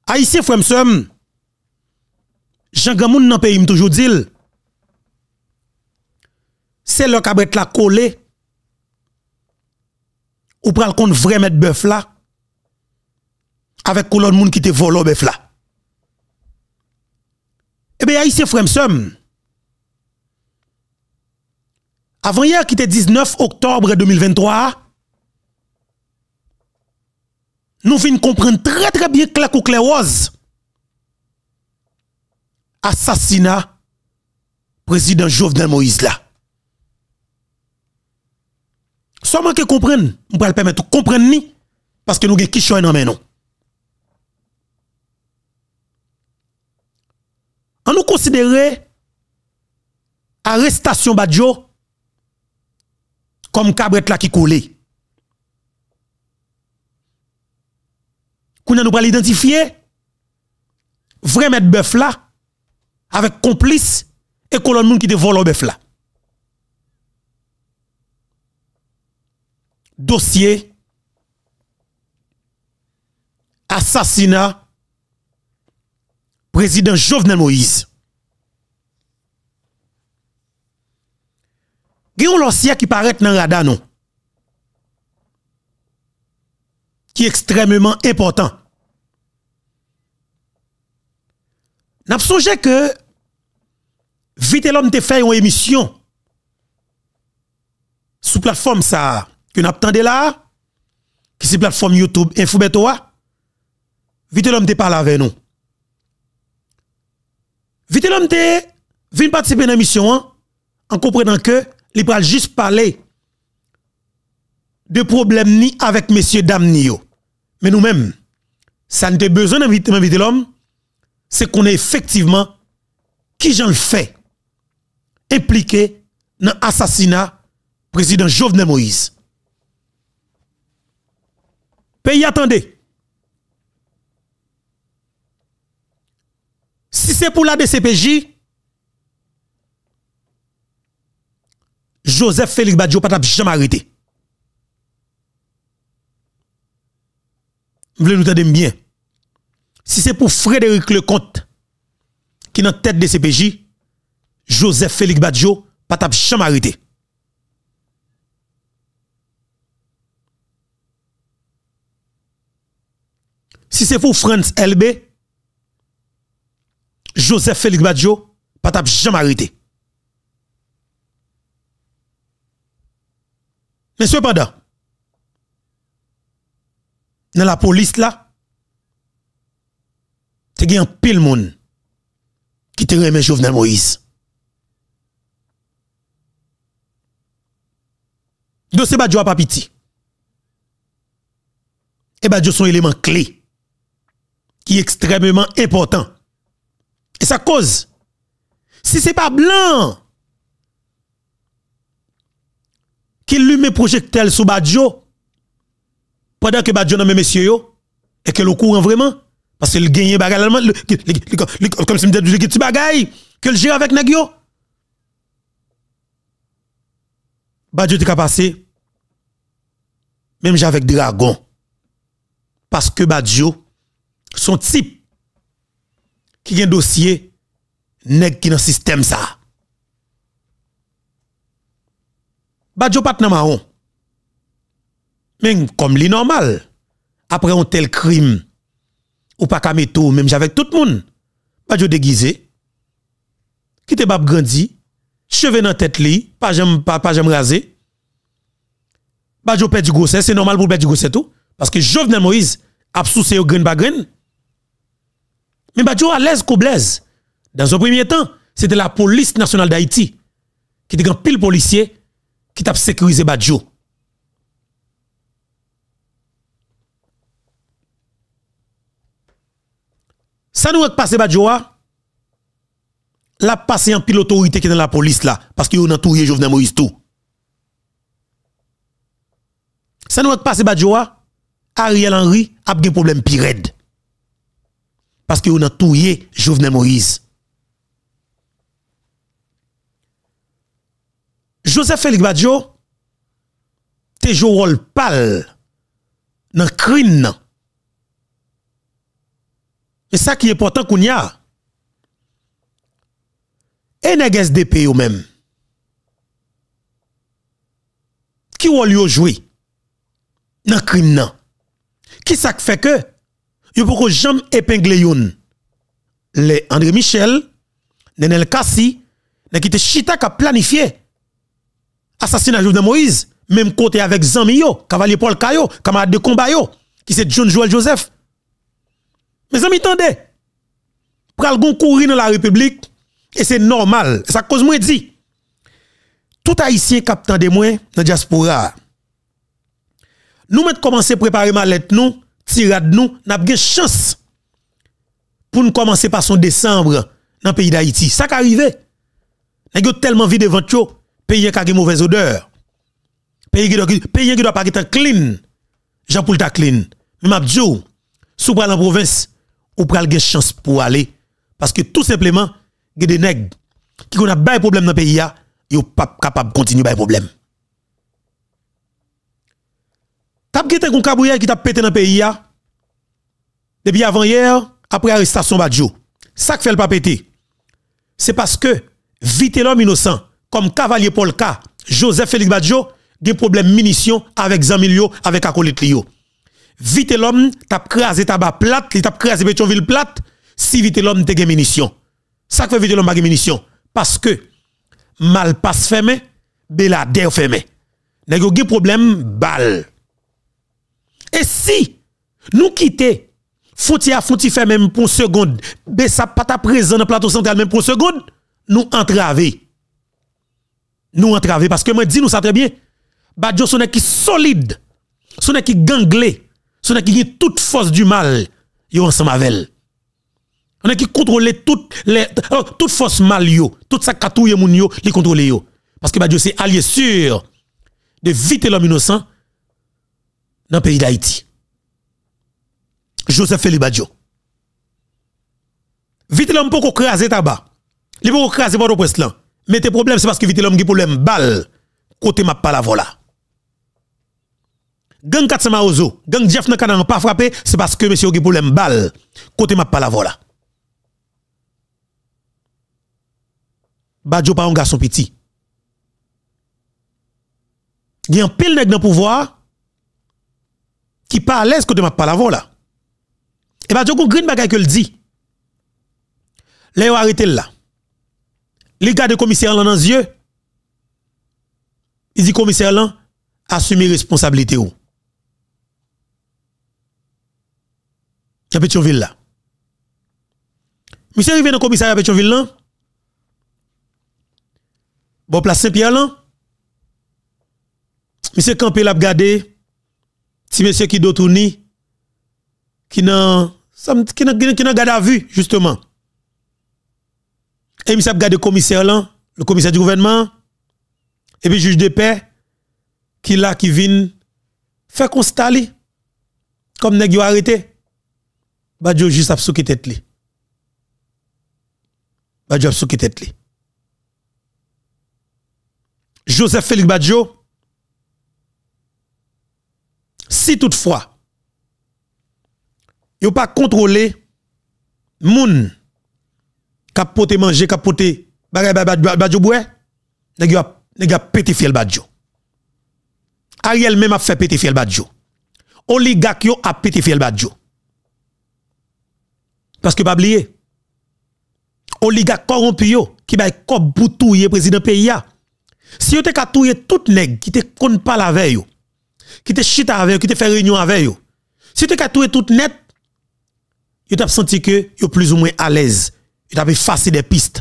Haïtien frère m'sem, Jean Gamoun dans pays toujours dit, c'est le cabret la collé ou pral kon vrai mettre bœuf là avec colonne moun qui te vole bœuf là. Eh bien haïtien frère m'sem, avant hier qui était 19 octobre 2023, nous venons comprendre très bien clair ou clair rose assassinat président Jovenel Moïse là. Seulement que comprendre, on peut le permettre de comprendre ni parce que nous avons qui choix dans mais non. On nous considère arrestation Badjo comme cabret là qui collé. Qu'on nous pas l'identifier vrai mettre bœuf là avec complice et colonne moun qui te vole bœuf là. Dossier assassinat président Jovenel Moïse. Gen yon dossier qui paraît dans radar non, qui est extrêmement important. N'a songé que vite l'homme te fait une émission sous plateforme ça que n'a attendé là, qui c'est plateforme YouTube Infobetoa. Vite l'homme te parle avec nous. Vite l'homme te vient participer dans l'émission en comprenant que il pral juste parler de problème ni avec messieurs dames ni yo. Mais nous-mêmes, ça ne te besoin d'inviter l'homme, c'est qu'on est effectivement qui j'en le fait impliqué dans l'assassinat président Jovenel Moïse. Pays attendez. Si c'est pour la DCPJ, Joseph Félix Badjo pas jamais arrêté. Vous voulez nous entendre bien. Si c'est pour Frédéric Lecomte qui est dans la tête de CPJ, Joseph Félix Badjo pas jamais arrêté. Si c'est pour France LB, Joseph Félix Badjo pas jamais arrêté. Mais cependant, dans la police là, c'est qu'il y a un pile monde qui te remet Jovenel Moïse. Dossier Badjo a pas piti. Et Badjo son élément clé qui est extrêmement important. Et ça cause, si c'est pas blanc qui lui met projectile sous Badjo pendant que Badjo nan messieurs yo et que le courant vraiment parce que le gagne bagay comme si me dit petit bagay que le gère avec nèg yo Badjo te ka passé même avec dragon parce que Badjo son type qui a un dossier nèg qui dans système ça Badjo pat nan marron. Mais comme li normal, après un tel crime, ou pas kameto, même avec tout le monde, Badjo déguisé, qui te bab grandi, cheveux dans tête li, pas jamais rasé. Badjo perd du grossesse, c'est normal pour perdre du grossesse tout, parce que Jovenel Moïse a soucié au grain ba grain. Mais Badjo à l'aise qu'au blaise. Dans un premier temps, c'était la police nationale d'Haïti qui était un pile policier qui t'a sécurisé Badjo. Ça nous a passé Badjo la passé en pile autorité qui est dans la police là parce que on a touye Jovenel Moïse tout. Ça nous a passé Badjo Ariel Henry a un problème pire parce que on a touye Jovenel Moïse. Joseph Félix Badjo te joué rôle pâle dans crime Mais ça qui est important qu'on y a. Et nèg SDP yo même. Qui ou lui jouer dans crime nan? Qui ça fait que yo poko jamais épingler yon? Les André Michel, Nenel Kassi, n'a qui te chita ka planifié assassinat de Moïse, même côté avec Zami yo, Cavalier Paul Kayo, camarade de combat yo, qui c'est John Joel Joseph. Mes amis, attendez. Pral gon courir dans la République, et c'est normal. Ça cause moi dit. Tout haïtien captant de moi dans diaspora. Nous mettons commencer à préparer mallette nous, tirade nous, n'a pas chance pour nous commencer par son décembre dans le pays d'Haïti. Ça qui arrive. N'a tellement vide devant yo, pays qui a une mauvaise odeur. Pays qui doit pas être clean. Jean pour ta clean. Mais m'a dit sous pral en province ou pral gen chance pour aller parce que tout simplement gen des nèg qui ont des problème dans le pays a, yo pas capable continuer bay problème. Tap gete kon kabouye qui t'a pété dans le pays a depuis avant hier après arrestation Badjo. Ça qui fait le pas péter. C'est parce que vite l'homme innocent comme Cavalier Paul K, Joseph Félix Badjo, des problèmes munitions avec Zamilio, avec acolyte Lio. Vite l'homme t'a crasé tabac plate, il t'a crasé Pétionville plate, si vite l'homme te gen munitions. Ça fait vite l'homme pas gen munitions parce que mal passe fermé, belader fermé. Nèg yo gen problème balle. Et si nous quitter Fouti fait même pour une seconde, Bessa pas ta présent dans le plateau central même pour une seconde, nous entraver. Nous entraver parce que moi dis nous ça très bien. Badjo son qui solide, son qui ganglé, son qui a toute force du mal, yo ensemble avec elle. On qui contrôle toute force mal yo, toute sa katouye moun yo, li contrôle yo. Parce que Badjo c'est allié sûr de vite l'homme innocent dans le pays d'Haïti. Joseph Félix Badjo. Vite l'homme pour craser tabac. Il peut craser votre presse là. Mais tes problèmes c'est parce que vite l'homme qui problème balle côté m'a pas la voilà. Gang Katsama Ozo, gang Jeff Nakana pas frappé, c'est parce que monsieur a problème balle côté m'a pas la voilà. Badjo pas un garçon petit. Il y a un pile nèg dans pouvoir qui pas à l'aise côté m'a pas la voilà. Et Badjo gon green bagay que le dit. Là yo arrêté là. Les gars de commissaire là dans les yeux. Il dit commissaire là assumer responsabilité ou. Qui Pétionville là. Monsieur arrivé dans commissariat Pétionville là. Bon place Saint-Pierre là. Monsieur campé l'a regardé. Si monsieur qui dotourni qui n'a garde à vue justement. Et monsieur a regardé commissaire là, le commissaire du gouvernement et puis juge de paix qui là qui vient faire constat li comme nèg yo arrêté. Badjo juste a souké tête li. Badjo a souké tête li. Joseph Félix Badjo, si toutefois yo pas contrôler moun capoter manger capoter bagay Badjo boué nèg a pété fiel Badjo. Ariel même a fait pété fiel Badjo. Oligarque yo a pété fiel Badjo. Parce que pas oublier oligarque corrompu yo qui bay comme boutouyer président pays a. Si yo te ka touyer tout nèg qui te konn pas la veille yo, qui te chita avec qui te fait réunion avec yo. Si te ka touyer tout net, yo t'a senti que yo plus ou moins à l'aise. Yo t'a effacé des pistes.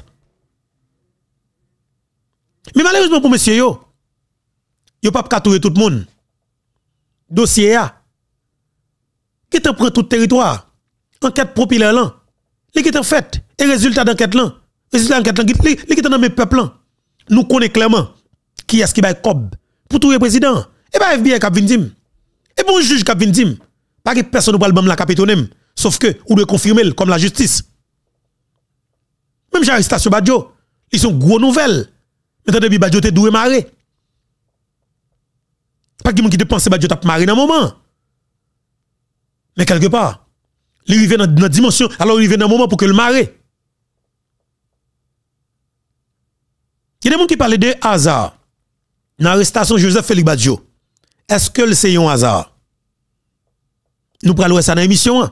Mais malheureusement pour monsieur yo pas ka touyer tout le monde. Dossier a qui te prend tout territoire. Enquête populaire là, li qui te fait et résultat d'enquête là, li qui te dans mes peuple là. Nous connaissons clairement qui est-ce qui va cob pour tout le président. Et pas FBI qui vient dim. Et bon juge qui vient dim. Pas que personne ne peut le la capitonem, sauf que ou doit confirmer comme la justice. Même l'arrestation Badjo, ils sont gros nouvelles. Maintenant depuis Badjo te doué maré. Pas que qui te pense Badjo t'a maré dans moment. Mais quelque part Il arrive dans la dimension, alors il arrive dans un moment pour que le marée. Il y a des gens qui parlent de hasard. Dans l'arrestation Joseph Félix Badjo. Est-ce que c'est un hasard? Nous prenons ça dans l'émission.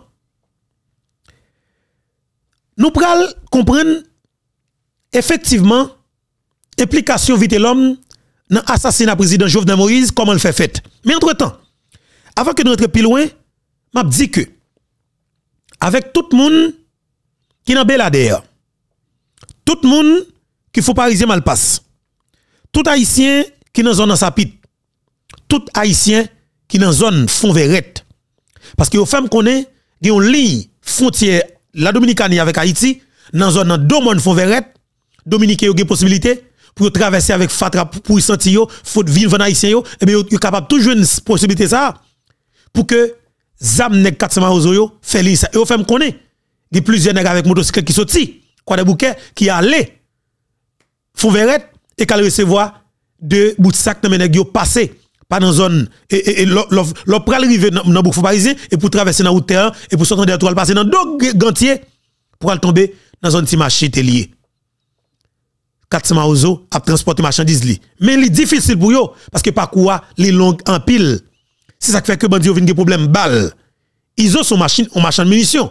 Nous prenons comprendre effectivement implication vite l'homme dans l'assassinat président Jovenel Moïse, comment le fait. Mais entre-temps, avant que nous rentrions plus loin, m'a dit que avec tout le monde qui dans Belader, tout le monde qui faut parisien mal passe, tout haïtien qui dans zone sapit, tout haïtien qui dans zone fond verrette, parce que aux femmes connaît une ligne frontière la Dominicanie avec Haïti dans zone deux monde fond verrette, Dominique a une possibilité pour traverser avec Fatra pour y sentir yo, faut vivre en haïtien yo, et bien yo capable toujours une possibilité ça pour que zam nek 400 ozo yo fait li ça. Et au fait me connaît, il y a plusieurs nèg avec motocyclette qui sorti, quoi des bouquets qui allé font verrette et qu'elle recevoir de bout de sac dans nèg yo passé pas dans zone et l'on pral arriver dans bouffon parisien et pour traverser dans route terrain et pour sortir de toile passer dans deux gantier pour aller tomber dans zone ti marché lié. 400 ozo a transporter marchandises li. Mais li difficile pour yo parce que parcours li long en pile. C'est ça qui fait que bandi yo vinn des problèmes balle. Ils ont son machine, on marchand de munitions.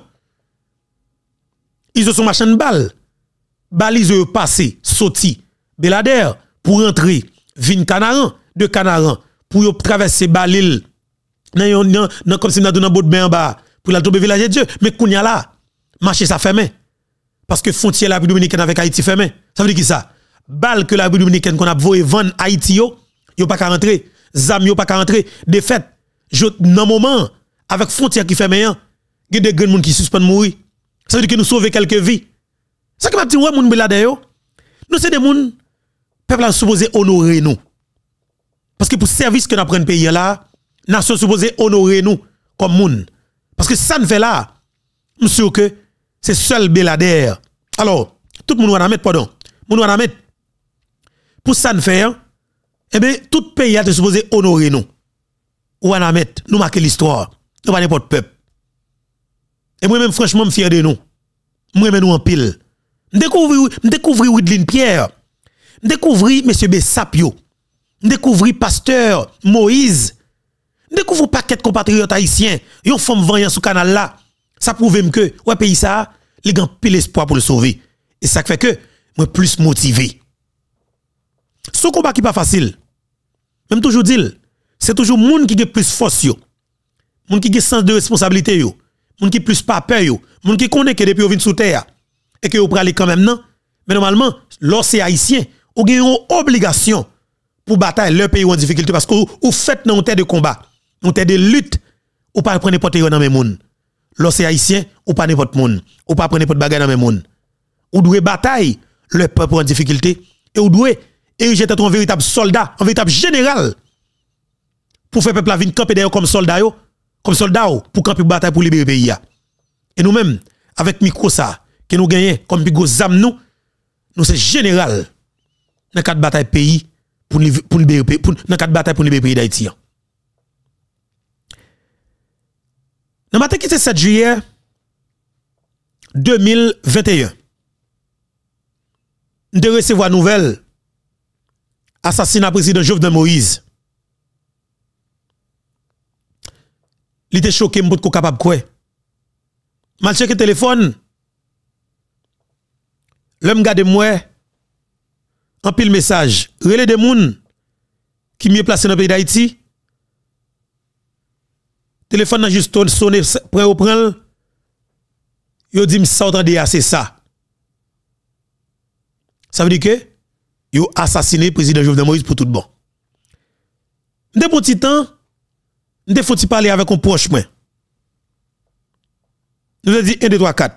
Ils ont son machin de balle. Balle ils ont passé, sorti Belader pour rentrer vin Canaran, de Canaran pour yo traverser Balil. Nan comme si n'a dans bout de bain en bas pour la tomber village de Dieu, mais kounya là, marché ça fermé. Parce que frontière la République dominicaine avec Haïti fermé. Ça veut dire qui ça? Balle que la République dominicaine qu'on a voye vendre Haïti yo pas qu'à rentrer, zam yo pas qu'à rentrer. De fait, dans moment avec frontière qui fermé, il y a des grands monde qui suspendent mourir. Ça veut dire que nous sauvons quelques vies. Ça que m'a dit ouais moun Belader yo. Nous c'est des moun peuple a supposé honorer nous. Parce que pour service que nous prenons pays là, nation supposé honorer nous comme moun. Parce que ça ne fait là, monsieur que c'est seul Belader. Alors, tout le monde va mettre, pardon. Moun va mettre. Pour ça ne fait, eh bien, tout pays a supposé honorer nous. Ou va mettre, nous marquer l'histoire. Nous pas n'importe peuple. Et moi-même, franchement, je suis fier de nous. Moi-même, nous en pile. Découvrir Widlin Pierre. Découvrir M. Bessapio. Découvrir Pasteur Moïse. Découvrir paquet de compatriotes haïtiens. Yon femme voyant sous canal là. Ça prouve que, ouais, pays ça, les gens pile espoir pour le sauver. Et ça fait que, moi, plus motivé. Ce combat qui pas facile. Même toujours dit, c'est toujours moun qui a plus force yo. Moun qui a sens de responsabilité yo. Moun qui plus pas peur yo. Moun qui connaît que depuis yo vinn sous terre et que yo prale quand même non. Mais normalement, lorsque c'est haïtien, ou gen une obligation pour bataille leur pays en difficulté parce que ou fait dans terre de combat, dans terre de lutte, ou pas prendre n'importe dans même monde. Lorsque c'est haïtien, ou pas n'importe monde, ou pas prendre n'importe bagarre dans même monde. Ou doit bataille le peuple en difficulté et ou doit ériger un véritable soldat, un véritable général pour faire peuple la vie camper derrière comme soldat yo, pour camper bataille pour libérer le pays. Et nous-mêmes avec micro ça que nous gagnons comme plus gros zam nous c'est général dans quatre bataille pays pour libérer dans quatre bataille pour libérer le pays d'Haïti. Dans matin qui c'est 7 juillet 2021. De recevoir nouvelle assassinat président Jovenel Moïse. Il était choqué m'pout ko capable quoi. Mal checké téléphone. L'homme gade moi en pile message, relais de moun qui mieux placé dans le pays d'Haïti. Téléphone n'a juste sonné prend yo dit ça entendez c'est ça. Ça veut dire que yo assassiné le président Jovenel Moïse pour tout bon. De bon petit temps, de faut parler avec un proche moi. Nous a dit 1 2 3 4.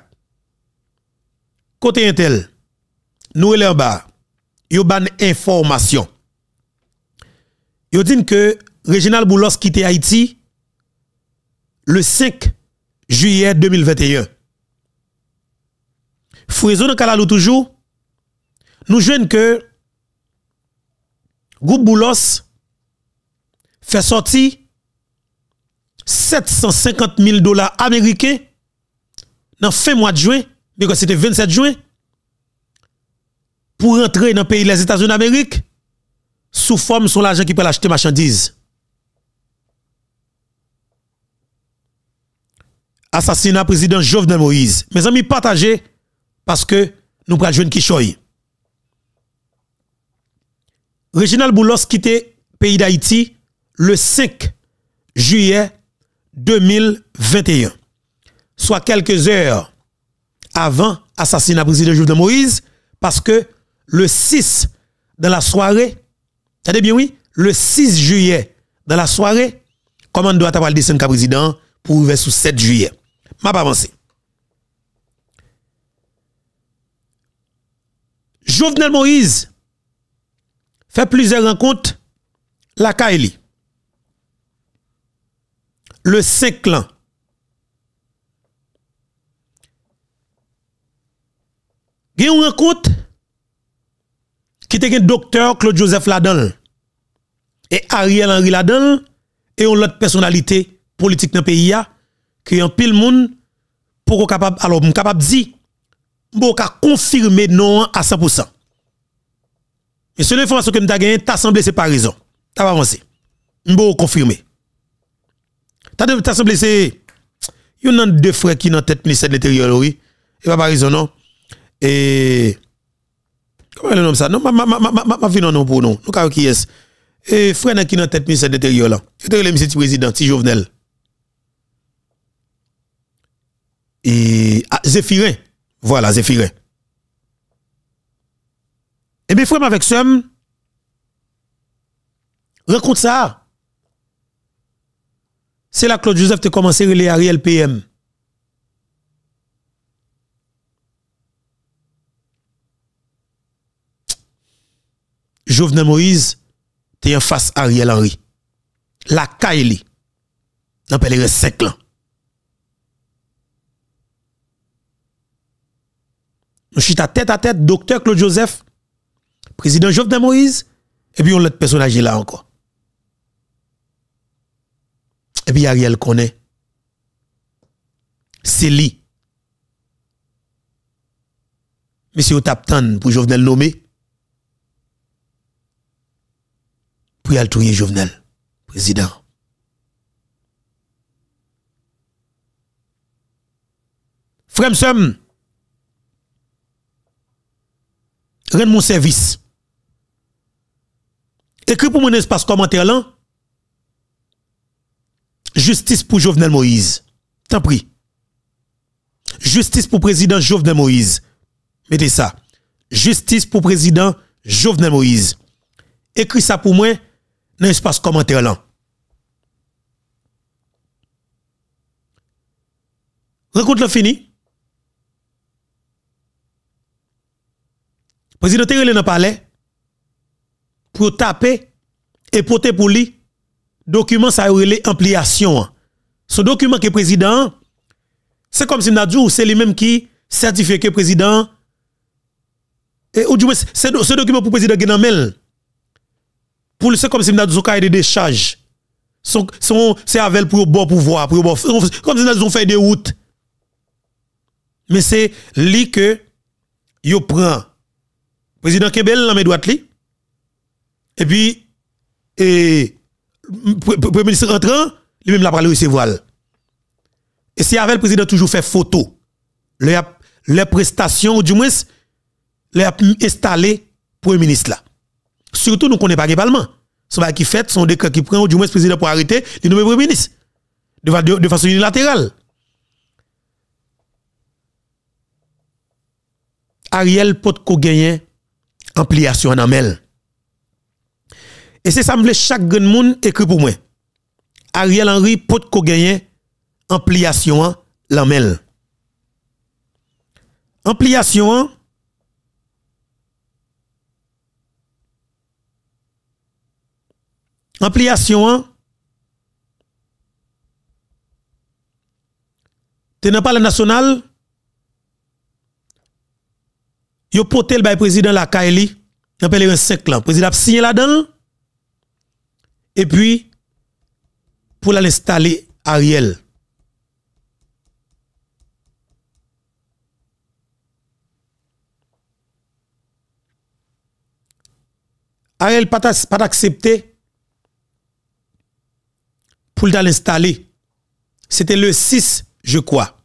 Côté intel, nous est en bas. Yo ban information. Yo dit que Reginald Boulos quitte Haïti le 5 juillet 2021. Fouezon dans Kalalou toujours. Nous jouons que groupe Boulos fait sortir $750,000 américains dans fin mois de juin, parce que c'était 27 juin, pour rentrer dans le pays des États-Unis d'Amérique, sous forme sur l'argent qui peut acheter marchandises. Assassinat président Jovenel Moïse. Mes amis, partagez parce que nous prenons jouer qui choy. Reginald Boulos quitté pays d'Haïti le 5 juillet 2021. Soit quelques heures avant assassinat président Jovenel Moïse, parce que le 6 dans la soirée, attendez bien oui, le 6 juillet dans la soirée, commande doit avoir le descendre président pour ouvrir sous 7 juillet. M'a pas avancé. Jovenel Moïse fait plusieurs rencontres la Kaili. Le 5 lan. Il y a une rencontre qui était un docteur Claude Joseph Ladon et Ariel Henry Ladon et une autre personnalité politique dans le pays qui en pile monde pour capable alors capable dire pour confirmer non à 100%. Et c'est l'information que nous avons gagné, t'as semblé c'est pas raison. T'as avancé. M'bo confirmer. T'as semblé c'est il y a deux frères qui dans tête ministère de l'Intérieur oui. Et pas raison non. Et comment le nom ça? Non, ma vie non pour nous. Nous ka qui est? Et frère qui dans tête ministère de l'Intérieur là. C'était le monsieur président ti Jovenel. Et Zéphirin. Voilà, Zéphirin. Et bien, frère, avec Somme, rencontre ça. C'est là que Claude Joseph a commencé à relire Ariel PM. Jovenel Moïse, t'es en face Ariel Henry. La Kaili. Dans le 5 ans. Nous chita tête à tête, docteur Claude Joseph, président Jovenel Moïse, et puis on l'autre personnage là encore. Et puis Ariel connaît. C'est lui. Monsieur Taptan pour Jovenel nommé. Pour y aller tourner Jovenel, président. Frère Somme, rend mon service. Écris pour mon espace commentaire là. Justice pour Jovenel Moïse. T'en prie. Justice pour président Jovenel Moïse. Mettez ça. Justice pour président Jovenel Moïse. Écris ça pour moi dans l'espace commentaire là. Rencontre la fini. Président Terrele dans palais pour taper et porter pour lui document ça relé ampliation. Ce document que président c'est comme si Nadjou c'est lui même qui certifie que président et ou du moins ce document pour président Genamel pour c'est comme si Nadjou cahier de décharge c'est avec pour bon pouvoir pour bon comme si Nadjou fait des routes mais c'est lui que yo prend président Kebel dans mes droites li et puis premier ministre rentrant lui même la parler recevoir et si avec le président toujours fait photo les prestations ou du moins les installé premier ministre là surtout nous connaît pas le parlement son ba qui fait son décret qui prend ou du moins président pour arrêter le nommer premier ministre de façon unilatérale. Ariel pot ko gagner ampliation en amel. Et c'est ça me chaque grand monde écrit pour moi. Ariel Henry pot ko gagner ampliation l'amel. Ampliation t'es dans parlement national yo potel bay président la Kaili dans pèlerin 5 ans président a signé là-dedans et puis pour l'installer Ariel Ariel pas accepté pour l'installer. C'était le 6, je crois.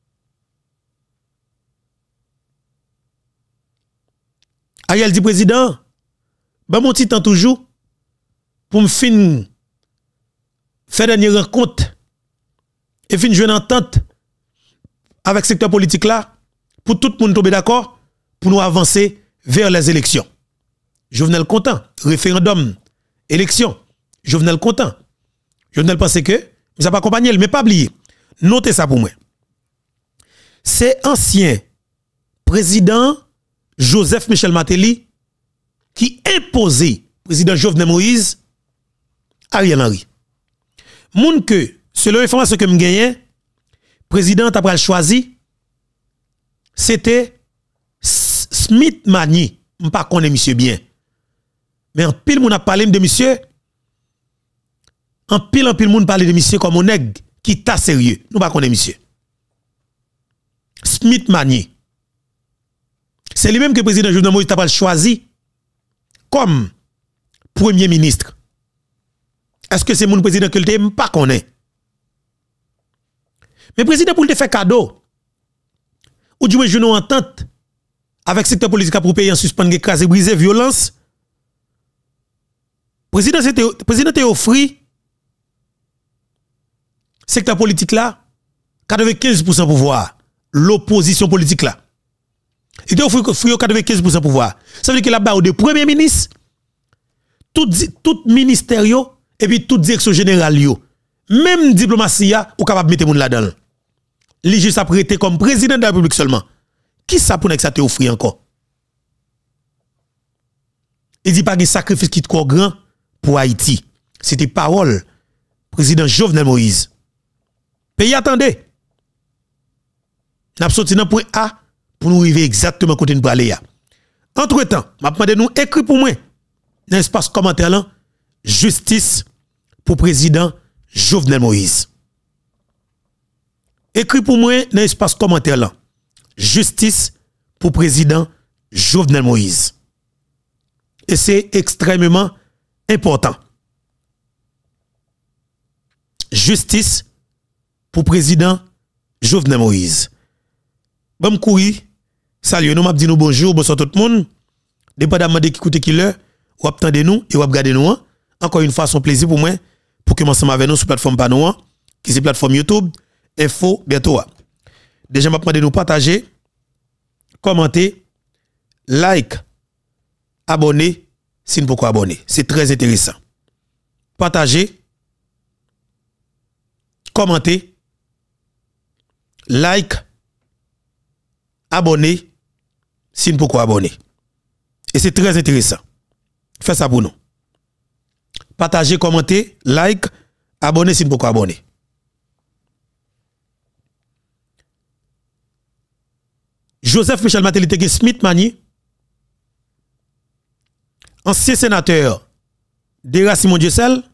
Ariel dit président, ben mon petit temps toujours pour me faire dernière rencontre et fin jouer une entente avec le secteur politique là pour tout le monde tomber d'accord pour nous avancer vers les élections. Jovenel content, référendum, élection. Jovenel content. Jovenel pense que nous pas accompagné, mais pas oublier. Notez ça pour moi. C'est ancien président Joseph Michel Martelly qui imposait président Jovenel Moïse Ariel Henry. Moun que selon l'information que me gagne, président a choisi c'était Smith Magny, je ne pas connais monsieur bien. Mais en pile moun a parlé de monsieur. En pile moun parle de monsieur comme un nègre qui t'a sérieux. Nous pas connais monsieur. Smith Magny. C'est lui-même que le président Jovenel Moïse t'a choisi comme premier ministre. Est-ce que c'est mon président que le pas connaît? Mais président pour le faire cadeau, ou du moins je nous entente avec le secteur politique pour payer en suspens, écraser, briser, violence. Président t'a offert secteur politique là 95% pouvoir, l'opposition politique là. Il t'a offert 95% pouvoir. Ça veut dire qu'il a bas de premier ministre, tout ministère et puis toute direction générale même diplomatie ou capable de mettre moun là-dedans. Li juste apprêté comme président de la République seulement. Qui ça pour que ça te offre encore? Il dit pas un sacrifice qui est trop grand pour Haïti. C'était parole président Jovenel Moïse. Pays attendez. N'a sorti dans point A pour nous arriver exactement côté nous aller. Entre-temps, m'a demandé nous écrit pour moi dans l'espace commentaire là justice pour président Jovenel Moïse. Écrit pour moi dans l'espace commentaire là justice pour président Jovenel Moïse. Et c'est extrêmement important. Justice pour président Jovenel Moïse. Bon couri, salut, nous m'a dit nous bonjour, bonsoir tout le monde. Dépendamment de qui écoute qui l'heure, ou attendez nous et ou regardez nous. Encore une fois, c'est un plaisir pour moi pour que ensemble avec nous sur plateforme Panoa, qui est plateforme YouTube, Info bientôt. Déjà m'a demandé nous partager, commenter, like, abonner, si vous pouvez abonner. C'est très intéressant. Partagez, commentez, like, abonner, si vous pouvez abonner. Et c'est très intéressant. Faites ça pour nous. Partagez, commentez, like, abonnez si vous pouvez abonner. Joseph Michel Martelly te Smith Magny, ancien sénateur de Simon Dieucel,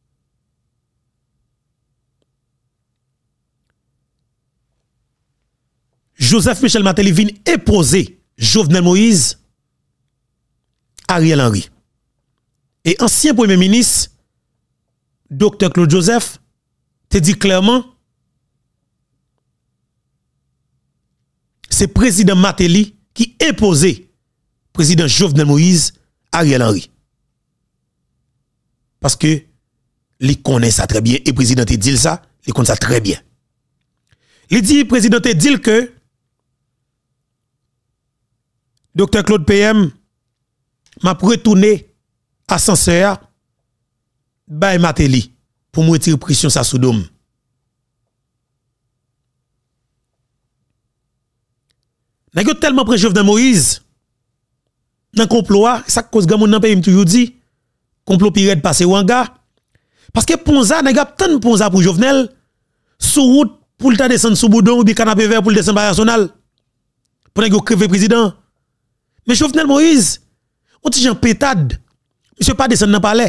Joseph Michel Martelly vient imposer Jovenel Moïse Ariel Henry. Et ancien premier ministre, Dr. Claude Joseph, te dit clairement, c'est président Martelly qui imposait président Jovenel Moïse Ariel Henry. Parce que il connaît ça très bien et président te dit ça, il connaît ça très bien. Il dit président te dit que Dr. Claude PM m'a retourné ascenseur by Martelly pour me retirer pression sa soudom. N'a tellement près Jovenel Moïse dans complot, ça cause grand monde dans pays toujours dit complot pirate passer Wanga parce que Ponza n'a pas tant Ponza pour Jovenel sous route pour le descendre sous boudon ou bien canapé vert pour le descendre national pour ne crever président. Mais Jovenel Moïse on dit Jean pétade monsieur pas descendre dans palais.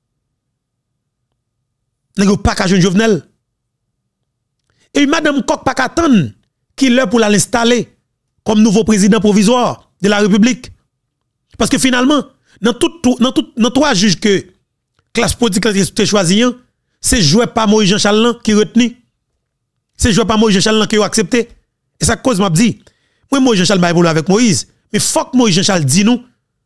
N'a pas qu'à jeune Jovenel. Et madame Kok pas qu'attendre qui l'heure pour l'installer comme nouveau président provisoire de la République. Parce que finalement, Dans trois juges que classe politique a choisi, c'est joué pas Moïse Jean-Charles qui retenu. C'est joué pas Moïse Jean-Charles qui a accepté. Et ça cause m'a dit, moi Moïse Jean-Charles m'a évolué avec Moïse, mais faut que Moïse Jean-Charles dit nous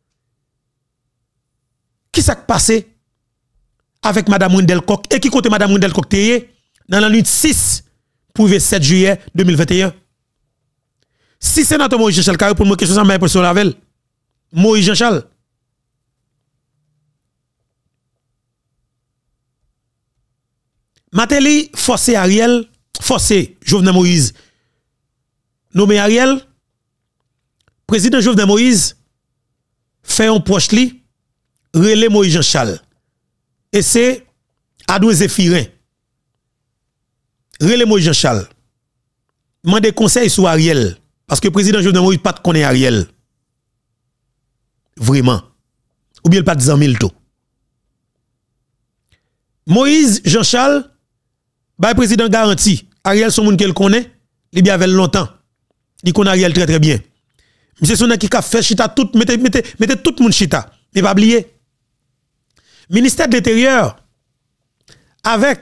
qui s'est passé avec Madame Wendel Coq et qui côté Madame Wendel Coq dans la nuit 6 pour le 7 juillet 2021. Si sénateur Moïse Jean-Charles qui répond à une question, ça m'a impressionné avec Moïse Jean-Charles. Matéli forcé Ariel, forcé Jovenel Moïse, nommé Ariel, président Jovenel Moïse, fait un proche li, relais Moïse Jean-Charles. Et c'est Adoué Zéphirin. Relais Moïse Jean-Charles. Mande conseil sur Ariel. Parce que le président Jovenel Moïse pas connaît Ariel. Vraiment. Ou bien il pas 10 000 tout. Moïse Jean-Charles, le président garanti. Ariel son monde qu'elle connaît, il bien avec longtemps. Il connaît Ariel très très bien. Monsieur son qui a fait chita tout, mettez tout le monde chita. Mais pas oublier. Ministère de l'Intérieur avec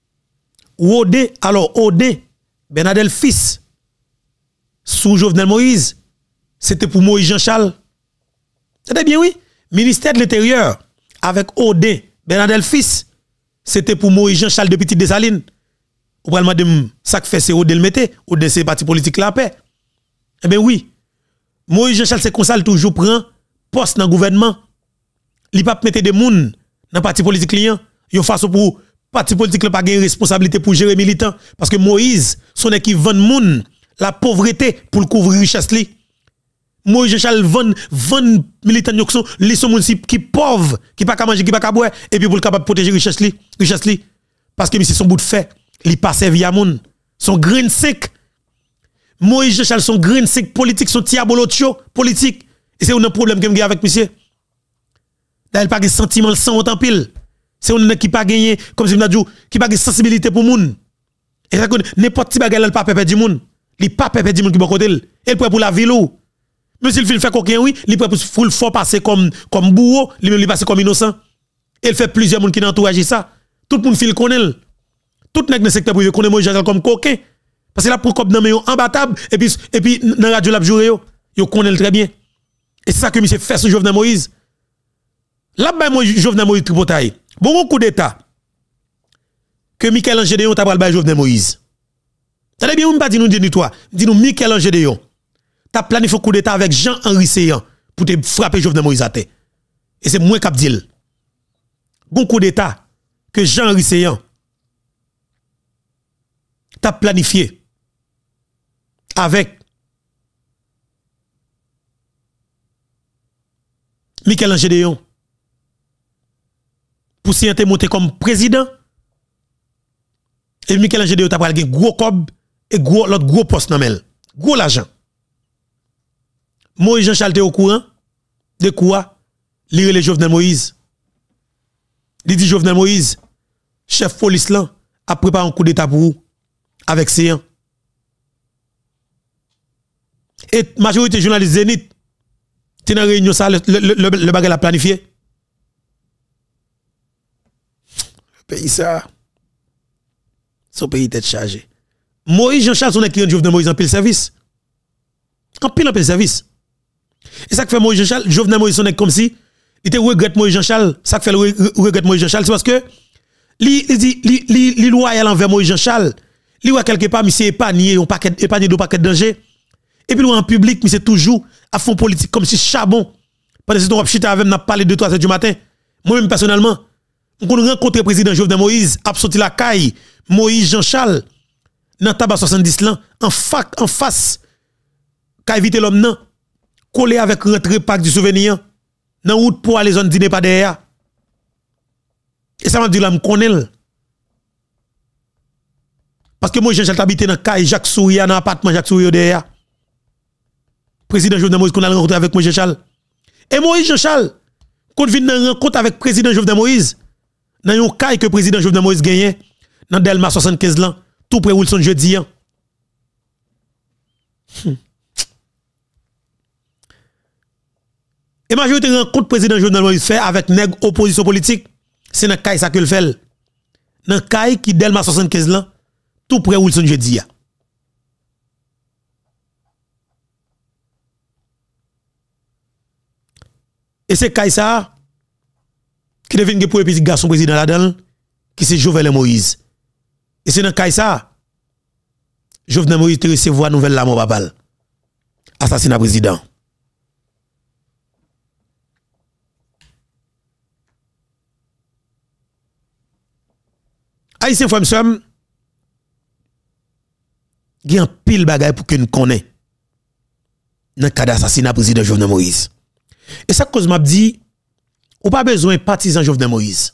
Odé, alors Odé, Bernadel fils sous Jovenel Moïse, c'était pour Moïse Jean-Charles. C'était bien oui. Ministère de l'Intérieur avec Odé, Bernadel fils, c'était pour Moïse Jean-Charles de Petite Dessalines. Ou pral madame ça fait c'est Odé le mette, Odé c'est parti politique la paix. Eh bien oui. Moïse Jean-Charles c'est comme ça toujours prend poste dans le gouvernement. Il pas mettre des moun dans parti politique client, yo façon pour parti politique n'a pas de responsabilité pour gérer militant parce que Moïse son équipe vend moun la pauvreté pour le couvrir richesse li. Moïse Jean-Charles vend militant li sont moun qui pauvre, qui pas manger, qui pas boire et puis pour le capable protéger richesse li parce que c'est son bout de fait, il pas servi à moun, son grain sec. Moïse Jean-Charles son grain sec politique, son tiabolotio politique et c'est un problème que j'ai avec monsieur. D'ailleurs, pas de sentiment sans autant pile. C'est un qui pas gagné, comme si je dit, qui pas de sensibilité pour moun. Et ça n'importe qui bagay pas pépé du moun. Il pas pépé du moun qui bon côté. Il prêt pour la ville ou. Même s'il fait coquin oui, il prêt pour le fort passer comme bourreau, il passer comme innocent. Il fait plusieurs moun qui n'entourage ça. Tout le monde file connaît. Tout nèg dans secteur privé connaît Moïse comme coquin. Parce que là pour comme dans yon imbattable et puis dans radio la jouer yo connaît très bien. Et c'est ça que monsieur fait sur Jovenel Moïse. Là, Jovenel Moïse tripotaille. Bon coup d'état que Michel-Ange Déon t'a pral bay Jovenel Moïse. T'as bien, on pas dit nous dit toi. Dit nous Michel-Ange Déon. T'as planifié un coup d'état avec Jean-Henri Seyan pour te frapper Jovenel Moïse à terre. Et c'est moi qui dit. Bon coup d'état que Jean-Henri Seyan t'a planifié avec Michel-Ange Déon pour s'y monter comme président. Et Michel-Ange Déon t'a pral gen gros cob et l'autre gros poste nan mel. Gros l'argent. Moïse Jean-Charles était au courant de quoi? Lire les Jovenel Moïse. Il dit Jovenel Moïse, chef police là, a préparé un coup d'état pour vous avec Seyan. Et majorité journaliste Zénith, t'es dans réunion ça, le bagage a planifié. Pays ça. Son pays tête chargé. Moïse Jean-Charles son écrit Jovenel Moïse en pile service. En pile service. Et ça que fait Moïse Jean-Charles, Jovenel Moïse son comme si il te regrette Moïse Jean-Charles, ça que fait le regrette Moïse Jean-Charles c'est parce que li loyal envers Moïse Jean-Charles, li wa quelque part monsieur épargné un paquet de paquet de danger. Et puis en public mais c'est toujours à fond politique comme si charbon. Pendant que on chita avec n'a parlé de 3 heures du matin. Moi même personnellement on rencontre le président Jovenel Moïse, a sorti la caille, Moïse Jean-Charles, dans tabac 70 là, en face, qu'a évité l'homme nan, collé avec rentrée pack du souvenir, dans route pour aller zone dîner pas derrière. Et ça m'a dit là, me connaît. Parce que moi, Jean-Charles habité dans caille Jacques Souria, dans l'appartement Jacques Souria derrière. Président Jovenel Moïse, qu'on a rencontré avec Moïse Jean-Charles. Et Moïse Jean-Charles, quand vient dans rencontre avec président Jovenel Moïse, dans yon caille que président Jovenel Moïse gagne dans Delma 75 ans tout près Wilson jeudi. Et majorité rencontre président Jovenel Moïse fait avec nèg opposition politique, c'est dans caille ça que le fait. Dans caille qui Delma 75 ans, tout près Wilson jeudi. Et c'est caille ça qui devient pour petit garçon président là-dedans qui c'est Jovenel Moïse. Et c'est dans caille ça Jovenel Moïse te recevoir nouvelle la mort babal. Assassinat président. Haïtien frère m'sem, il y a un pile bagay pour que nous connaissons dans le cas d'assassinat président Jovenel Moïse. Et ça cause m'a dit, ou pas besoin de partisan Jovenel Moïse.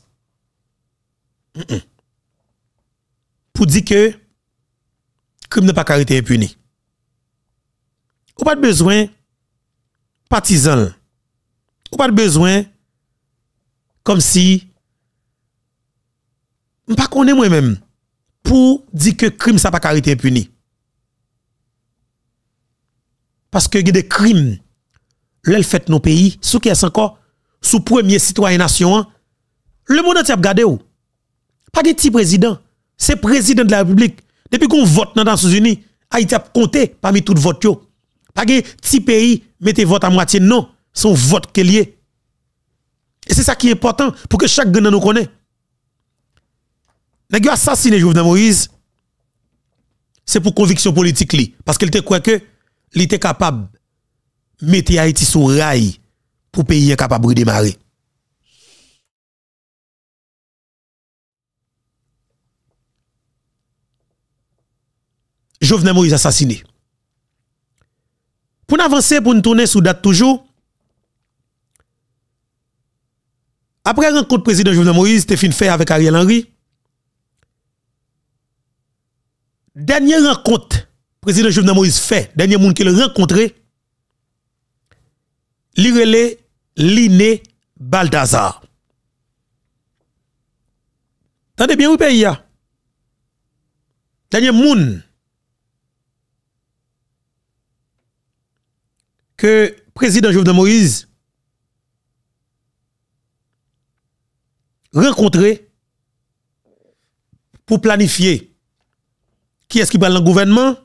Pour dire que crime n'a pas carité impuni. Ou pas besoin partisan. Ou pas besoin comme si je pas connais moi-même pour dire que crime ça pas carité impuni. Parce que il y a des crimes l'elle fait nos pays sous qui est encore sous premier citoyen nation le monde entier a regardé ou pas de petit président, c'est président de la République. Depuis qu'on vote dans les Nations Unies, Haïti a compté parmi tout vote yo. Pas de petit pays mettez vote à moitié non, son vote qui est lié. Et c'est ça qui est important pour que chaque gagnant nous connaisse. Nèg assassiné Jovenel Moïse, c'est pour conviction politique li parce qu'il te croit que il était capable mettre Haïti sur rail pour pays capable de démarrer. Jovenel Moïse assassiné. Pour nous avancer, pour nous tourner sous date toujours, après rencontre président Jovenel Moïse, te fin fait avec Ariel Henry. Dernière rencontre, président Jovenel Moïse fait, dernier monde qu'il a rencontré, l'irélé Liné Balthazar. Tendez bien, oui, pays. Dernier monde que président Jovenel Moïse rencontré pour planifier qui est-ce qui parle dans le gouvernement.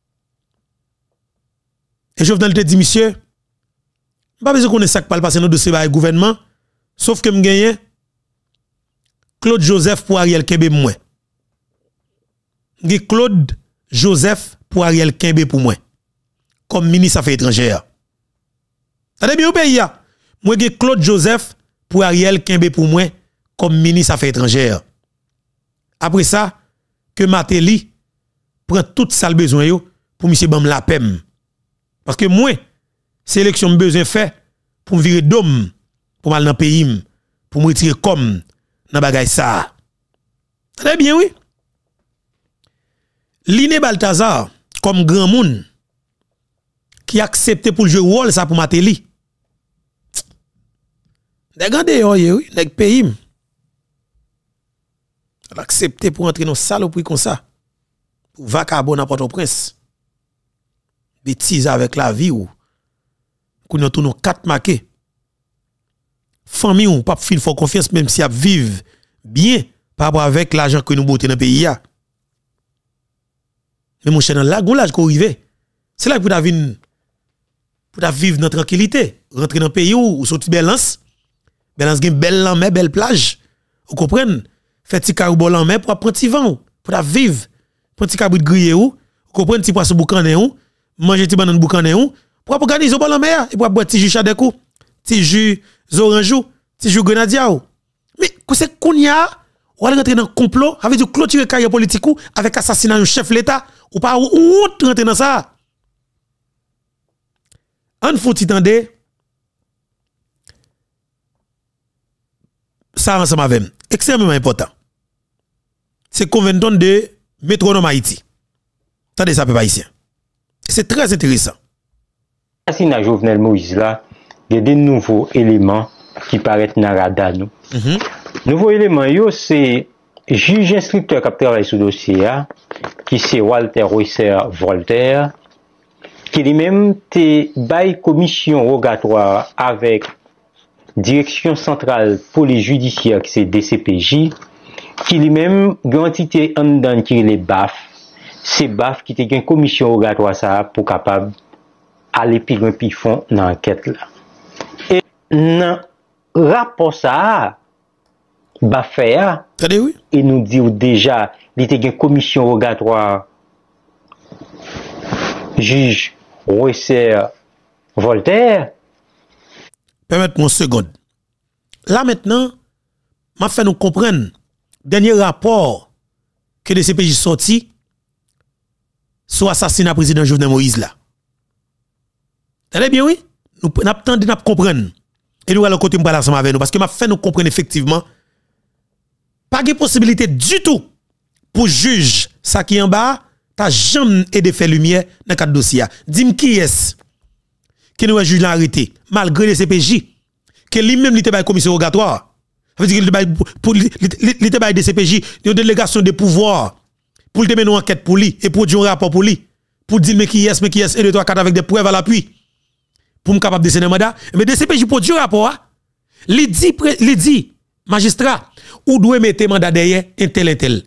Et Jovenel te dit, monsieur, pas besoin qu'on ait ça qui parle passer dans le dossier du gouvernement, sauf que je gagne Claude Joseph pour Ariel Kembe moi. Claude Joseph pour Ariel Kembe pour moi. Comme ministre Affaires étrangères. T'as bien au pays? Moi, j'ai Claude Joseph pour Ariel Kembe pour moi, comme ministre Affaires étrangères. Après ça, que Matéli prend tout ça le besoin yo pour monsieur bam la pem. Parce que moi, sélection besoin fait pour me virer d'homme, pour mal dans le pays, pour me retirer comme dans bagay ça. Très bien, oui. Liné Balthazar, comme grand monde, qui accepté pour jouer rôle ça pour Matéli. Regardez, oui, les pays. Elle a accepté pour entrer dans saloperie comme ça. Pour vacabon à Port-au-Prince. Bêtise avec la vie ou. Qu'on a tous nos 4 marqués. Famille ou pas fil faut confiance même si elle vive bien par rapport avec l'argent que nous bottons dans le pays. Mais mon cher, dans la l'âge qu'on arrive. C'est là que pour vivre dans tranquillité. Rentrer dans le pays où sortir balance. Balance gen belle en mer, belle plage. Vous comprenez? Fait petit caribol en mer pour prendre petit vent pour vivre. Prendre petit cabrit grillé ou. Vous comprenez? Petit poisson boucané ou. Manger petit banane boucané ou. Pour organiser au en mer et pour boire petit jus chadek ou. Petit jus orange ou. Petit jus grenadier ou. Mais c'est qu'on y a ou aller rentrer dans complot avec du clôturer carrière politique ou avec assassinat un chef l'État ou pas ou rentrer dans ça. On faut t'entendre ça ensemble avec extrêmement important. C'est convention de métronome Haïti. Attendez ça, peuple haïtien. C'est très intéressant. Assassinat Jovenel Moïse là, il y a des nouveaux éléments qui paraissent dans la radar nous. Nouveaux éléments, c'est juge instructeur qui travaille sur le dossier, qui c'est Walter Roisser Voltaire, qui lui-même te bail commission rogatoire avec Direction centrale police judiciaire, qui c'est DCPJ, qui lui-même, quantité en dedans qui les BAF, c'est BAF qui était une commission rogatoire ça pour capable aller plus loin plus fond dans l'enquête là. Et dans rapport ça, BAF faire, oui. et nous dit déjà, il était une commission rogatoire, juge Rousser Voltaire. Permettez-moi une seconde. Là maintenant, m'a fait nous comprendre dernier rapport que le CPJ sorti sur l'assassinat président Jovenel Moïse là. Allez bien oui, nous attendons de comprendre et nous allons côté m'parler ensemble avec nous parce que m'a fait nous comprendre effectivement pas de possibilité du tout pour juge ça qui en bas, t'as jamais aidé faire lumière dans cadre dossier. Dis-moi qui est qui nous a juge l'arrêté malgré les CPJ que lui-même il était par commission rogatoire. Ça veut dire qu'il était par des CPJ, une délégation de pouvoir pour te mener une enquête pour lui et produire un rapport pour lui pour dire mais qui est et 2 3 4 avec des preuves à l'appui pour me capable de décider mandat mais des CPJ produire un rapport il dit magistrat ou doit mettre mandat derrière un tel.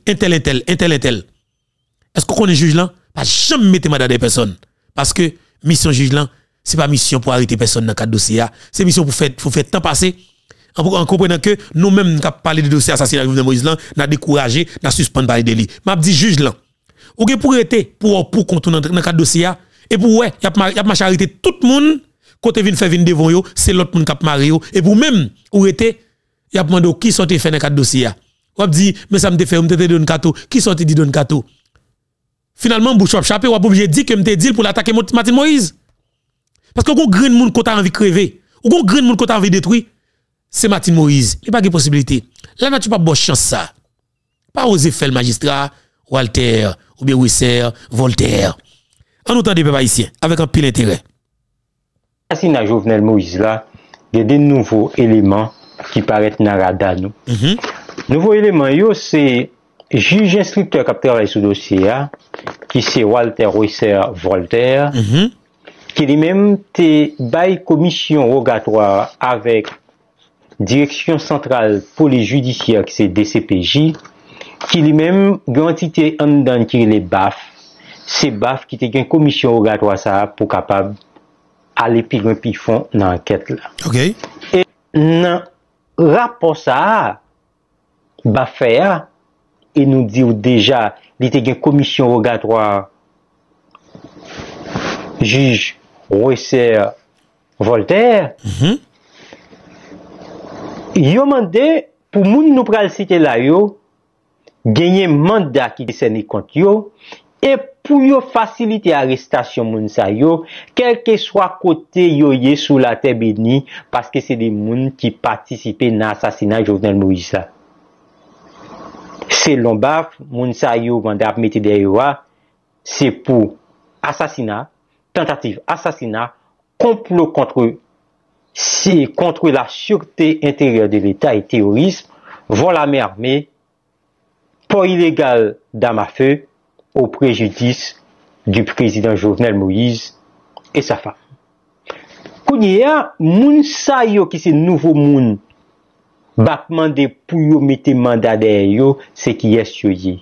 Est-ce qu'on est juge là pas jamais mettre mandat des personnes parce que mission juge là c'est pas mission pour arrêter personne dans cadre dossier, c'est mission pour faire temps passer en comprenant que nous-mêmes qui parlé de dossier assassinat de Moïse là, n'a découragé, n'a suspendre parler de lui. M'a dit juge là. Ou pour arrêter pour contourner dans cadre dossier et pour ouais, y a marché arrêter tout le monde côté vinn faire vinn devant yo, c'est l'autre monde qui a maré yo et pour même ou arrêter y a demandé qui sorti faire dans cadre dossier. Ou dit mais ça me te fait me te donne cadeau, qui sorti dit donne cadeau. Finalement bouche chapé ou obligé dit que me te dit pour l'attaquer Martin Moïse. Parce que gon grand monde qui a envie de crever, ou gon grand monde qui a envie de détruire, c'est Martin Moïse. Il n'y a pas de possibilité. Là, n'a-tu pas bonne chance ça? Pas oser faire le magistrat, Walter, ou bien Rousser, Voltaire. En autant de peuples haïtiens, avec un pile intérêt. L'assassinat Jovenel Moïse là, il y a des nouveaux éléments qui paraissent dans le radar nous. Nouveaux éléments, c'est juge instructeur qui travaille sur le dossier, qui c'est Walter Rousser Voltaire, qui lui-même te bail commission rogatoire avec Direction centrale police judiciaire, qui c'est DCPJ, qui lui-même quantité en dedans qui les BAF, c'est BAF qui était une commission rogatoire ça pour capable aller plus loin plus fond dans l'enquête là. OK. Et dans rapport ça, BAF faire et nous dit déjà, il était une commission rogatoire juge Rousser Voltaire. Yo mandé pour moun nou pral citer là yo gagner mandat qui décerne contre yo et pour yo faciliter arrestation moun sa yo quel que soit côté yo yé sous la terre bénie parce que c'est des moun qui participaient dans l'assassinat Jovenel Moïse là. C'est l'ombaf moun sa yo mandat mettre derrière c'est pour assassinat, tentative assassinat, complot contre la sûreté intérieure de l'État et terrorisme, vol à main armée, port illégal d'armes à feu au préjudice du président Jovenel Moïse et sa femme. Kounia, moun sa yo qui c'est nouveau moun, battement de pour yo mette mandat derrière yo, c'est qui est yo yé.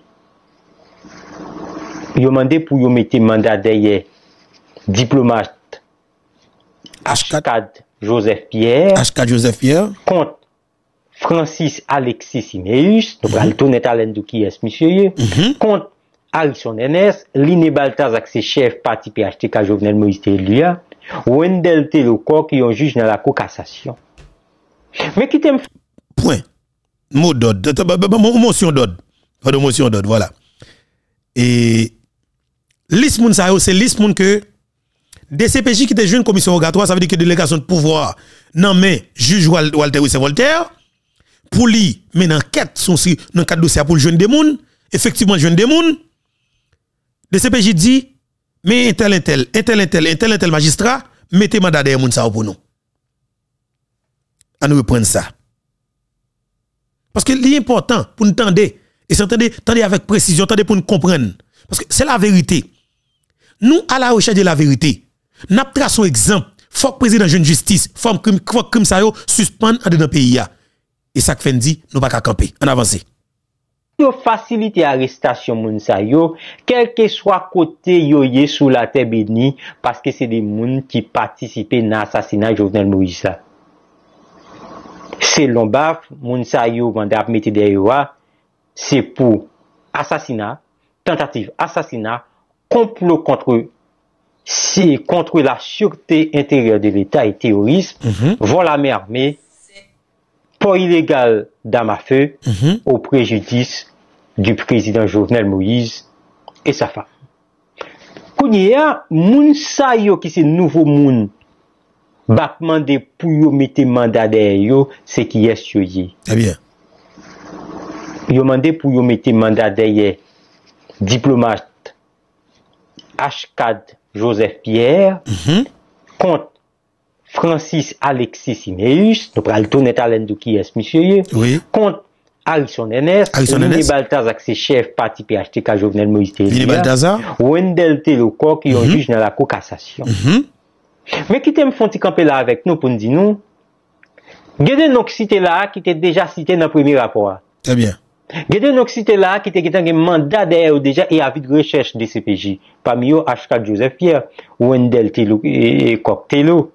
Yo mandé pour yo mette mandat derrière diplomate Ashkad Joseph Pierre contre Francis Alexis Simeus, donc al tourner à l'endou qui est monsieur, contre Harrison Ernest, Liné Baltazar c'est chef parti PHTK Jovenel Moïse Telia, Wendell Telocor qui ont juge dans la cour cassation. Mais qui t'aime point. Mot d'ordre, motion d'ordre. Pas de motion d'ordre, voilà. Et liste moun sa yo, c'est liste moun que DCPJ qui était jeune commission rogatoire, ça veut dire que délégation de pouvoir non mais juge Walter Rousser Voltaire pour lui mais dans enquête son dans cadre dossier pour le jeune des moun, effectivement jeune des moun. DCPJ dit mais un tel magistrat mettez mandat derrière moun ça pour nous. À nous reprendre ça. Parce que l'important pour nous tendre et tendez avec précision, tendez pour nous comprendre parce que c'est la vérité. Nous à la recherche de la vérité. N'a traçons exemple faut que le président jeune justice, faut que crime ça yo suspend en dedans pays ya. Et ça que fait dit, nous pas qu'à camper. On avance. Yo facilite arrestation moun sa yo, quel que soit côté yo yé sous la terre bénie, parce que c'est des moun qui participent dans l'assassinat Jovenel Moïse. C'est Lombaf, moun sa yo mandat mette derrière, c'est pour assassinat, tentative assassinat, complot contre la sûreté intérieure de l'État et terrorisme, vol à main armée, port illégal d'armes à feu au préjudice du président Jovenel Moïse et sa femme. Kounia, moun sa yo qui c'est nouveau moun, battement de pour yo mette mandat derrière yo, c'est qui est yoye. Très bien. Yo mandé pour yo mette mandat derrière diplomate H4 Joseph Pierre contre Francis Alexis Sineus, nous prenons le tourner à l'endou qui est monsieur, oui. Contre Harrison Ernest, René Balthazar, c'est chef parti PHTK Jovenel Moïse René Balthazar, Wendell Teloko, qui ont juge dans la cour cassation. Mais qui t'aime font camper là avec nous pour nous dire nous, gade nous cité là, qui était déjà cité dans le premier rapport. Très bien. Gade nous cité là, qui était un mandat derrière déjà et avis de recherche des CPJ. Parmi eux, H4 Joseph Pierre, Wendell Teloko et Coctello.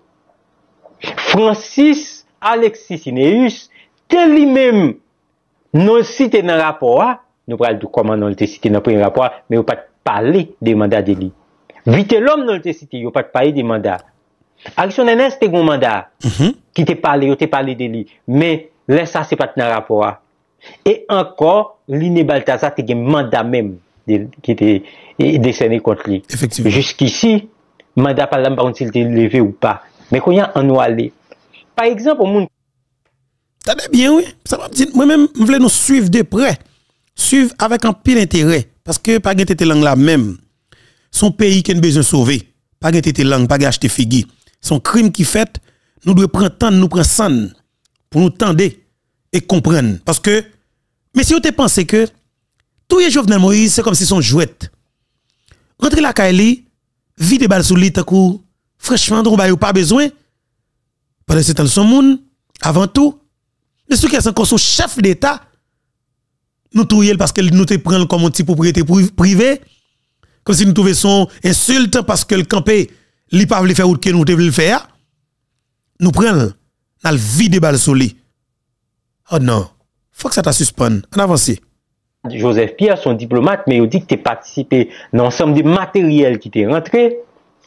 Francis Alexis Sineus, tel lui-même, non cité dans le rapport, nous parlons de comment non le cité dans le premier rapport, mais on pas parler des mandats de lui. Vite l'homme non le cité, on pas parler des mandats. Action NS c'était un mandat qui te parlé, on te parlé de lui, mais là ça c'est pas dans le rapport. Et encore, René Balthazar te un mandat même qui était décerné contre lui. Effectivement. Jusqu'ici, mandat par là, par s'il était levé ou pas. Mais quand il y a un aller. Par exemple, au monde. Ça va bien, oui. Ça va dire, moi-même, je voulais nous suivre de près. Suivre avec un pile intérêt. Parce que, pas de langue la même. Son pays qui a besoin de sauver. Pas de langue, pas acheter figui. Son crime qui fait, nous devons prendre temps, nous prendre sang pour nous tendre et comprendre. Parce que, mais si vous te pensez que tout les Jovenel Moïse, c'est comme si son jouette. Rentrez la Kaili, vide balle sous lit, franchement, on n'a pas besoin. Pendant ce temps, son monde, avant tout, mais ce qui est encore son chef d'État, nous trouvons parce que nous te prenons comme un petit propriété privée, comme si nous trouvions son insulte parce que le campé, il pas voulu faire ou que nous devons le faire. Nous prenons, dans le vide balle sous lit. Oh non, faut que ça t'a suspende. On avance. Joseph Pierre, son diplomate, mais il dit que tu as participé dans l'ensemble des matériels qui t'est rentré.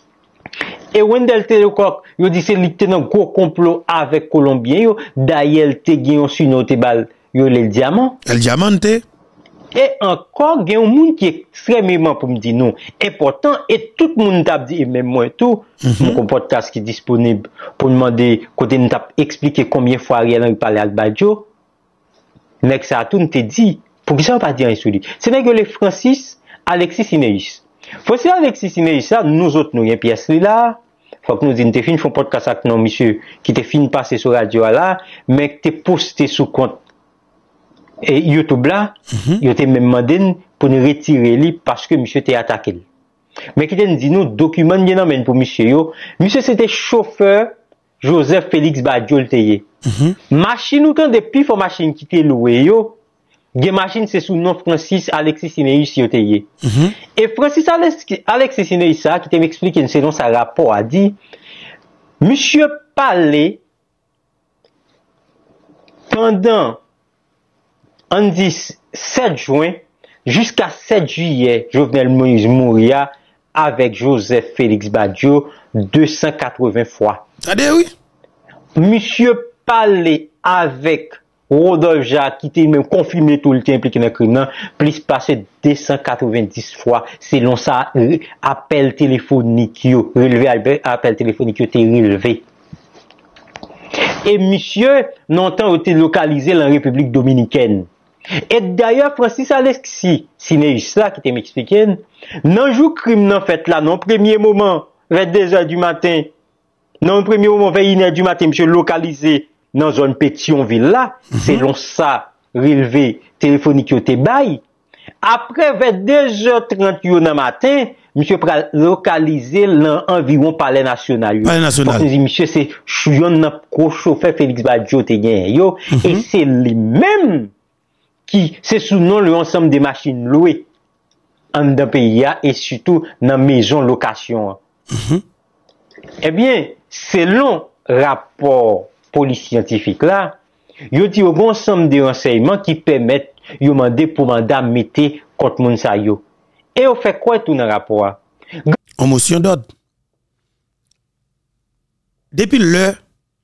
Et Wendell Telecoq, il dit c'est lui un gros complot avec Colombien. D'ailleurs, tu as gagné sur notre balle, le diamant. Le diamant, Et encore, il y a un monde qui est extrêmement, pour me dire non, important. Et tout le monde t'a dit, et même moi tout, mon podcast qui est disponible pour demander, côté nous t'a expliqué combien de fois Ariel a parlé à Albadjo. Nek ça a tout, nous t'a dit, pour qui ça va pas dire sur lui. C'est que les Francis Alexis Sineus. Faut que Alexis Sineus, ça, nous autres, nous, y a une pièce là. Faut que nous disions, t'es fini, font podcast avec non, monsieur, qui t'es fini passer sur radio là, mais que t'es posté sous compte. Et YouTube là, il t'a même demandé pour nous retirer lui parce que monsieur t'est attaqué. Mais qui t'a dit nous, document bien amène pour monsieur yo. Monsieur c'était chauffeur Joseph Félix Badiol teye. Machine ou tant depuis faut machine qui t'est loué yo. Gen machine c'est sous nom Francis Alexis Sineus yo teye. Et Francis Alexis Sineus ça qui t'a m'expliqué selon sa rapport a dit monsieur parlait pendant on dit 7 juin jusqu'à 7 juillet, Jovenel Moïse mouria avec Joseph Félix Badiol 280 fois. Oui. Monsieur parlait avec Rodolphe Jacques qui était même confirmé tout le temps impliqué dans le crime, plus passé 290 fois selon ça appel téléphonique relevé appel téléphonique était relevé. Et monsieur longtemps été localisé dans la République dominicaine. Et d'ailleurs, Francis Alexis Sineus là, qui t'a m'expliqué, dans le jour crime non fait là, dans le premier moment, vers 2h du matin, dans le premier moment, vers 1h du matin, monsieur localisé dans la zone Pétionville là, selon ça, relevé téléphonique au bail. Après, vers 2h30 du matin, monsieur pral localiser l'environ palais national. Palais national. Monsieur c'est yon chauffeur Félix Badjo te gen yo et c'est lui même qui c'est sous nom l'ensemble des machines louées en dans pays et surtout dans maison location. Eh bien, selon rapport police scientifique là, yo dit au bon ensemble de renseignements qui permettent yo mandé pour mandat mettre contre moun sa yo. Et on fait quoi tout dans rapport? En motion d'ordre. Depuis le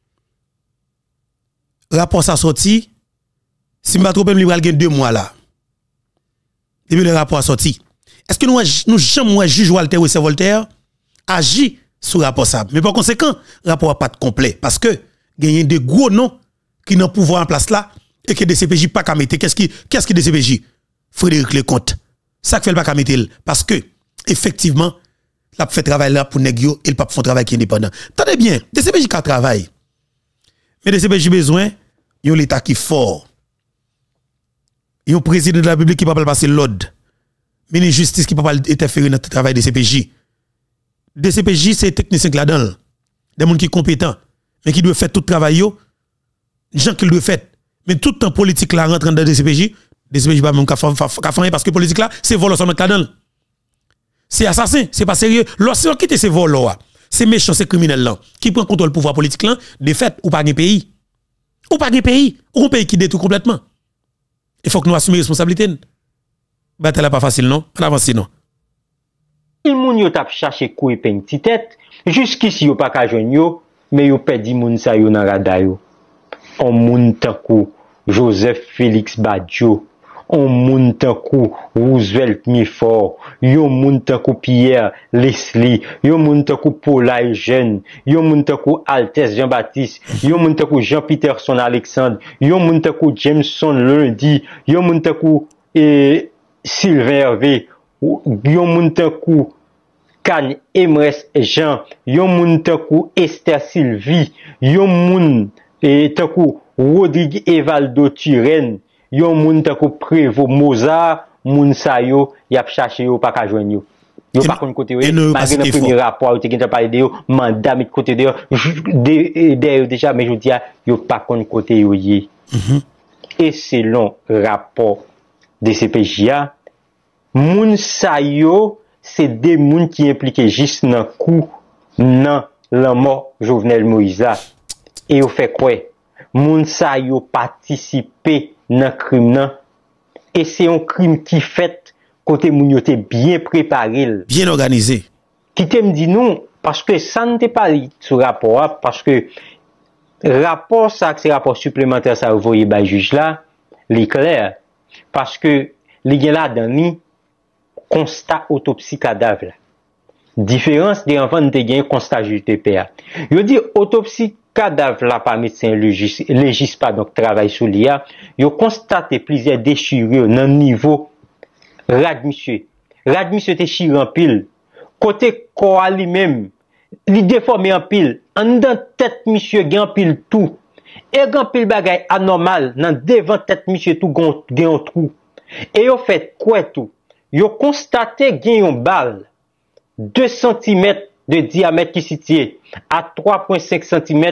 rapport ça sorti, si je ne me trompe, il y a 2 mois là. Depuis le rapport sorti. Est-ce que nous jamais juge Walter ou Voltaire agit sur rapport ça? Mais par conséquent, le rapport n'a pas de complet. Parce que il y a des gros noms qui n'ont pouvoir en place là et que DCPJ pas qu'à mettre. Qu'est-ce qui DCPJ? Frédéric Lecomte. Ça fait le pas qu'à mettre. Parce que, effectivement, il a fait travail là pour négio et le pas fait un travail qui est indépendant. Tenez bien, DCPJ qui travaille. Mais DCPJ besoin, il y a l'État qui est fort. Il y a un président de la République qui ne peut pas passer l'ordre. Ministre de justice qui ne peut pas interférer dans le travail de DCPJ. DCPJ, c'est technicien là-dedans. Des gens qui sont compétents, mais qui doivent faire tout le travail, des gens qui doivent faire. Mais tout le temps politique là rentre dans DCPJ, DCPJ pas même qu'à faire parce que politique là, c'est vol ensemble là-dedans. C'est assassin, c'est pas sérieux. Lorsqu'on quitte ces vols là, c'est méchant, c'est criminel là, qui prend contrôle du pouvoir politique là, de fait, ou pas un pays. Ou pas un pays, ou un pays qui détruit complètement. Il faut que nous assumions responsabilité. Bataille là pas facile non, on avance non. Il moun yo tap chercher kou et peine ti tête, jusqu'ici yo pas ka joindre yo, mais yo perdi moun sa yo nan radar yo. On moun tankou Joseph Félix Badjo, on moun tankou Roosevelt Mifor, yo moun tankou Pierre Leslie, yo moun tankou Paula Eugène, yo moun tankou Altesse Jean-Baptiste, yo moun tankou Jean Peterson Alexandre, yo moun tankou Jameson Lundi, yo moun tankou Sylvain Hervé, yon moun tankou Kan Emres Jean, yon moun tankou Esther Sylvie, yon moun tankou Rodrigue Evaldo Turenne, yon moun tankou Prévost Mozart, moun sa yo, yap chache yo pa ka jwen yo. Yo pa kon kote yo, malgré le premier rapport, yo te gen te parler de yo, mandat mit kote de yo, de yo déjà, mais je dis yo pa kon kote yo ye. Et selon rapport de CPJA, moun sa yo, c'est des moun qui impliquent juste dans coup, dans la mort Jovenel Moïse là. Et yo fait quoi? Moun sa yo participé dans crime nan. Et c'est un crime qui fait côté moun yo te bien préparé. Bien organisé. Qui te me dit non, parce que ça ne t'est pas sur rapport, parce que rapport ça, c'est rapport supplémentaire ça vous voyez ba juge là, l'éclair. Parce que les gens là dans ni constat autopsie cadavre. Différence des enfants de gain constat juge de PA. Yo dit autopsie cadavre là par médecin légiste pas donc travail sur l'IA, yo constaté plusieurs déchirures dans niveau rad monsieur. Rad monsieur déchiré en pile. Côté corps lui-même, li déformé en pile. En dans tête monsieur gen en pile tout. Et gen pile bagay anormal dans devant tête monsieur tout gen un trou. Et yo fait quoi tout? Yo constaté gen yon balle 2 cm de diamètre qui situé à 3,5 cm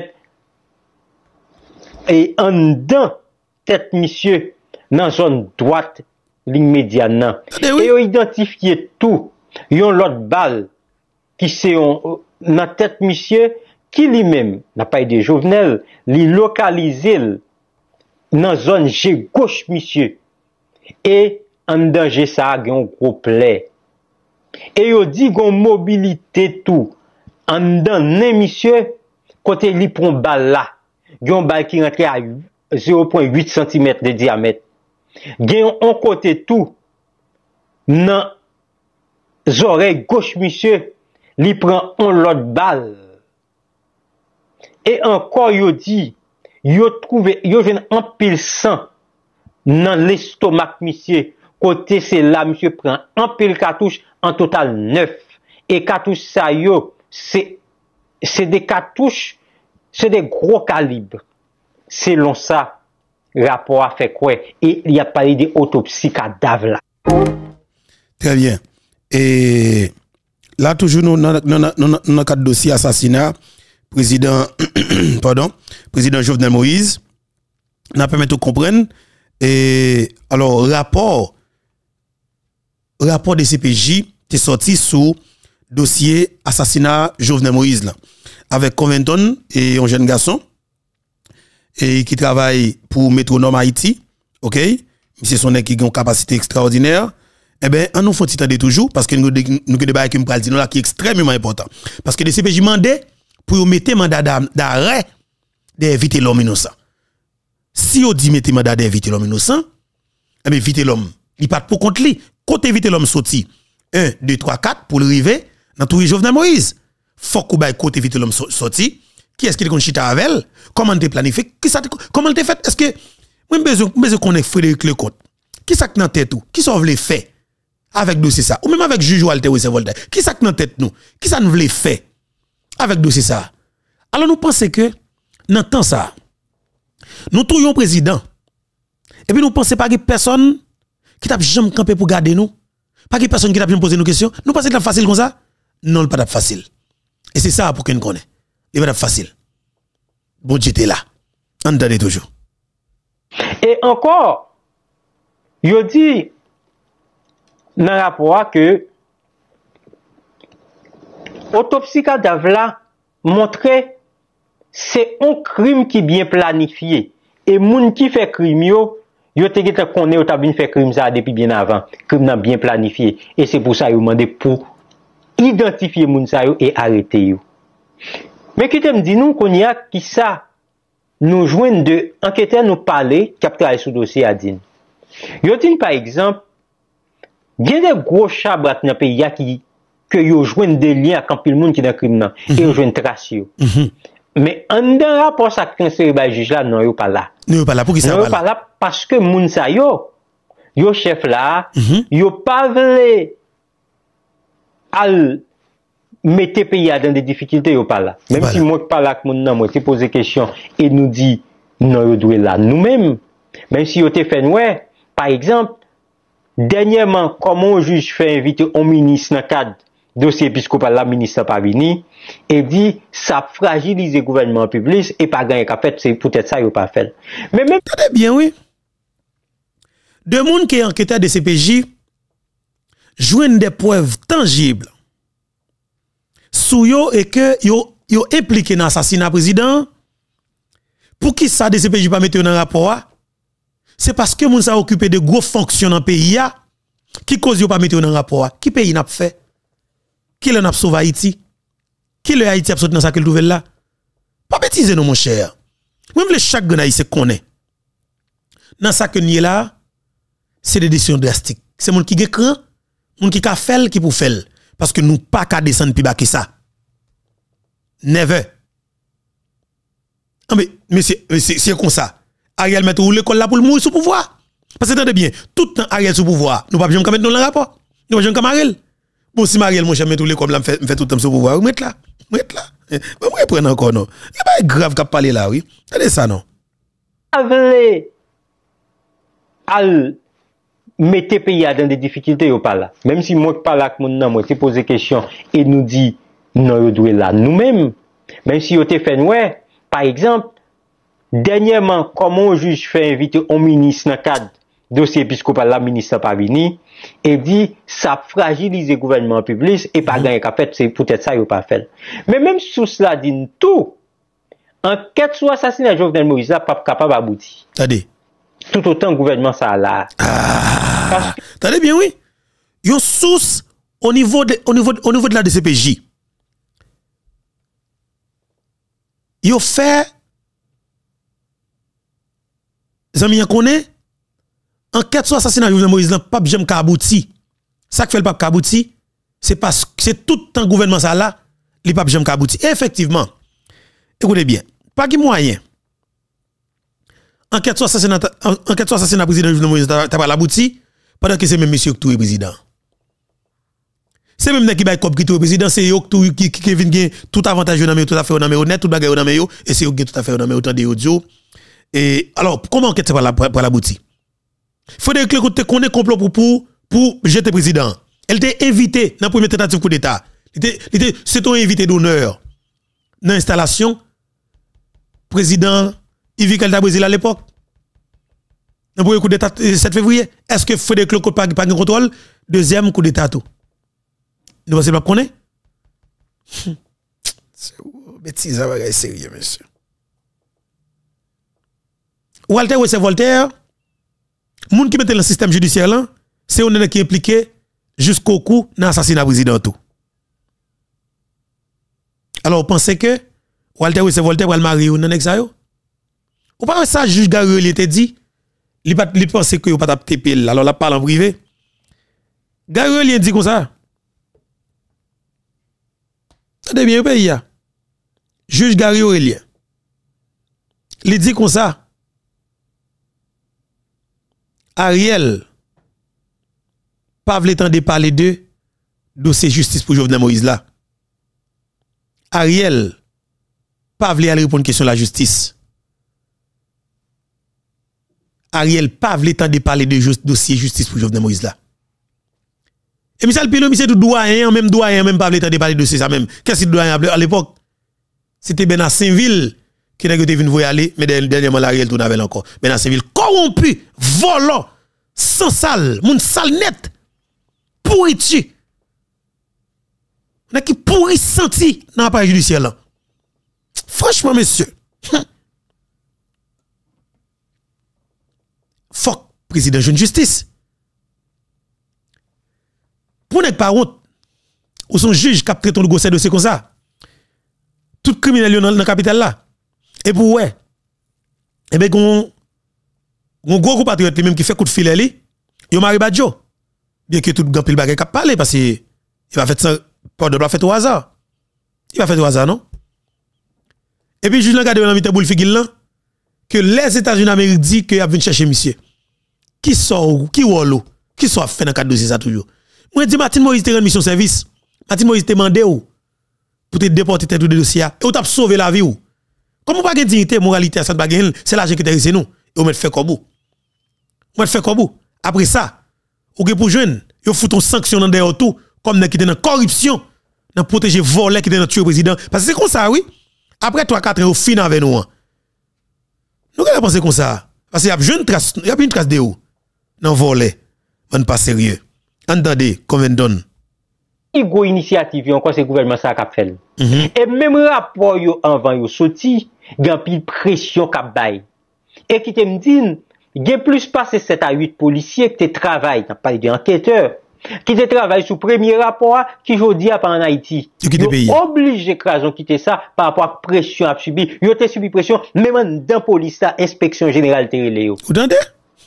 et en dedans tête monsieur dans zone droite ligne médiane. Et yo identifié tout. Yon l'autre balle qui c'est dans tête monsieur qui lui-même n'a pas de Jovenel, li localisé dans zone G gauche monsieur. Et en danger ça a un gros plaie. Et yo dit gon mobilité tout. En dans monsieur côté li prend balle là. Gon balle qui rentre à 0,8 cm de diamètre. Gen on côté tout nan oreilles gauche monsieur, li prend on l'autre balle. Et encore yo dit yo trouvé yo vinn en pile sang dans l'estomac monsieur. Côté c'est là monsieur prend en pile cartouche en total 9 et cartouche ça yo c'est des cartouches c'est des gros calibres. Selon ça rapport a fait quoi et il y a parlé de autopsie cadavre là. Très bien. Et là, toujours, dans le cadre de dossier assassinat, président, pardon, président Jovenel Moïse, n'a permis de comprendre. Et, alors, rapport de CPJ, est sorti sous dossier assassinat Jovenel Moïse, là, avec Conventon et un jeune garçon, et qui travaille pour Métronome Haïti, ok? C'est son qui a une capacité extraordinaire. Eh bien, on nous faut t'attendre toujours, parce que nous avons des débat qui me parlent là qui est extrêmement important. Parce que les CPJ mandaient pour mettre mandat d'arrêt d'éviter l'homme innocent. Si on dit mettre mandat d'éviter l'homme innocent, eh bien, éviter l'homme, il part pour contre lui. Quand éviter l'homme sorti, 1, 2, 3, 4, pour l'arriver, dans tout Jovenel Moïse. Faut qu'on baille côté éviter l'homme sorti. Qui est-ce qui est chita avec elle? Comment tu planifié? Comment tu fait? Est-ce que, moi, besoin qu'on ait Frédéric Lecomte? Qui ça dans tête tout? Qui sauve les faits? Avec dossier ça? Ou même avec juge Walter ou Voltaire? Qui ça dans tête nous? Qui ça nous voulait faire? Avec dossier ça? Alors nous pensons que, dans temps ça, nous trouvons président. Et puis nous pensons pas que personne qui t'a jamais campé pour garder nous. Pas que personne qui t'a jamais posé nos questions. Nous pensons que c'est facile comme ça? Non, le pas facile. Et c'est ça pour qu'on connaît. Il va être facile. Bon, j'étais là. Entendez toujours. Et encore, il dit dans le rapport que l'autopsie cadavre là montrait c'est un crime qui est bien planifié. Et moun qui fait crime yo te connaît ou t'a bien fait crime ça depuis bien avant. Crime nan bien planifié. Et c'est pour ça yo demandé pour identifier moun sa yo et arrêter yo. Mais qui te dit nous qu'on y a qui ça nous joignent de enquêteurs nous parler qui a travaillé sur le dossier à din. Yo dit par exemple, il y a des gros chabrat dans le pays qui que yo joignent des liens avec pile monde qui dans crime nan et yo joignent trace yo. Mais en dans rapport ça transféré par juge là non yo pas là. Non yo pas là pour qui ça pas là parce que moun sa yo chef là, yo pas vle al mettez pays dans des difficultés ou pas là. Même si moi pas là que mon nan moi te pose question et nous dit non yo doit là nous-mêmes. Même si yo te fait ouais, par exemple, dernièrement comment un juge fait inviter un ministre dans cadre dossier épiscopal la ministre pas vini et dit ça fragilise le gouvernement public et pas gagner qu'a fait c'est peut-être ça yo pas fait. Mais même très bien oui. De monde qui est enquêteur de CPJ joignent des preuves tangibles sous yo et que yo impliqué dans l'assassinat président. Pour qui ça DCPJ pas mettre dans rapport? C'est parce que moun sa occupé de gros fonctions dans le pays qui cause yo pas mettre dans rapport. Qui pays n'a fait? Qui l'en a sauvé Haïti? Qui le Haïti a sauté dans ça qu'il trouve là? Pas bêtiser nous mon cher. Même le chaque grenade se connaît. Dans ça que ni là, c'est des décisions drastiques. C'est moun qui gécran, moun qui ka fait qui pour faire. Parce que nous pas qu'à descendre plus bas que ça. Never. Ah mais c'est comme ça. Ariel met ou l'école là pour le mourir sous pouvoir. Parce que attendez bien, tout le temps Ariel sous pouvoir. Nous pas besoin de mettre dans le rapport. Nous pas besoin de Ariel. Bon si Ariel mon cher met ou l'école là me fait tout le temps sous pouvoir. Mettre là. Mettre là. Bon moi prendre encore non. Il pas grave qu'a parler là oui. Regardez ça non. Avle al mettez pays dans des difficultés ou pas là. Même si moi pas là que mon nan moi te pose question et nous dit non yo doit là nous-mêmes. Même si yo te fait ouais, par exemple, dernièrement comment un juge fait inviter un ministre dans cadre dossier épiscopal la ministre pas vini et dit ça fragilise le gouvernement public et pas gagner qu'a fait c'est peut-être ça yo pas fait. Mais même sous cela dit tout enquête sur assassinat Jovenel Moïse là pas capable aboutir. Attendez. Tout autant le gouvernement ça là. Attendez bien oui. Yon source au niveau de la DCPJ. Yo fait zami yon connaît enquête sur assassinat Jovenel Moïse là pas jamais abouti. Ça que fait le pas abouti, c'est parce que c'est tout le temps gouvernement ça là, li pas jamais abouti. Effectivement. Écoutez bien, pas de moyen. Enquête sur assassinat président Jovenel Moïse t'a pas abouti pendant que c'est même monsieur qui est président. C'est même qui bail cop qui est président, c'est yo qui vient tout avantage dans mais tout à fait dans mais honnête tout bagaille dans mais yo et c'est yo qui tout à fait dans mais autant de audio. Et alors comment enquête pas l'abouti? Faudrait que te connaît complot pour jeter président. Elle t'a invité dans première tentative coup d'état. C'est ton invité d'honneur dans l'installation président Yves Calda Brésil à l'époque. Dans le premier coup d'état 7 février, est-ce que Frédéric Loco pas de contrôle? Deuxième coup d'état tout. Nous pensons pas connaître? C'est bêtise, ça va sérieux, monsieur. Walter ou c'est Voltaire, moun qui mette dans le système judiciaire là, c'est on qui est impliqué jusqu'au coup dans l'assassinat président tout. Alors, vous pensez que Walter ou c'est Voltaire va le marier ou non avec ça yo? Ou pas ça juge Gary il était dit, il pensait que vous pas taper TP alors la parle en privé. Gary il dit comme ça. Attendez bien pays ya. Juge Gary Aurélien. Il dit comme ça. Ariel pas vle temps de parler de dossier justice pour Jovenel Moïse là. Ariel pas vle aller répondre question de la justice. Ariel pas vle temps de parler de dossier justice pour Jovenel Moïse là. Et Michel Pilo, monsieur tout doyen, même pas vle temps de parler de ça même. Qu'est-ce que doyen à l'époque? C'était Bernard Saint-Ville qui n'a pas voulu aller, mais dernièrement, l'Ariel tourne avec encore. Bernard Saint-Ville corrompu, volant, sans sale, moun sale net, pourri. On a qui pourri senti dans l'appareil judiciaire là. Franchement, monsieur. Fuck, président de justice. Pour n'être pas honte, ou son juge qui a traité ton dossier comme ça. Tout criminel dans la capitale là. Et pour ouais, et bien, on gros compatriote même qui fait coup de filet li, yo Marie Badjo. Bien que tout grand pile bagay k'ap parler parce que il va faire ça pas de fait au hasard. Il va faire au hasard non? Et puis juge là gade dans mité boule figil là que les États-Unis d'Amérique dit que y a vinn chercher monsieur. Qui sort qui wolo, qui sort fait dans cadre dossier ça toujours. Moi dit Martin Moïse te rend mission service. Martin Moïse te mandé ou pour te déporter tête de dossier et ou t'a sauver la vie ou. Comme on pas de dignité, moralité, ça pas gagner, c'est l'argent qui est nous. Et on met fait comme vous. On met fait comme vous. Après ça, ou pour jeune, yo fout ton sanction dans derrière tout comme qui était dans corruption, dans protéger voler qui était dans tuer président parce que c'est comme ça oui. Après 3-4 ans au fin avec nous. Nous allons penser comme ça parce qu'il y a jeune trace, il y a une trace de où dans voler. On pas sérieux. Entendez comment donne. Il y a une initiative encore c'est gouvernement ça a fait. Et même rapport yo avant yo sorti, il y a une pression qu'a bail. Et qui te me dit, il y a plus passé 7 à 8 policiers qui travaillent, n'a pas dit enquêteurs, qui travaillent sur premier rapport qui jodi a en Haïti. Ils sont obligés de quitter ça par rapport à pression à subir. Ils ont subi pression même dans police ça inspection générale terrelé. Vous entendez?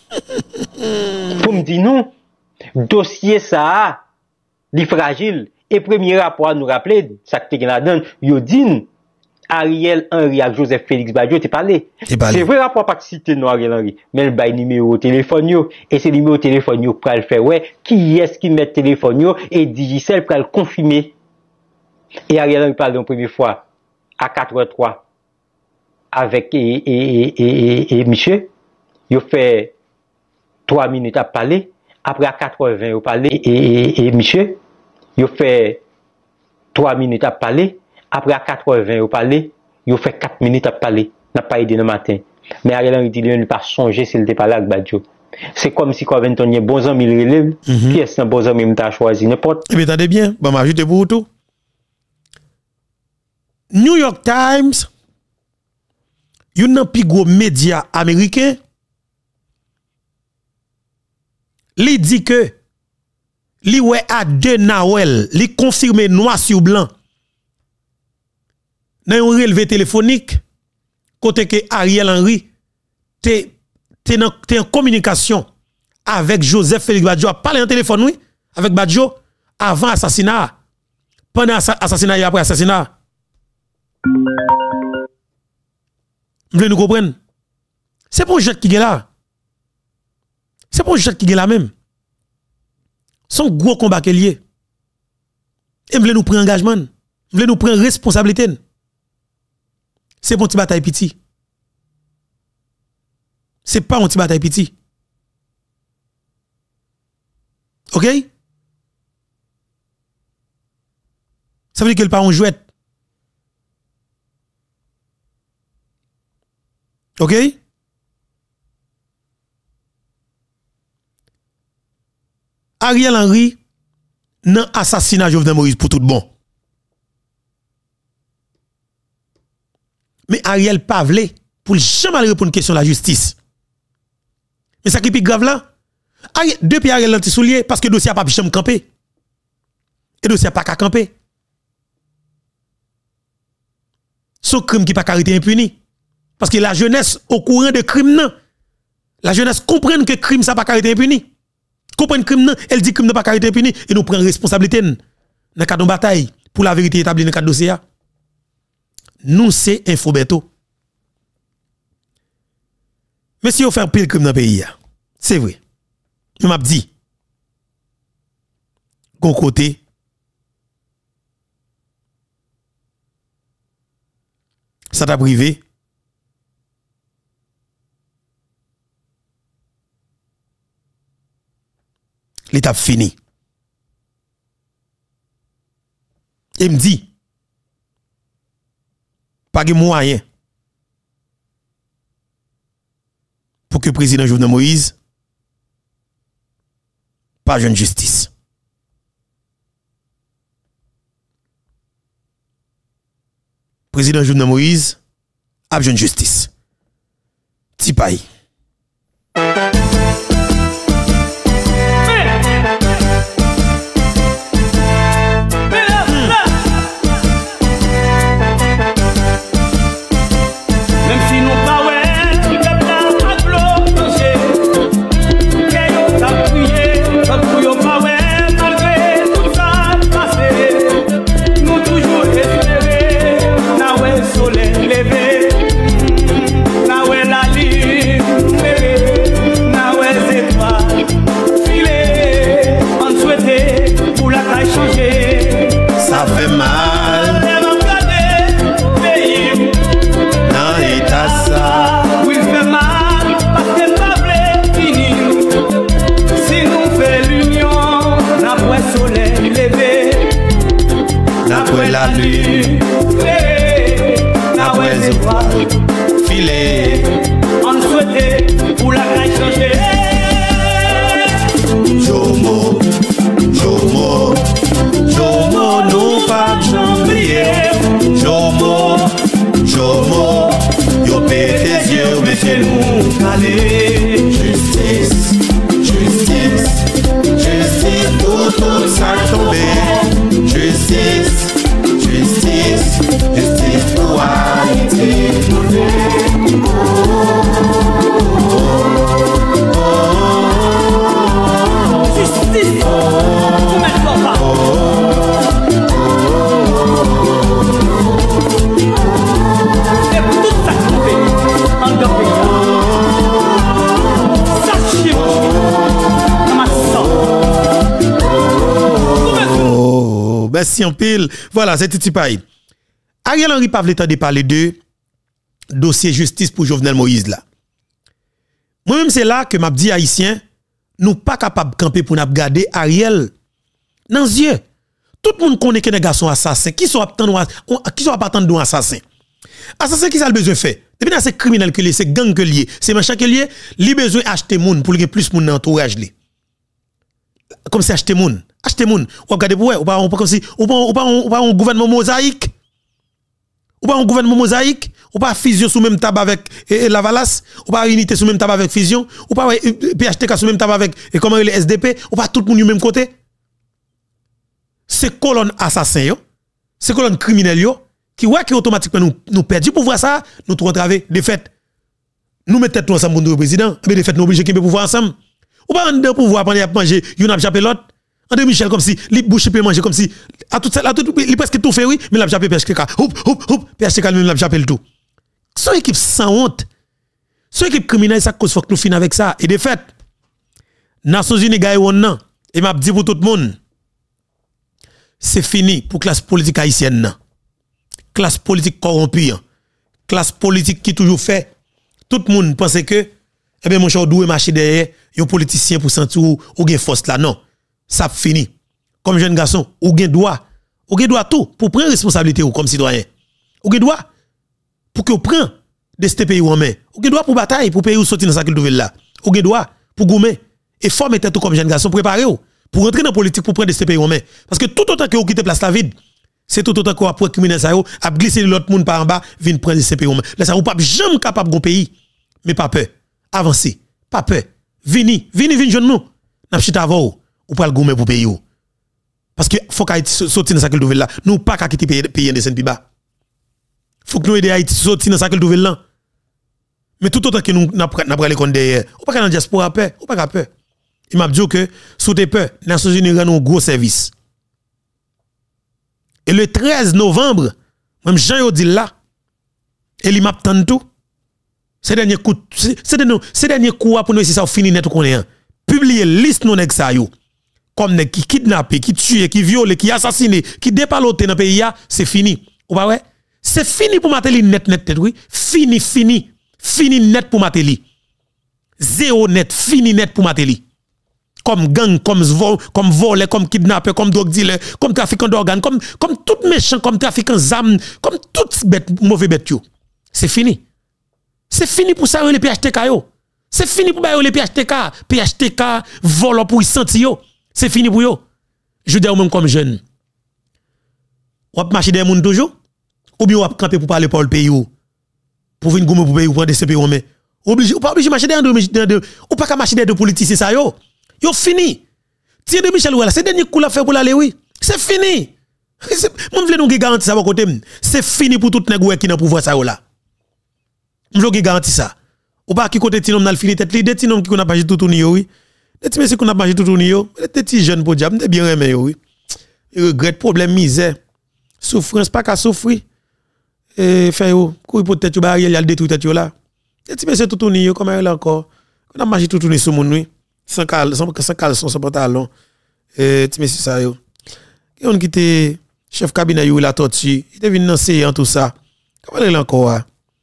Pour me dire non, dossier ça li fragile et premier rapport nous rappeler ça que te gen la donne yo dit Ariel Henry avec Joseph Félix Badjo te parlé. C'est vrai rapport pas cité non Ariel Henry mais le bail numéro téléphone yo et c'est numéro téléphone yo pour le faire ouais qui est-ce qui met téléphone yo et Digicel pour le confirmer et Ariel Henry parle une première fois à 4h03 avec et monsieur yo fait 3 minutes à parler. Après à 4h20, vous parlez, et monsieur, vous fait 3 minutes à parler. Après à 4h20, vous parlez, vous fait 4 minutes à parler. N'a pas aidé le matin. Mais Ariel Henry dit, il n'a pas songé s'il n'était pas là avec Badjo. C'est comme si quand on y bon ami, il relève. Qui est-ce un bon ami, il t'a choisi, n'importe. Eh bien, attendez bien, bon, m'ajoute pour tout. New York Times, yon plus gros média américain, li dit que li ouais à de Nawel, li confirmé noir sur blanc dans un relevé téléphonique côté que Ariel Henry t'es en communication avec Joseph Félix Badjo, a parlé en téléphone oui avec Badjo avant assassinat, pendant assassinat et après assassinat. Vous voulez nous comprendre? C'est pour Jacques qui est là. C'est pour Jacques qui est là même. Son gros combat qu'il y a. Et voulez nous prendre engagement. Voulez nous prendre responsabilité. C'est pour une petite bataille petit. C'est pas une petite bataille petit. OK? Ça veut dire qu'elle pas en jouette. OK? Ariel Henry nan assassinat Jovenel Moïse pour tout bon. Mais Ariel pas vle pour jamais répondre à une question de la justice. Mais ça qui est plus grave là, depuis Ariel l'anti soulier parce que le dossier a pas jamais campé. Et le dossier a pas qu'à camper. Son crime qui pas arrêté impuni. Parce que la jeunesse au courant de crime non. La jeunesse comprend que crime ça pas arrêté impuni. Comprendre crime non, elle dit crime n'a pas arrêté impuni et nous prend responsabilité dans le cadre de bataille pour la vérité établie dans le cadre de dossier. Nous c'est Infobeto. Mais si on fait pile crime dans le pays, c'est vrai. Je m'a dit, gon côté, ça t'a privé. L'étape finie. Et me dit, pas de moyen pour que le président Jovenel Moïse pas jeune justice. Président Jovenel Moïse a jeune justice. Tipaï. Merci en pile. Voilà, c'est Titipaï. Ariel Henry pas de parler de dossier justice pour Jovenel Moïse là. Moi-même, c'est là que m'a dit haïtien, nous pas capable de camper pour nous garder Ariel dans les yeux. Tout le monde connaît que les garçons assassins. Qui sont pas attendre d'un assassin? Assassin qui ça le besoin fait? Depuis c'est criminel que lié, c'est gang que lié, c'est machin que lié, li besoin acheter moun pour qu'il y ait plus moun dans entourage li. Comme c'est acheter moun. Acheter moun. Ou regarder pour ou pas comme si ou pas un gouvernement mosaïque. Ou pas un gouvernement mosaïque, ou pas fusion sous même table avec la Valasse, ou pas unité sous même table avec fusion, ou pas PHTK sous même table avec et comment le SDP, ou pas tout le monde du même côté. C'est colonne assassin yo, c'est colonne criminel yo qui ouais qui automatiquement nous perdu pouvoir ça, nous trop traver de fait. Nous mettons tête ensemble pour nous président, mais de fait nous obligé qu'il pouvoir ensemble. Ou pas en pouvoir pendant manger, yon a jappé l'autre. André Michel comme si li bouche peut manger comme si à tout ça il presque tout fait oui mais l'a jappé PHTK hop PHTK même l'a jappé le tout. Son équipe sans honte. Son équipe criminelle ça cause faut que nous finissons avec ça et de fait Nations Unies gagne non et m'a dit pour tout le monde c'est fini pour classe politique haïtienne nan. Classe politique corrompue, classe politique qui toujours fait tout le monde pense que eh bien mon cher doué marcher derrière un politicien pour sentir ou gain force là non. Ça fini. Comme jeune garçon, ou gen droit, Ou doit tout pour prendre responsabilité ou comme citoyen. Ou doit pour que vous preniez de ce pays en main. Ou doit pour bataille pour pays ou sortir dans sa nouvelle là. Ou doit pour gommer et former tête comme jeune garçon préparer pour rentrer dans la politique pour prendre de ce pays en main. Parce que tout autant que vous quittez place la vide, c'est tout autant que vous pour criminel ça a glisser l'autre monde par en bas, vinn prendre ce pays en main. Là ça vous pas jamais capable de pays, mais pas peur. Avancez, pas peur. Vini jeune nous. N'a chita avant ou pas le gommer pour pays. Parce que faut qu'Haïti sortir dans sa nouvelle là. Nous pas qu'à quitter pays de plus bas. Faut que nous aider Haïti sortir dans sa nouvelle là. Mais tout autant que nous n'a pas les compte derrière. Ou pas dans diaspora peur, ou pas peur. Il m'a dit que sous tes peurs, les Nations Unies rendent un gros service. Et le 13 novembre, même Jean yo dit là, et il m'a tenu tout. C'est dernier coup pour nous essayer ça fini net qu'on est. Publier liste non nèg ça yo. Comme nèg qui kidnappé, qui tué, qui violé, qui assassiné, qui dépaloté dans pays là, c'est fini. Ou pas ouais? C'est fini pour Mateli net oui. Fini net pour Mateli. Zéro net, fini net pour Mateli. Comme gang, comme volé, comme kidnappé, comme drogue dealer, comme trafiquant d'organes, comme tout méchant, comme trafiquant d'armes, comme tout bête, mauvais bête yo. C'est fini. C'est fini pour ça les PHTK yo. C'est fini pour les PHTK volant pour y sentir yo. C'est fini pour yo. Je dis même comme jeune. Ou ap marcher des moun toujours ou bien ou ap camper pour parler pour le pays ou pour venir goumer pour pays ou prendre des CP ou mais obligé ou pas obligé marcher des ou pas marcher des politiciens ça yo. Yo fini. Tiens de Michel Ouella, c'est dernier coup la fait pour l'aller oui. C'est fini. Moun vle nou garanti ça côté. C'est fini pour tout nèg qui dans pouvoir ça là. M'vle garanti ça. Ou pas qui côté tinom nan fini tête li, des tinom qui qu'on a pas tout tourner oui. Des petits messieurs qu'on a pas tout tourner yo, des petits jeunes pour diable, bien aimé oui. Il regrette problème misère. Souffrance pas qu'à souffrir. Et fait yo, courir pour tête yo ba il y a détruit tête yo là. Des petits messieurs tout tourner yo comme là encore. On a marché tout tourner sur mon oui. Sans caleçon, sans pantalon. Et petit messieurs ça yo. On qui était chef cabinet yo la tortue, il était venu dans séance tout ça. Comment il encore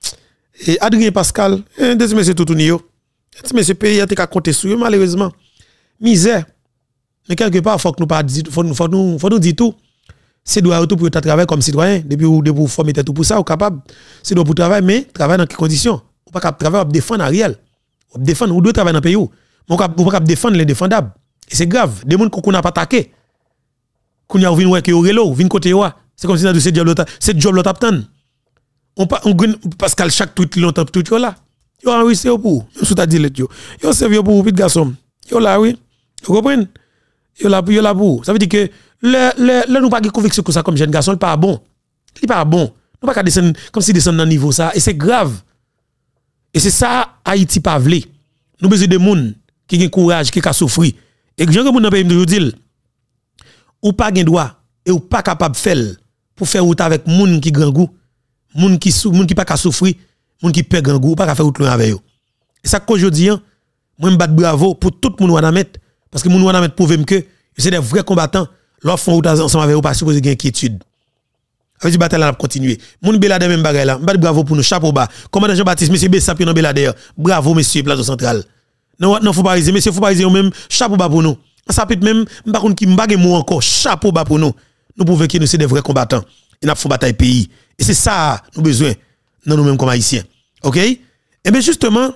et Adrien Pascal, des messieurs tout yo. Des messieurs pays a te ka compter sur malheureusement. Misère. Mais quelque part faut que nous pas faut nous dire tout. C'est droit tout pour travailler comme citoyen depuis vous former tout pour ça ou capable. C'est droit pour travailler mais travailler dans quelles conditions? Ou pas capable travailler défendre Ariel. Ou défendre ou doit travailler dans pays ou. Ou pas capable défendre les défendables. Et c'est grave, des gens qu'on n'a pas attaqué. Qu'on y a vinn ouais que relo, vinn côté yo. C'est comme si dans ce job l'autre attend. On Pascal chaque tweet longtemps tout yo là. Yo enregistré pour sous ta dit yo. Yo servi pour petit garçon. Yo là oui. Vous comprenez? Yo là pour. Ça veut dire que le nous pas de conviction que ça comme jeune garçon, il pas bon. Il pas bon. Nous pas descendre comme si descendre dans niveau ça et c'est grave. Et c'est ça Haïti pas vle. Nous besoin de monde qui a courage, qui a souffrir. Et que gens dans pays nous dit ou pas gen droit et ou pas capable faire pour faire route avec monde qui grand goût, monde qui pas souffrir, monde qui perd grand goût, pas faire route avec eux. Et ça qu'aujourd'hui moi me battre bravo pour tout monde wana mettre parce que monde wana mettre prouver que c'est des vrais combattants. Leur font route ensemble avec eux pas supposé gagner inquiétude. Avec du bataille là continuer. Moun Belade même bagay là, m'bat bravo pour nous chapeau bas. Commandant Jean-Baptiste monsieur Bessap dans Belade. Bravo monsieur plateau central. Non faut pas monsieur faut pas même chapeau bas pour nous. Ça peut même par contre qui m'bagay mot encore chapeau bas pour nous. Nous pouvons que nous c'est des vrais combattants. Et n'a font bataille pays. Et c'est ça nous besoin dans nous-mêmes comme haïtiens. OK? Et bien justement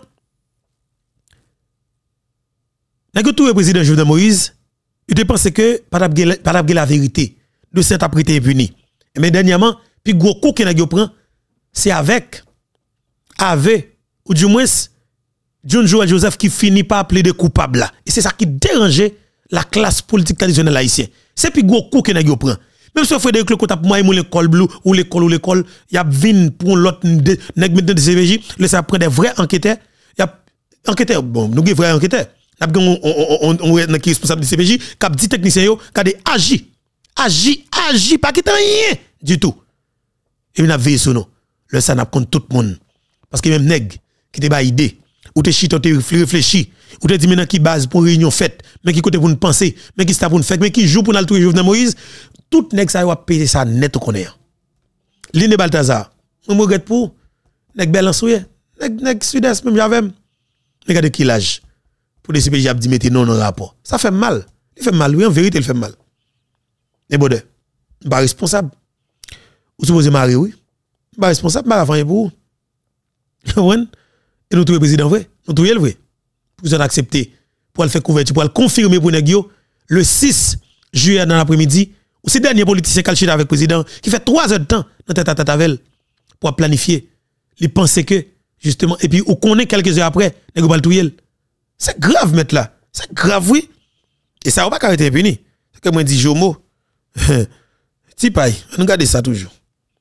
nèg tout le président Jovenel Moïse, il te pense que pas la vérité de cette interprété impuni. Mais dernièrement, puis gros coup que nèg prend, c'est avec ou du moins John Joel Joseph qui finit par plaider coupable là. Et c'est ça qui dérangeait la classe politique traditionnelle haïtienne. C'est puis gros coup que nèg prend. Même si Frédéric Lecot tape moi l'école bleu ou l'école, il y a vinn pour l'autre nèg maintenant de CVJ, ça prend des vrais enquêteurs, il y a enquêteurs bon, nous des vrais enquêteurs. On est responsable de CPJ, cap dit technicien yo, kade agi pas quitter rien du tout. Et on a veillé sur nous. Le ça n'a compte tout le monde. Parce que même nèg qui te ba idée, ou te chito te réfléchi, ou te dit maintenant qui base pour réunion faite, mais qui côté pour nous penser, mais qui sta pour nous faire, mais qui joue pour nous tout Jovenel Moïse, tout nèg ça va payer ça net au connaît. Line Baltazar, on me regrette pour nèg Belansouye, nèg Sud-Est même j'avais. Regardez qui l'âge. Pour des CPJ a dit mettez non dans rapport. Ça fait mal. Il fait mal, oui, en vérité, il fait mal. Et bon, pas responsable. Ou supposé marier, oui. Pas responsable, pas avant pour vous. Et nous trouvons le président vrai. Nous trouvons le vrai. Vous avez accepté pour le faire couverture, pour le confirmer pour Negio le 6 juillet dans l'après-midi. Ou c'est dernier politicien qui avec le président qui fait 3 heures de temps dans tête à tête avec elle pour planifier. Il pense que, justement, et puis, on connaît quelques heures après, Negio va le touyer. C'est grave, mettre là. C'est grave, oui. Et ça va pas arrêter impuni. C'est comme moi dit Jomo. Tipaï, on regarde ça toujours.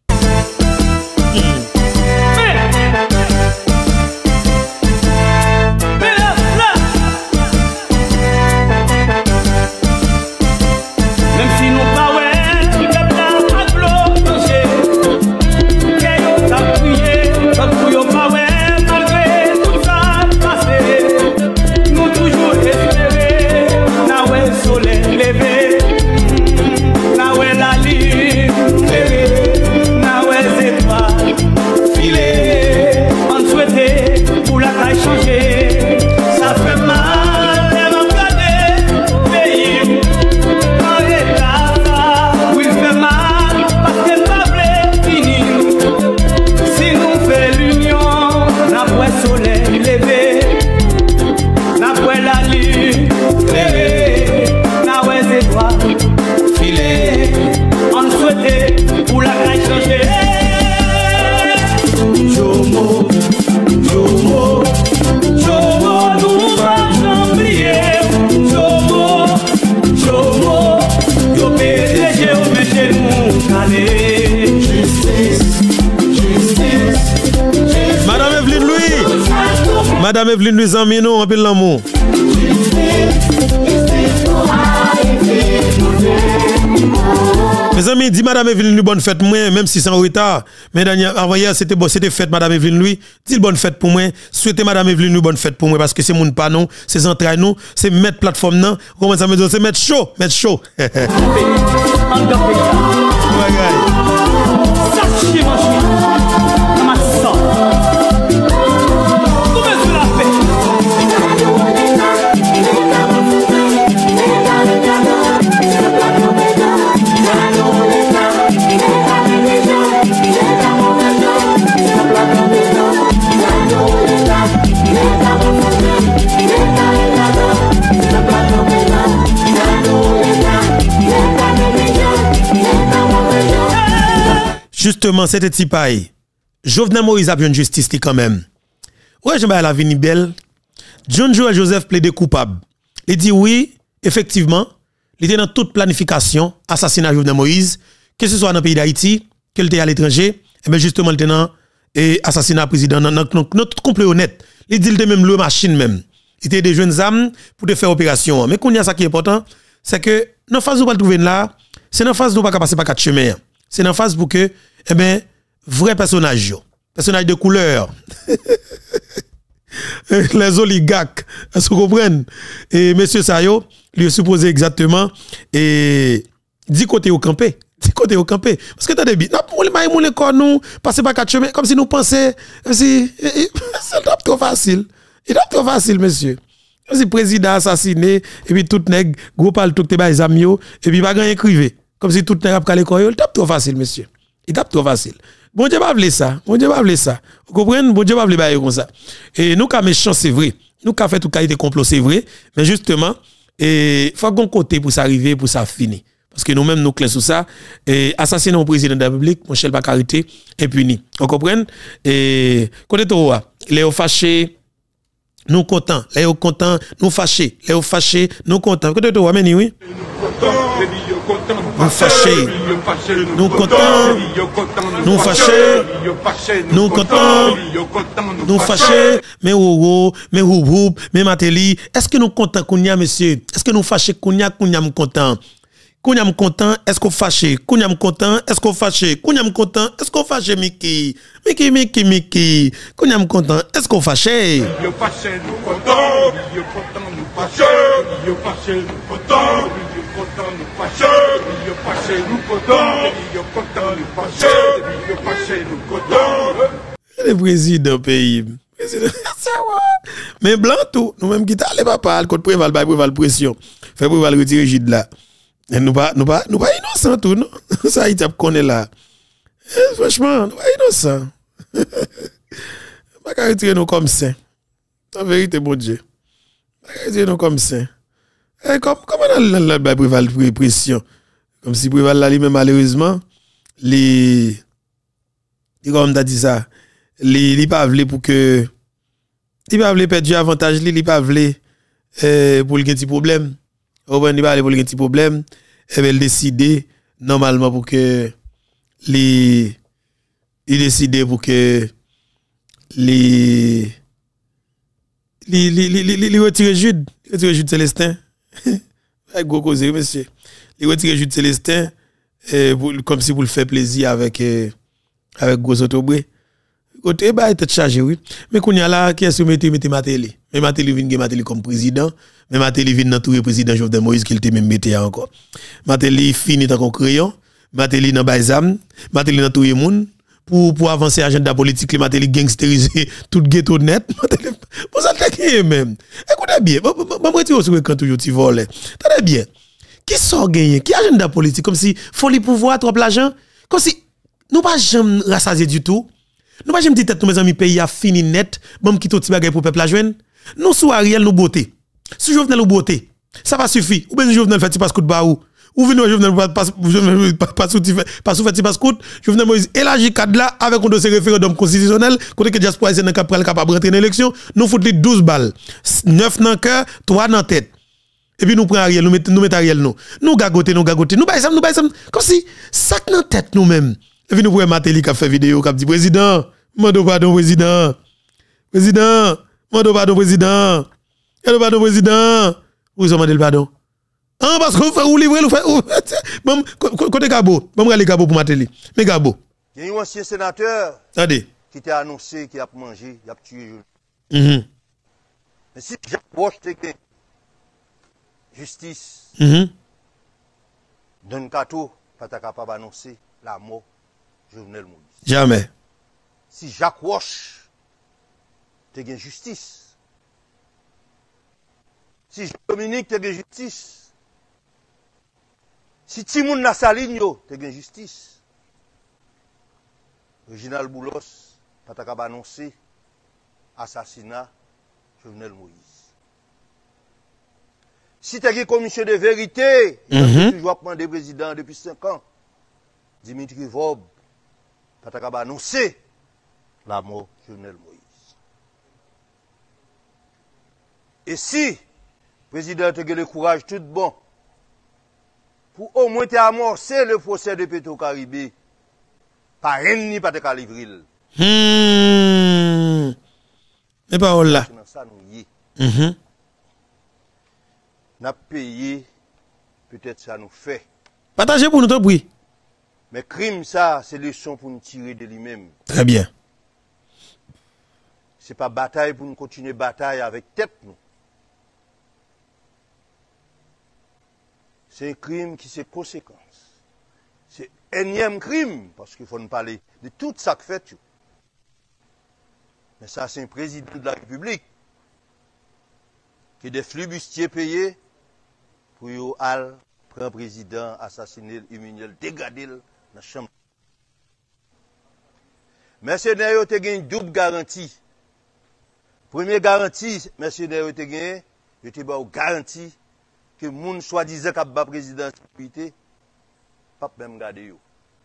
Madame Evelyne Louis Amino, on appelle l'amour. Mes amis, dis Madame Evelyne Louis bonne fête moi, même si c'est en retard. Mais avant hier, c'était bon, c'était fête Madame Evelyne Louis. Dis bonne fête pour moi. Souhaitez Madame Evelyne Louis bonne fête pour moi parce que c'est mon pas non, c'est entrailles nous, c'est mettre plateforme non. Comment ça me dit, c'est mettre chaud, mettre chaud. Justement, c'était Tipaï. Jovenel Moïse a bien justice quand même. Ouais, je vais à la vie belle. John Joel Joseph plaide coupable. Il dit oui, effectivement, il était dans toute planification, assassinat Jovenel Moïse, que ce soit dans le pays d'Haïti, qu'il était à l'étranger, et bien justement, il était dans assassinat président, notre complet honnête. Il dit il était même le machine même. Il était des jeunes âmes pour te faire opération. Mais qu'on y a ça qui est important, c'est que dans la phase où on va le trouver là, c'est dans la phase où on va passer par 4 chemins. C'est dans la phase pour que, eh bien, vrai personnage de couleur. Les oligarques, est-ce que vous comprenez? Et monsieur Sayo, lui est supposé exactement, et 10 côtés au campé. 10 côtés au campé. Parce que t'as des bits. Nous, nous, passer par 4 chemins, comme si nous pensions, c'est trop facile. Il est trop facile, monsieur. Si le président assassiné, et puis tout nèg, gros parle tout les amis, et puis pas gagner écrivé. Comme si tout nèg a calé quoi, il tape trop facile, monsieur. Il tape trop facile. Bon Dieu pas vle ça. Bon Dieu pas vle ça. Vous comprenez? Bon Dieu pas vle bailler comme ça. Et nous ka méchant c'est vrai. Nous ka fait tout qualité complot c'est vrai, mais justement et faut qu'on côté pour ça arriver pour ça finir. Parce que nous-mêmes nous clair sur ça et assassiner un président de la République, mon cher pas carité impuni. Vous comprenez? Et côté toi, Léo fâché nous contents, Léo content, nous fâché, Léo fâché, nous contents. Côté toi, mais oui. Nous fâchés, nous contents, nous fâchés, nous contents, nous fâchés, mais ou, mais ou, mais mateli. Est-ce que nous contents, Kounia, monsieur? Est-ce que nous fâchés, Kounia, content? Kounia content, est-ce qu'on fâché? Kounia content, est-ce qu'on fâché? Kounia content, est-ce qu'on fâché, Mickey? Mickey. Kounia content, est-ce qu'on fâché? Yo fâché, nous content, yo content, nous fâché, yo fâché, nous content, yo content, nous fâché, yo fâché, nous content, yo content, nous fâché, yo fâché, nous content. Le président pays. Mais blanc tout, nous même qui t'allez pas parler contre préval pression. Fait préval retirer Gide là. Et nous pas innocents tout, non? Ça, il connaît là. Franchement, nous pas innocents. Pas qu'à retirer nous comme ça. En vérité, bon Dieu. Pas qu'à retirer nous comme ça. Comment on a préval pression? Comme si préval là, lui-même, malheureusement, comme t'as dit ça, il pas voulu pour que, il pas voulu perdre avantage, il pas voulu, pour le petit problème. Au point, il pas pour le petit problème. Et bien, il décide, normalement, pour que, il décide pour que, retire Jude Célestin. Avec gros cause, monsieur. Il retire Jude Célestin, comme si vous le faites plaisir avec gros autobré. Côté, bah, il est chargé, oui. Mais qu'on y a là, qui est-ce que mettez Matéli? Mais Matéli vient Matéli comme président. Mais Matéli vient dans tout le président Jovenel Moïse qu'il te même metté encore. Matéli finit en crayon. Matéli dans Baïzam. Matéli dans tout le monde. Pour avancer l'agenda politique, Matéli gangsteriser tout ghetto net. Pour ça, le même. Écoutez bien, je me retire sur quand toujours tu voles. Tenez bien. Qui sort gagné? Qui agenda politique? Comme si folie pouvoir, trop l'argent? Comme si nous pas jamais rassasier du tout. Nous pas jamais dit tête, mes amis, pays a fini net. Bon, qui tout petit bagay pour peuple la joindre. Nous, sous Ariel, nous beauté. Si Jovenel nous beauté, ça va suffire. Ou bien Jovenel fait pas scout ba ou. Ou venez Jovenel pas sous fait pas scout. Jovenel Moïse élargi cadre là avec un dossier référendum constitutionnel. Côté que diaspora est capable de rentrer dans l'élection. Nous foutons 12 balles. 9 dans cœur, 3 dans tête. Et puis nous prenons Ariel, nous mettons Ariel nous. Nous gagoter. Nous baissons. Comme si, sac dans tête nous-mêmes. Et puis nous prenons Matéli qui a fait vidéo, qui a dit, président, mando pardon, président. Président, mando pardon, président. Mando pardon, président. Où sont le pardon? Ah, parce que vous livrez, vous faites. Côté Gabo, je vais aller Gabo pour Matéli. Mais Gabo. Il y a un ancien sénateur qui t'a annoncé qu'il a mangé, il a tué. Mais si Jacques Roche te gagne, justice, Don Kato, pas capable d'annoncer la mort Jovenel Moïse. Jamais. Si Jacques Roche te gagne justice, si Dominique te gagne justice, si Timoun Nassaligno te gagne justice, Reginald Boulos, pas capable d'annoncer assassinat Jovenel Moïse. Si tu as une commission de vérité, il a toujours demandé président depuis 5 ans, Dimitri Vob, pas capable d'annoncer la mort de Jovenel Moïse. Et si le président a le courage tout bon, pour au moins amorcer le procès de Petro-Caribé, par rien ni pas de livrer. Mais pas là. N'a payé, peut-être ça nous fait. Partagez pour nous, tant pis. Mais crime, ça, c'est leçon pour nous tirer de lui-même. Très bien. C'est pas bataille pour nous continuer bataille avec tête, nous. C'est un crime qui c'est conséquence. C'est énième crime, parce qu'il faut nous parler de tout ça que fait. Mais ça, c'est un président de la République qui a des flibustiers payés pour yo al prendre un président, assassiner, humilier, dégrader dans la chambre. Mercenaires yo te une double garantie. Première garantie, mercenaires yo te gagné, yo te ba garantie que moun soi-disant k'ap ba président sécurité pas même garder yo.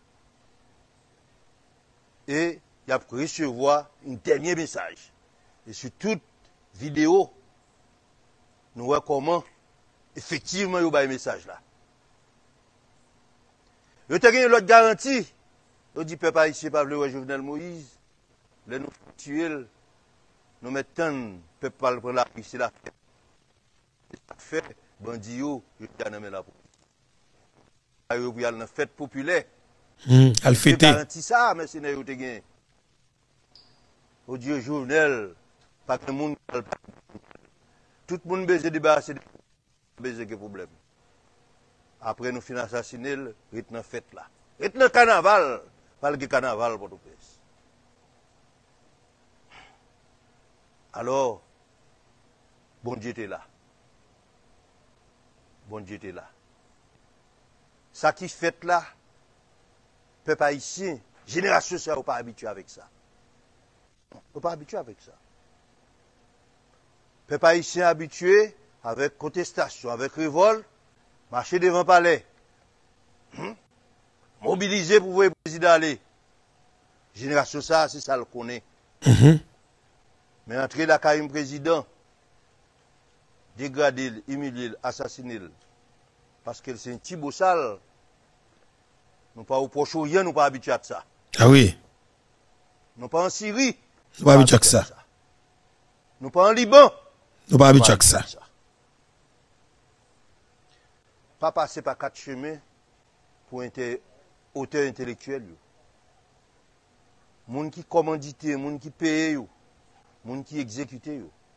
Et il a recevoir un dernier message. Et sur toute vidéo, nous voyons comment effectivement il y a un message là. Il y a l'autre garantie. Il dit peuple haïtien pas vouloir Jovenel Moïse. Là nous tuer, nous mettons peuple pas prendre la c'est la fête. Bandi yo, je t'en la police. Ayo pour aller dans fête populaire. Al fêter. Garantie ça mais c'est yo te gain. Au Dieu Jovenel, pas que le monde tout le monde besoin de débarrasser besoin de problème. Après nous finissons assassiner, retenons fête là. Retenons carnaval, pas le carnaval pour tout le pays. Alors, bon Dieu était là. Bon Dieu était là. Ça qui fait là, peuple haïtien, génération ça, on pas habitué avec ça. On pas habitué avec ça. Peuple haïtien habitué avec contestation, avec révolte, marcher devant le palais. Mobiliser pour voir le président aller. Génération ça, c'est ça le connaît. Mais entrer la carrière président, dégrader, humilier, assassiner, parce que c'est un petit beau sale. Nous pas au Proche-Orient, nous pas habitués à ça. Ah oui. Nous pas en Syrie. Nous pas habitués à ça. Nous pas en Liban. Nous pas habitués à ça. Pas passer par 4 chemins pour auteur intellectuel. Moun qui commandite, moun qui paye, moun qui exécute.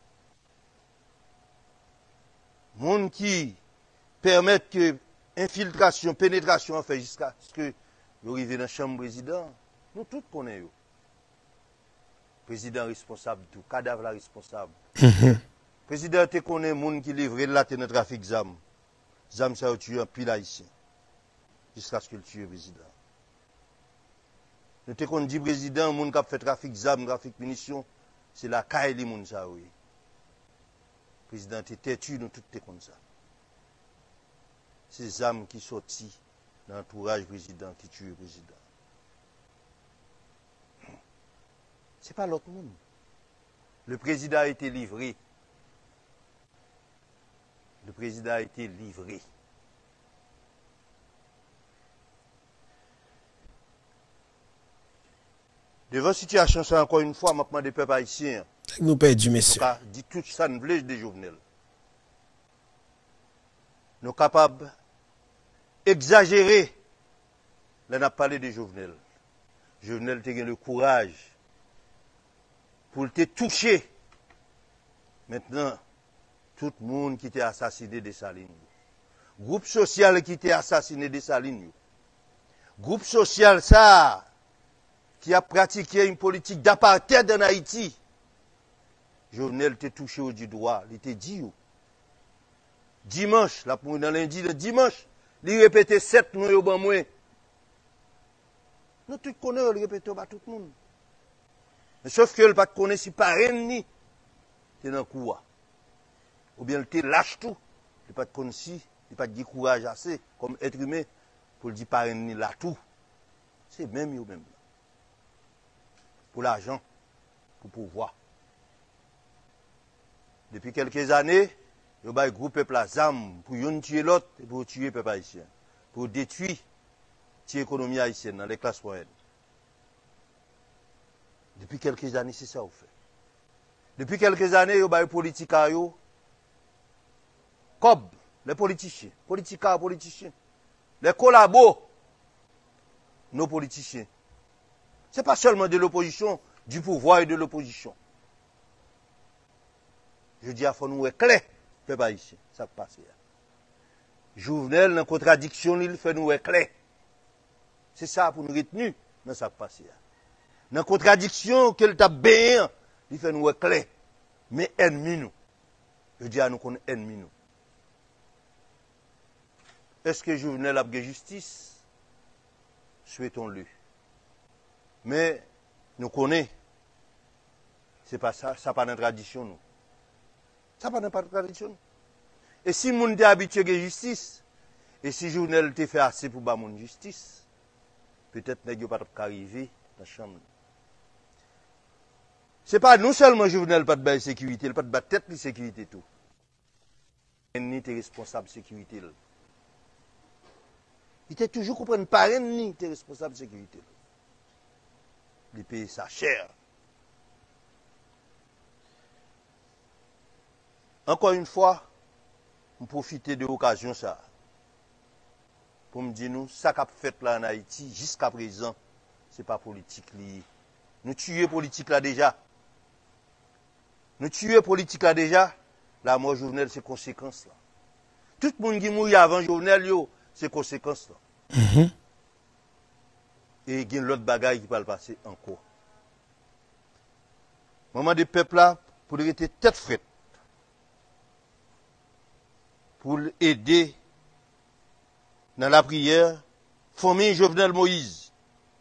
Moun qui permettent que infiltration, pénétration en fait jusqu'à ce que vous arrivez dans la chambre président. Nous tous connaissons. Président responsable tout, cadavre responsable. Président te connaît moun qui livre là dans le trafic zam. Zam ça tué en pile haïtien. Jusqu'à ce que le tue président. Nous te connaît dit président moun qui fait trafic zam, trafic munitions, c'est la caille moun ça oui. Président te têtu nous tout te comme ça. Ces âmes qui sortent dans l'entourage président, qui tue le président. Ce n'est pas l'autre monde. Le président a été livré. Le président a été livré. Devant la situation, ça encore une fois, maintenant des peuples haïtiens. Nous perdons, messieurs. Dit tout ça, nous voulons des Jovenel. Nous sommes capables d'exagérer. Là, on a parlé de Jovenel. Jovenel a eu le courage pour te toucher. Maintenant, tout le monde qui était assassiné de Salines. Groupe social qui était assassiné de Salines. Groupe social, ça, qui a pratiqué une politique d'apartheid en Haïti. Jovenel te touché au du droit, il te dit. Dimanche, là pour dans lundi, le dimanche, il répétait 7 nous au ban moins. Nous tous connaissons, il répétait pas tout le monde. Mais sauf que le pas connaît si parrain ni, c'est dans le coup. Ou bien il te lâche tout, il pas connaît si, il pas de courage assez, comme être humain, pour le dire parrain ni là tout. C'est même yo même. Pour l'argent, pour pouvoir. Depuis quelques années, il y a un groupe peuple à ZAM pour tuer l'autre et pour tuer le peuple haïtien. Pour détruire l'économie haïtienne dans les classes moyennes. Depuis quelques années, c'est ça qu'on fait. Depuis quelques années, il y a un politique à eux. Comme les politiciens, politiciens. Les collabos, nos politiciens. Ce n'est pas seulement de l'opposition, du pouvoir et de l'opposition. Je dis à faut nous éclairer, peuple haïtien, ça passe. Jovenel, dans la contradiction, il fait nous éclairer. C'est ça pour nous retenir dans ça passe. Dans la contradiction, qu'il t'a bien, il fait nous éclairer. Mais ennemi nous. Je dis à nous qu'on est ennemi nous. Est-ce que Jovenel a de justice? Souhaitons-le. Mais nous connaissons. C'est pas ça, ça pas dans la tradition nous. Ça pas dans la tradition. Et si moun est habitué à la justice, et si Jovenel te fait assez pour ba moun justice, peut-être n'est pas arriver dans la chambre. C'est pas non seulement Jovenel pas de bail sécurité, il pas de tête de sécurité tout. Il était responsable de sécurité. Il était toujours comprendre parrain ni était responsable de sécurité. Il paye sa chair. Encore une fois, on profite de l'occasion ça pour me dire nous ça qu'a fait là en Haïti jusqu'à présent, c'est pas politique lié. Nous tuons politique là déjà. Nous tuons politique là déjà. La mort Jovenel c'est conséquence là. Tout le monde qui mourit avant Jovenel yo, c'est conséquence là. Et il y a l'autre bagaille qui va le passer encore. Moment de peuple là pour rester tête frette. Pour aider dans la prière, famille Jovenel Moïse,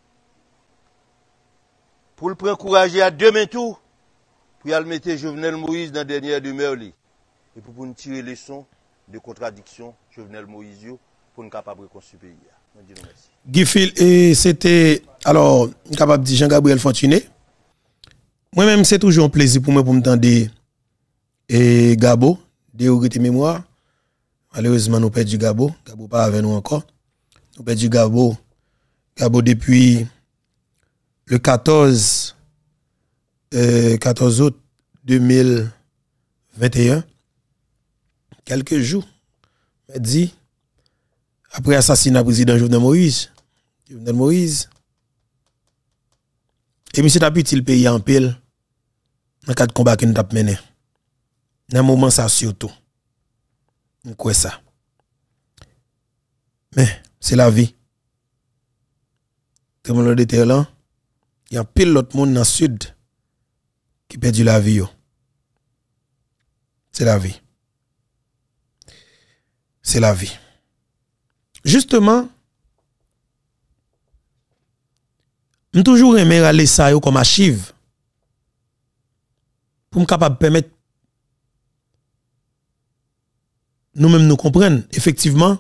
pour le prendre courage à demain tout, pour y mettre Jovenel Moïse dans la dernière demeure, et pour nous tirer les leçons de contradiction Jovenel Moïse, pour nous capable de reconstruire le pays. Guy-Phil, et c'était, alors, capable de dire Jean-Gabriel Fortuné. Moi-même, c'est toujours un plaisir pour moi pour m'entendre et Gabo, de regretter mémoire. Malheureusement, nous perdons du Gabo. Gabo pas avec nous encore. Nous perdons du Gabo. Gabo depuis le 14 août 2021. Quelques jours. On dit, après assassinat président Jovenel Moïse. Jovenel Moïse. Et monsieur t'a petit le pays en pile. Dans le cadre de combat que nous avons mené. Dans un moment, ça surtout. Quoi ça? Mais c'est la vie. Tout le monde de terre là, il y a pile l'autre monde dans le sud qui perdu la vie. C'est la vie. C'est la vie. Justement, je toujours aimé aller ça comme archive pour me capable permettre nous-mêmes nous comprendre effectivement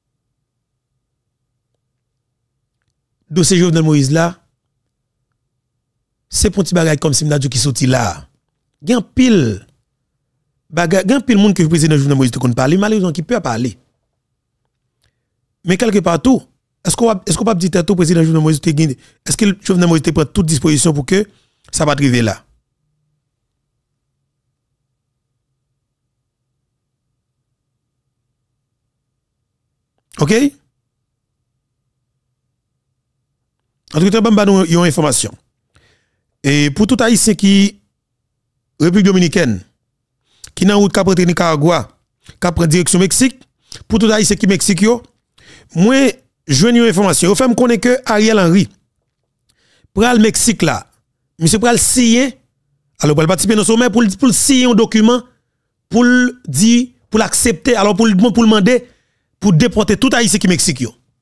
dossier Jovenel Moïse là c'est pour petit bagage comme si m'dadou qui sorti là gen pile bagage gen pile monde que le président Jovenel Moïse te connaît parler malheureusement qui peut parler mais quelque part tout est-ce qu'on peut dire tout président Jovenel Moïse te gen est-ce que Jovenel Moïse te prend toute disposition pour que ça va arriver là? OK? En tout cas, nous avons une information. Et pour tout Haïtien qui, République Dominicaine, qui n'a route capre Nicaragua, qui prend direction Mexique, pour tout Haïtien qui Mexique, moi, je une information. Au fait, je connais que Ariel Henry, pour le Mexique là, monsieur pral signer, alors pour participer dans sommet, pour signer un document, pour dire, pour l'accepter, alors pour demander, pour déporter tout Haïtien qui Mexique.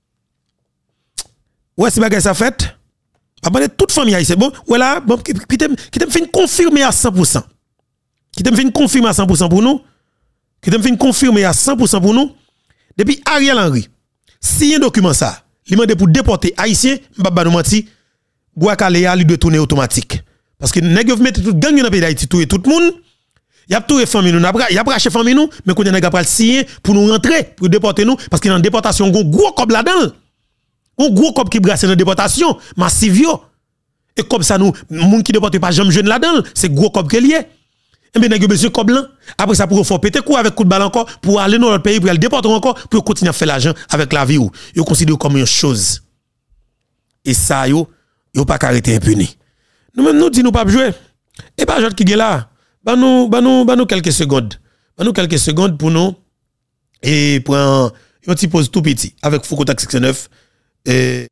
Ouais, c'est bagay ça fait. Après toute famille haïtienne. Bon, voilà, bon, qui t'aime fait confirmer à 100%. Qui t'aime fait confirmer à 100% pour nous. Qui t'aime fait confirmer à 100% pour nous. Depuis Ariel Henry, si un document ça, il m'a dit pour déporter Haïtien, m'ba nous menti, Boakalea lui doit tourner automatique. Parce que nèg yo mettre tout gang dans le pays d'Haïti tout le monde. Y a tout famille nous, y a racheté famille nous, mais qu'on y a pas signer pour nous rentrer, pour déporter nous parce qu'il y a une déportation gros comme là-dedans. Un gros cop qui brasse dans déportation massive et comme ça nous monde qui déporte pas jamais jeune là-dedans, c'est gros cop que lié. Et bien nèg monsieur cop là, après ça pour faut péter coup avec coup de balle encore pour aller dans notre pays pour aller déporter encore pour continuer à faire l'argent avec la vie ou yo considère comme une chose. Et ça yo pas arrêter impuni. Nous même nous dit nous pas jouer. Et pas qui est là. Ba nous quelques secondes. Ba nous quelques secondes pour nous et pour un petit pause tout petit avec Foucault Tax 69 et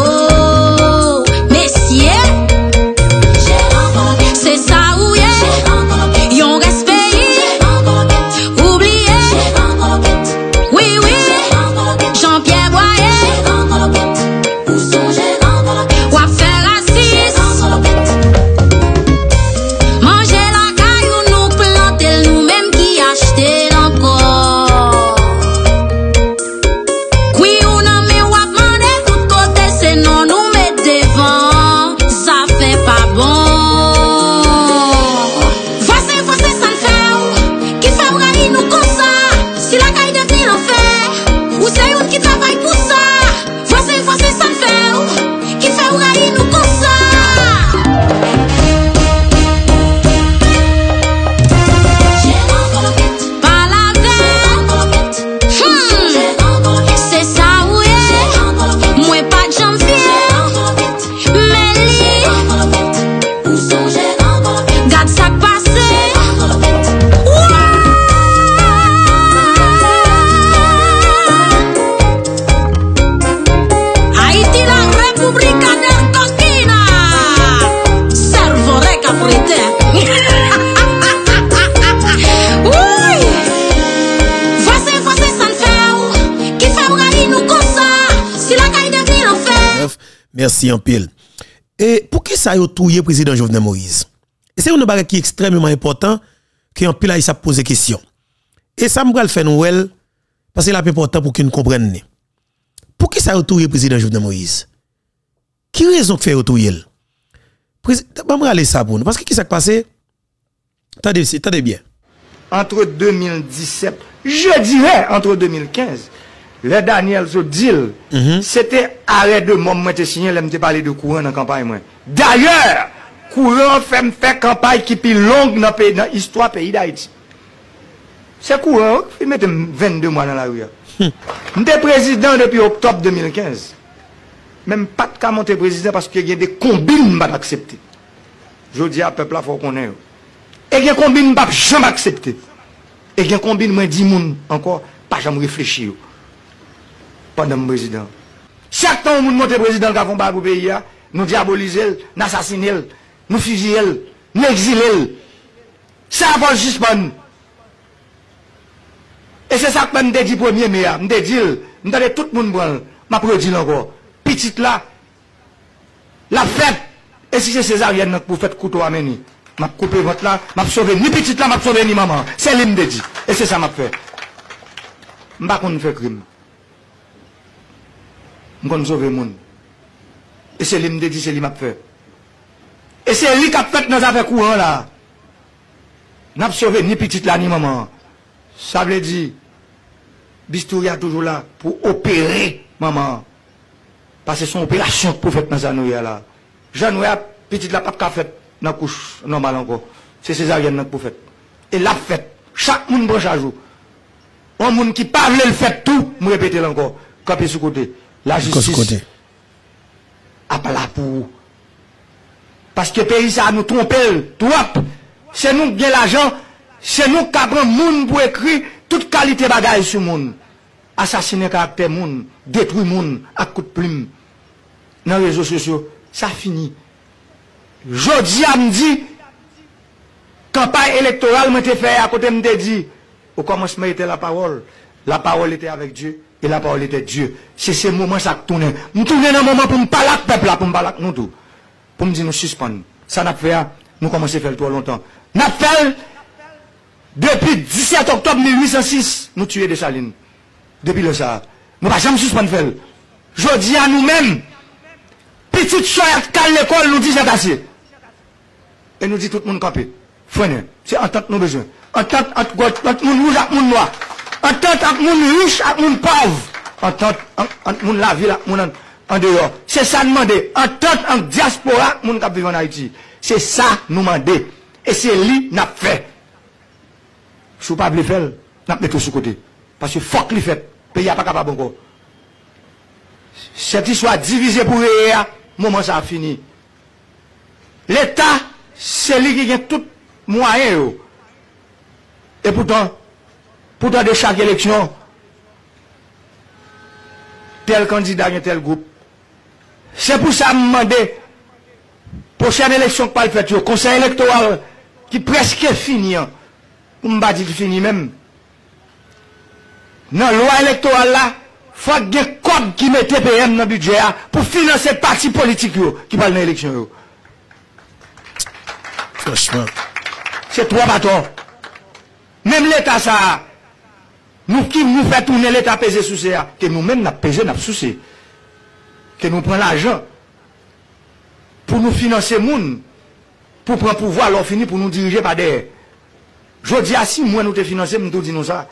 C'est ça ou yeah. Merci en pile. Et pour qui ça a touillé président Jovenel Moïse? Et c'est une bagarre qui est extrêmement important que en pile ça pose question. Et ça me va le faire nous parce que c'est important pour qu'ils nous comprennent. Pour qui ça a touillé président Jovenel Moïse? Qui raison fait touiller? Président, on va aller ça pour nous parce que qui s'est passé? Attendez bien. Entre 2017, je dirais entre 2015, le Daniel Zodil, c'était arrêt de mort, moi, signé, là, me parlé de courant dans la campagne. D'ailleurs, courant fait campagne qui est plus longue dans l'histoire pays d'Haïti. C'est courant, il met 22 mois dans la rue. J'étais président depuis octobre 2015. Même pas de cas monter président parce qu'il y a des combines pas acceptées. Je dis à peuple là, il faut qu'on ait. Et il y a combine pas jamais accepté. Et il y a combine moi 10 moun encore pas jamais réfléchir. Pendant le président. Chaque temps où nous montons président qui a fait pour le pays, nous diabolisons, nous assassinons, nous fusillons, nous exilons. Ça va suspendre. Et c'est ça que je me dis premier mai. Je me dis, tout le monde prend. Je me dis encore. Petite là, la fête. Et si c'est césarienne pour faire couteau à mener, je vais couper votre là, je vais sauver ni petite là, je vais sauver ni maman. C'est lui qui me dit. Et c'est ça que je fais. Je ne vais pas faire crime. Je vais sauver le monde. Et c'est lui qui me dit, c'est lui qui m'a fait. Et c'est lui qui a fait nos affaires courantes là. Je ne vais sauver ni petite là, ni maman. Ça veut dire, Bistouri est toujours là pour opérer maman. Parce que son opération pour faire dans Zanouya là. Janouya, petite la pas fait dans la couche normale encore. C'est césarienne pour faire. Et la fête, chaque monde branche à jour. Un monde qui parle le fait tout, je répète encore. Capé sous côté. La justice. A pas là pour. Parce que le pays ça nous trompe trop. C'est nous qui avons l'argent. C'est nous qui avons monde pour écrire toute qualité bagaille sur le monde. Assassiner caractère monde, détruire monde à coup de plume. Dans les réseaux sociaux, ça finit. Jodi a me dit, campagne électorale m'a été fait à côté me dit, au commencement était la parole était avec Dieu, et la parole était Dieu. C'est ce moment ça qui tourne. Nous tournons dans un moment pour me parler avec le peuple, pour me parler avec nous tout. Pour me dire nous suspendre. Ça n'a fait, nous commençons à faire trop longtemps. Nous fait, depuis 17 octobre 1806, nous tuons des salines. Depuis le ça. Nous pas jamais suspendre faire. Je dis à nous-mêmes, petite soeur qui l'école nous dit c'est assez. Et nous dit tout le monde campé. Frère, c'est entente nous besoin. Entente entre monde rouge et monde noir. Entente entre monde riche et monde pauvre. Entente entre monde la ville et monde en dehors. C'est ça nous demander. Entente entre diaspora et monde qui vit en Haïti. C'est ça nous demander. Et c'est lui n'a fait. Si vous ne pouvez pas le faire, n'a pas tout sur côté. Parce que faut que le fait. Le pays n'est pas capable encore. Cette histoire divisée pour rien, moment ça a fini. L'État, c'est lui qui a tout moyen. Et pourtant, de chaque élection, tel candidat et tel groupe. C'est pour ça que je me demande, prochaine élection pas le fait, le conseil électoral qui presque fini. Pour me dire qu'il fini même. Dans la loi électorale là, il faut qu'il y ait des codes qui mettent PM dans le budget pour financer les partis politiques qui parlent dans l'élection. Franchement. C'est trois bâtons. Même l'État, ça, nous qui nous fait tourner l'État peser sous ça, que nous-mêmes, nous pesé, nous souci. Que nous prenons l'argent pour nous financer les gens, pour prendre pouvoir, leur finir pour nous diriger par derrière. Je dis à si moi nous te financer, nous te disons ça.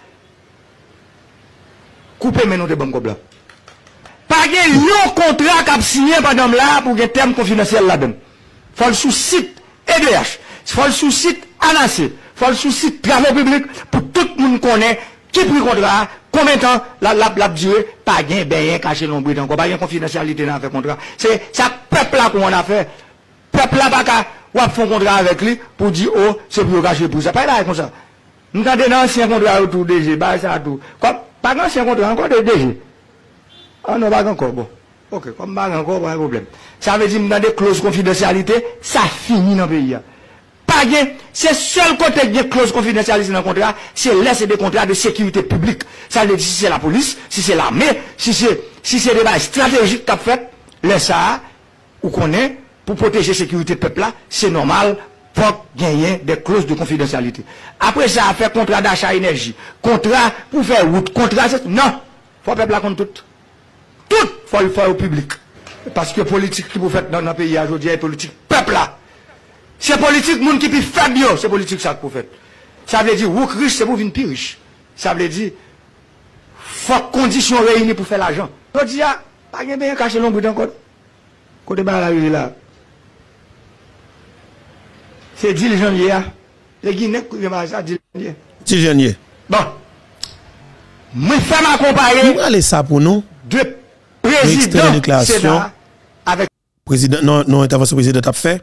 Coupez mais nous te bon comme là. Pas de contrat qu'a signé pendant là pour que terme confidentiel là-dedans. Faut le sous-site EDH, faut le sous-site ANAC, faut le sous-site travaux publics pour tout le monde connaît qui pris contrat, combien de temps la durée, pas de bien caché l'ombre encore, pas de confidentialité dans le contrat. C'est ça peuple là qu'on a fait. Peuple là pas ou a fait un contrat avec lui pour dire oh c'est pour cacher pour ça. Pas là comme ça. Nous avons un ancien contrat autour DG, bah ça tout. Pas un ancien contrat encore de DG. Ah non, pas encore bon. OK, comme pas encore pas de problème. Ça veut dire dans des clauses confidentialité, ça finit dans le pays. Pas gain, c'est seul côté de clause confidentialité dans le contrat, c'est laisser des contrats de sécurité publique. Ça veut dire si c'est la police, si c'est l'armée, si c'est des bases stratégiques qu'a fait, laisse ça, ou connaît, pour protéger la sécurité du peuple là, c'est normal, pour gagner des clauses de confidentialité. Après ça, faire contrat d'achat énergie, contrat pour faire route, contrat, non, faut le peuple là contre tout. Tout, faut le faire au public. Parce que politique qui vous faites dans notre pays aujourd'hui est politique peuple là. C'est politique, monde qui peut faire bien, c'est politique ça que vous faites. Ça veut dire, vous riche, c'est pour venir plus riche. Ça veut dire, faut conditions réunies pour faire l'argent. Je dis, pas de bien caché l'ombre encore. Côté bas la rue là. C'est diligent lié. Les Guinéens qui viennent ça, diligent. Diligent. Bon. Moi, fais m'accompagner. Vous allez ça pour nous. De président Sénat avec. Président, non, intervention président a fait.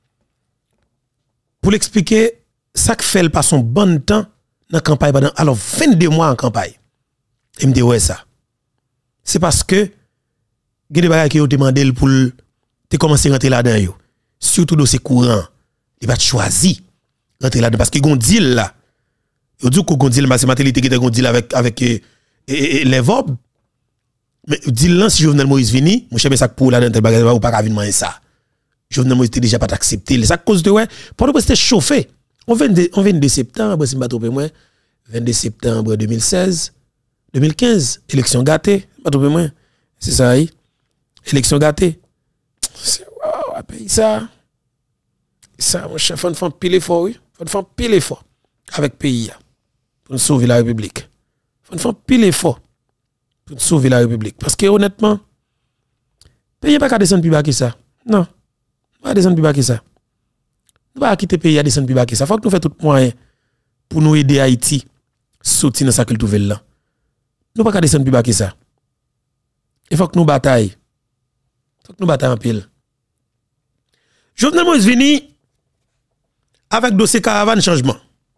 Pour l'expliquer, ça que fait le passe son bon temps dans la campagne pendant alors 22 mois en campagne. Il me dit ouais ça. C'est parce que il y a des bagages qui ont demandé pour te commencer à rentrer là-dedans yo. Surtout dans ces courants, il va choisi rentrer là-dedans parce qu'il y a un deal là. Il dit qu'on deal c'est matérialité qui est un deal avec les verbes. Mais deal là si Jovenel Moïse vini, mon cher ça pour là-dedans tel bagage ou pas venir manger ça. Jovenel Moïse déjà pas accepté, ça cause de ouais, pendant que c'était chauffé. On 22 septembre, si je ne me trompe pas, 22 septembre 2016, 2015, élection gâtée, pas trop moins. C'est ça, élection gâtée. C'est waouh, pays ça. Ça, mon chef, on fait pile fort, oui. On fait pile fort avec pays pour sauver la République. On fait pile fort pour sauver la République. Parce que honnêtement, pays pas qu'à descendre plus bas que ça. Non, pas descendre plus bas que ça. Nous ne pouvons pas quitter le pays à descendre plus bas que ça. Il faut que nous fassions tout moyen pour nous aider Haïti sortir dans sa culture là. Nous ne pouvons pas descendre plus bas que ça. Il faut que nous bataillons. Il faut que nous bataillons en pile. Jovenel Moïse vini avec dossier caravane changement.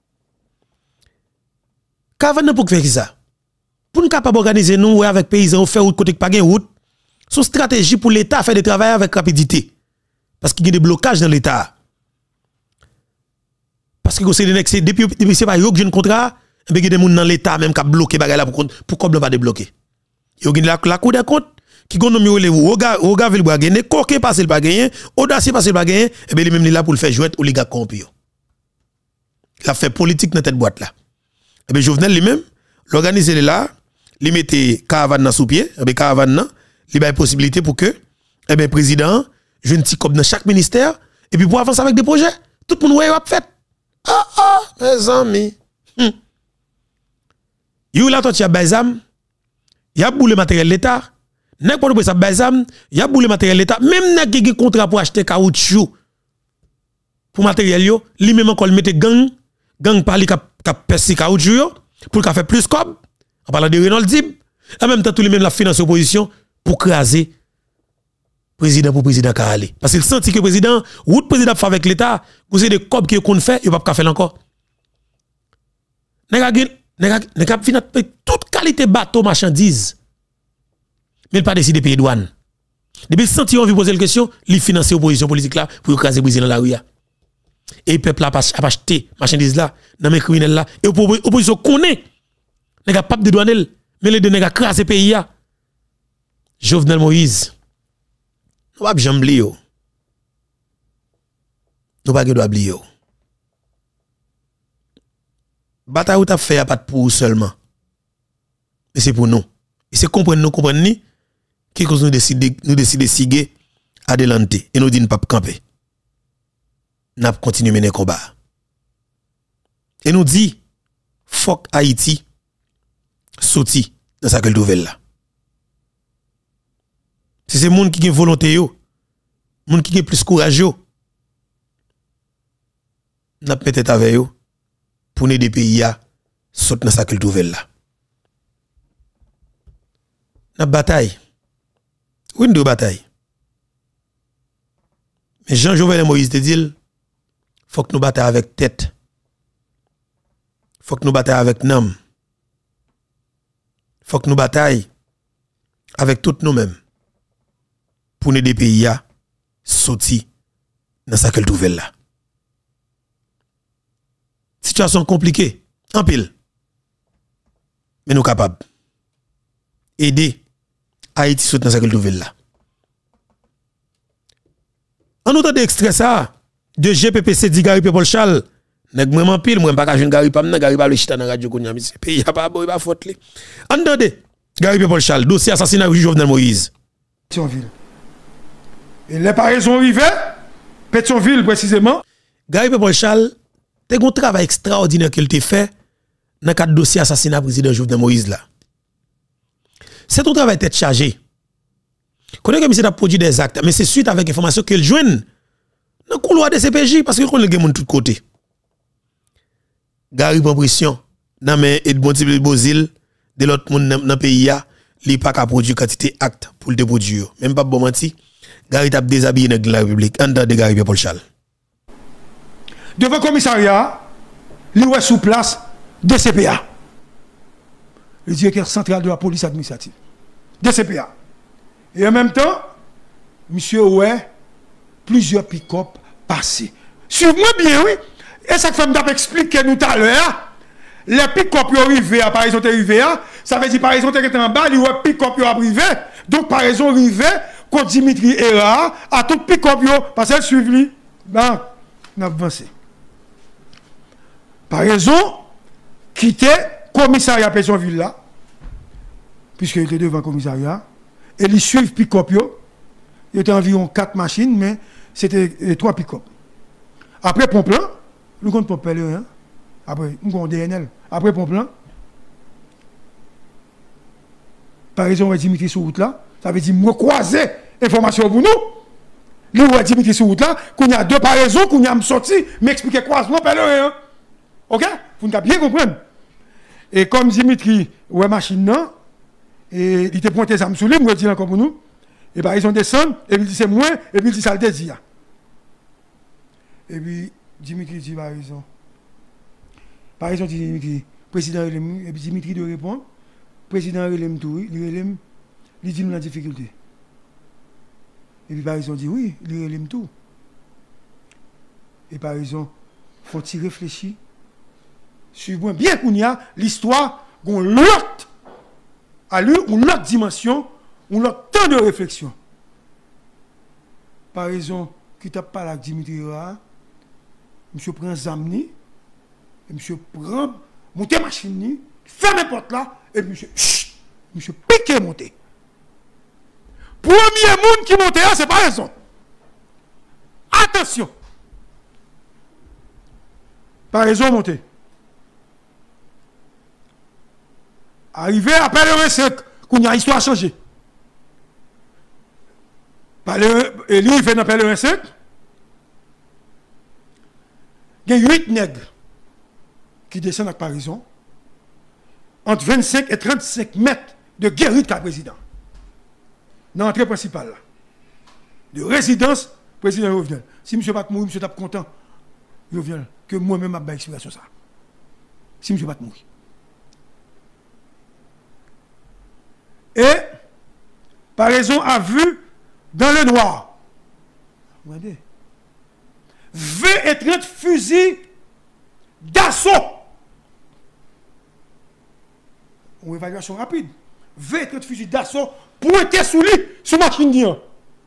Caravane pour faire ça. Pour nous capable organiser nous avec paysans faire route côté pas gain route. Son stratégie pour l'État faire des travail avec rapidité. Parce qu'il y a des blocages dans l'État. Parce que c'est depuis c'est pas yo que j'ai un contrat, il y a des gens dans l'État même qui a bloqué bagay là pour comme pas débloquer. Yo gen la cour des comptes qui gon nommé le Roga ville ba gagner, Coquet passe le pas gagner, Audacieux passe le pas gagner, et ben lui même là pour le faire jouer oligarque corrompu. Il a fait politique dans cette boîte là. Et ben Jovenel lui-même l'organiser là, lui mettait caravane dans sous pied, et ben caravane là, il a possibilité pour que et ben président joue un petit cop dans chaque ministère et puis pour avancer avec des projets, tout le monde ouais a fait. Mes amis. You la toi bazam, y a boule matériel l'état. Nek pour ça bazam, y a boule matériel l'état. Même nek qui contrat pour acheter caoutchouc pour matériel yo, li même encore mette gang par li ka percer caoutchouc yo pour ka faire plus cob. En parlant de Renault Dib, en même temps tout les même la finance opposition pour craser président pour président ka aller parce qu'il senti que président route président fait avec l'état vous avez des cob qui qu'on fait il pas faire encore nèg fini toute qualité bateau marchandise mais il pas décidé payer douane depuis senti on veut poser la question li financer opposition politique là pour écraser président la rue et peuple là pas acheter marchandise là dans mes criminels là et opposition connaît nèg pas de douanel mais les deux nèg craser pays là Jovenel Moïse nous pas jamais oublier. Nous pas doit oublier. Bataille ou t'a fait pas pour seulement. Mais c'est pour nous. Et c'est comprendre ni qui cause nous décider siguer adelante et nous dit ne pas camper. N'a continuer mener combat. Et nous dit fuck Haïti sorti dans sa gueule nouvelle là. Si c'est monde qui a volonté yo, monde qui est plus courageux, n'a peut-être avec yo pour aider pays à sauter dans sa culture nouvelle là. N'a bataille. Oui, une bataille. Mais Jean-Jovenel Moïse te dit, faut que nous bataillons avec tête. Faut que nous bataillons avec nam. Faut que nous bataillons avec toutes nous-mêmes. Pour nous des pays à sortir dans sa culture nouvelle là. Situation compliquée, en pile. Mais nous capables aider Haïti sortir dans sa culture nouvelle là. En autant d'extrait ça, de GPPC dit Gary Paul Charles, nèg vraiment pile, moi pas ka jeune Gary Pam, Gary pas le chita dans radio konya, monsieur. Pays a pas boy pas faute li. Entendez, Gary Paul Charles, dossier assassinat de Jovenel Moïse. Pétionville. Et les paraisons arrivées, Pétionville précisément. Gary Paul Charles, t'es un travail extraordinaire qu'il t'a fait dans le cadre du dossier assassinat président Jovenel Moïse là. C'est ton travail tête chargé. Connais que monsieur a produit des actes, mais c'est suite avec information qu'il joigne dans le couloir de CPJ parce que connaît les gens de tous côtés. Gary prend pression dans mais Edmond Tibel Bozil de l'autre monde dans le pays a, li pas ka produire quantité acte pour le produire. Même pas bon menti. Gary t'a déshabillé dans la République en dehors de Gary Paul Charles. Devant le commissariat, il est sous place DCPA. Le directeur central de la police administrative. DCPA. Et en même temps, monsieur ouais, plusieurs pick-up passés. Suivez-moi bien, oui. Et ça fait m'dap expliquer nous tout à l'heure. Les pick-up sont arrivés à par exemple arrivé, ça veut dire par exemple était en bas, les pick-up sont arrivés. Donc par exemple arrivé, quand Dimitri Era à tout pick-up parce qu'elle suivi. Ben, on a avancé. Par exemple, quitter commissariat Pétionville là, puisqu'il était devant le commissariat, et ils suivent pick-up. Il y avait environ 4 machines, mais c'était 3 pick-up. Après Pomplan, nous comptons pas parler, hein? Après, nous avons DNL. Après Pomplan, par exemple, Dimitri sur route là, ça veut dire me croiser information pour nous. Nous, Dimitri sur route là, qu'on y a deux paraisons, qu'on y a sorti, m'expliquer croisement, hein? Ok? Vous n'avez bien comprendre. Et comme Dimitri, ouais, machine non, et il était pointé ça me soulève, moi, dit encore pour nous. Et par exemple, descend, et puis il dit c'est moins, et puis il dit ça le désir. Et puis, Dimitri dit par exemple. Par exemple, Dimitri, président Relem, et puis Dimitri de répondre, président Relem tout, il dit nous la difficulté. Et puis par exemple, dit oui, il Relem tout. Et par exemple, faut-il réfléchir, suivez bien qu'on y a l'histoire, qu'on l'autre, à lui, ou l'autre dimension, ou l'autre temps de réflexion. Par exemple, qui t'a pas avec Dimitri Ra, monsieur prend Zamni, et monsieur prend, monter machine, ferme la porte là, et monsieur, monsieur piqué monter. Premier monde qui monte là, c'est pas raison. Attention. Par raison monter. Arrivé après le 5, qu'on y a histoire changé. Et lui, il fait dans le 5. Il y a 8 nègres qui descendent à Parison entre 25 et 35 mètres de guérite qu'a président. Dans l'entrée principale, là. De résidence, président Jovenel. Si M. Pat mourir, M. tape content, Jovenel, que moi-même j'ai explication ça. Si M. Pat mourir. Et, par raison, a vu dans le noir. Regardez. 20 et 30 fusils d'assaut. Une évaluation rapide. 20 et 30 fusils d'assaut pointés sous lui, sous machine d'Ian.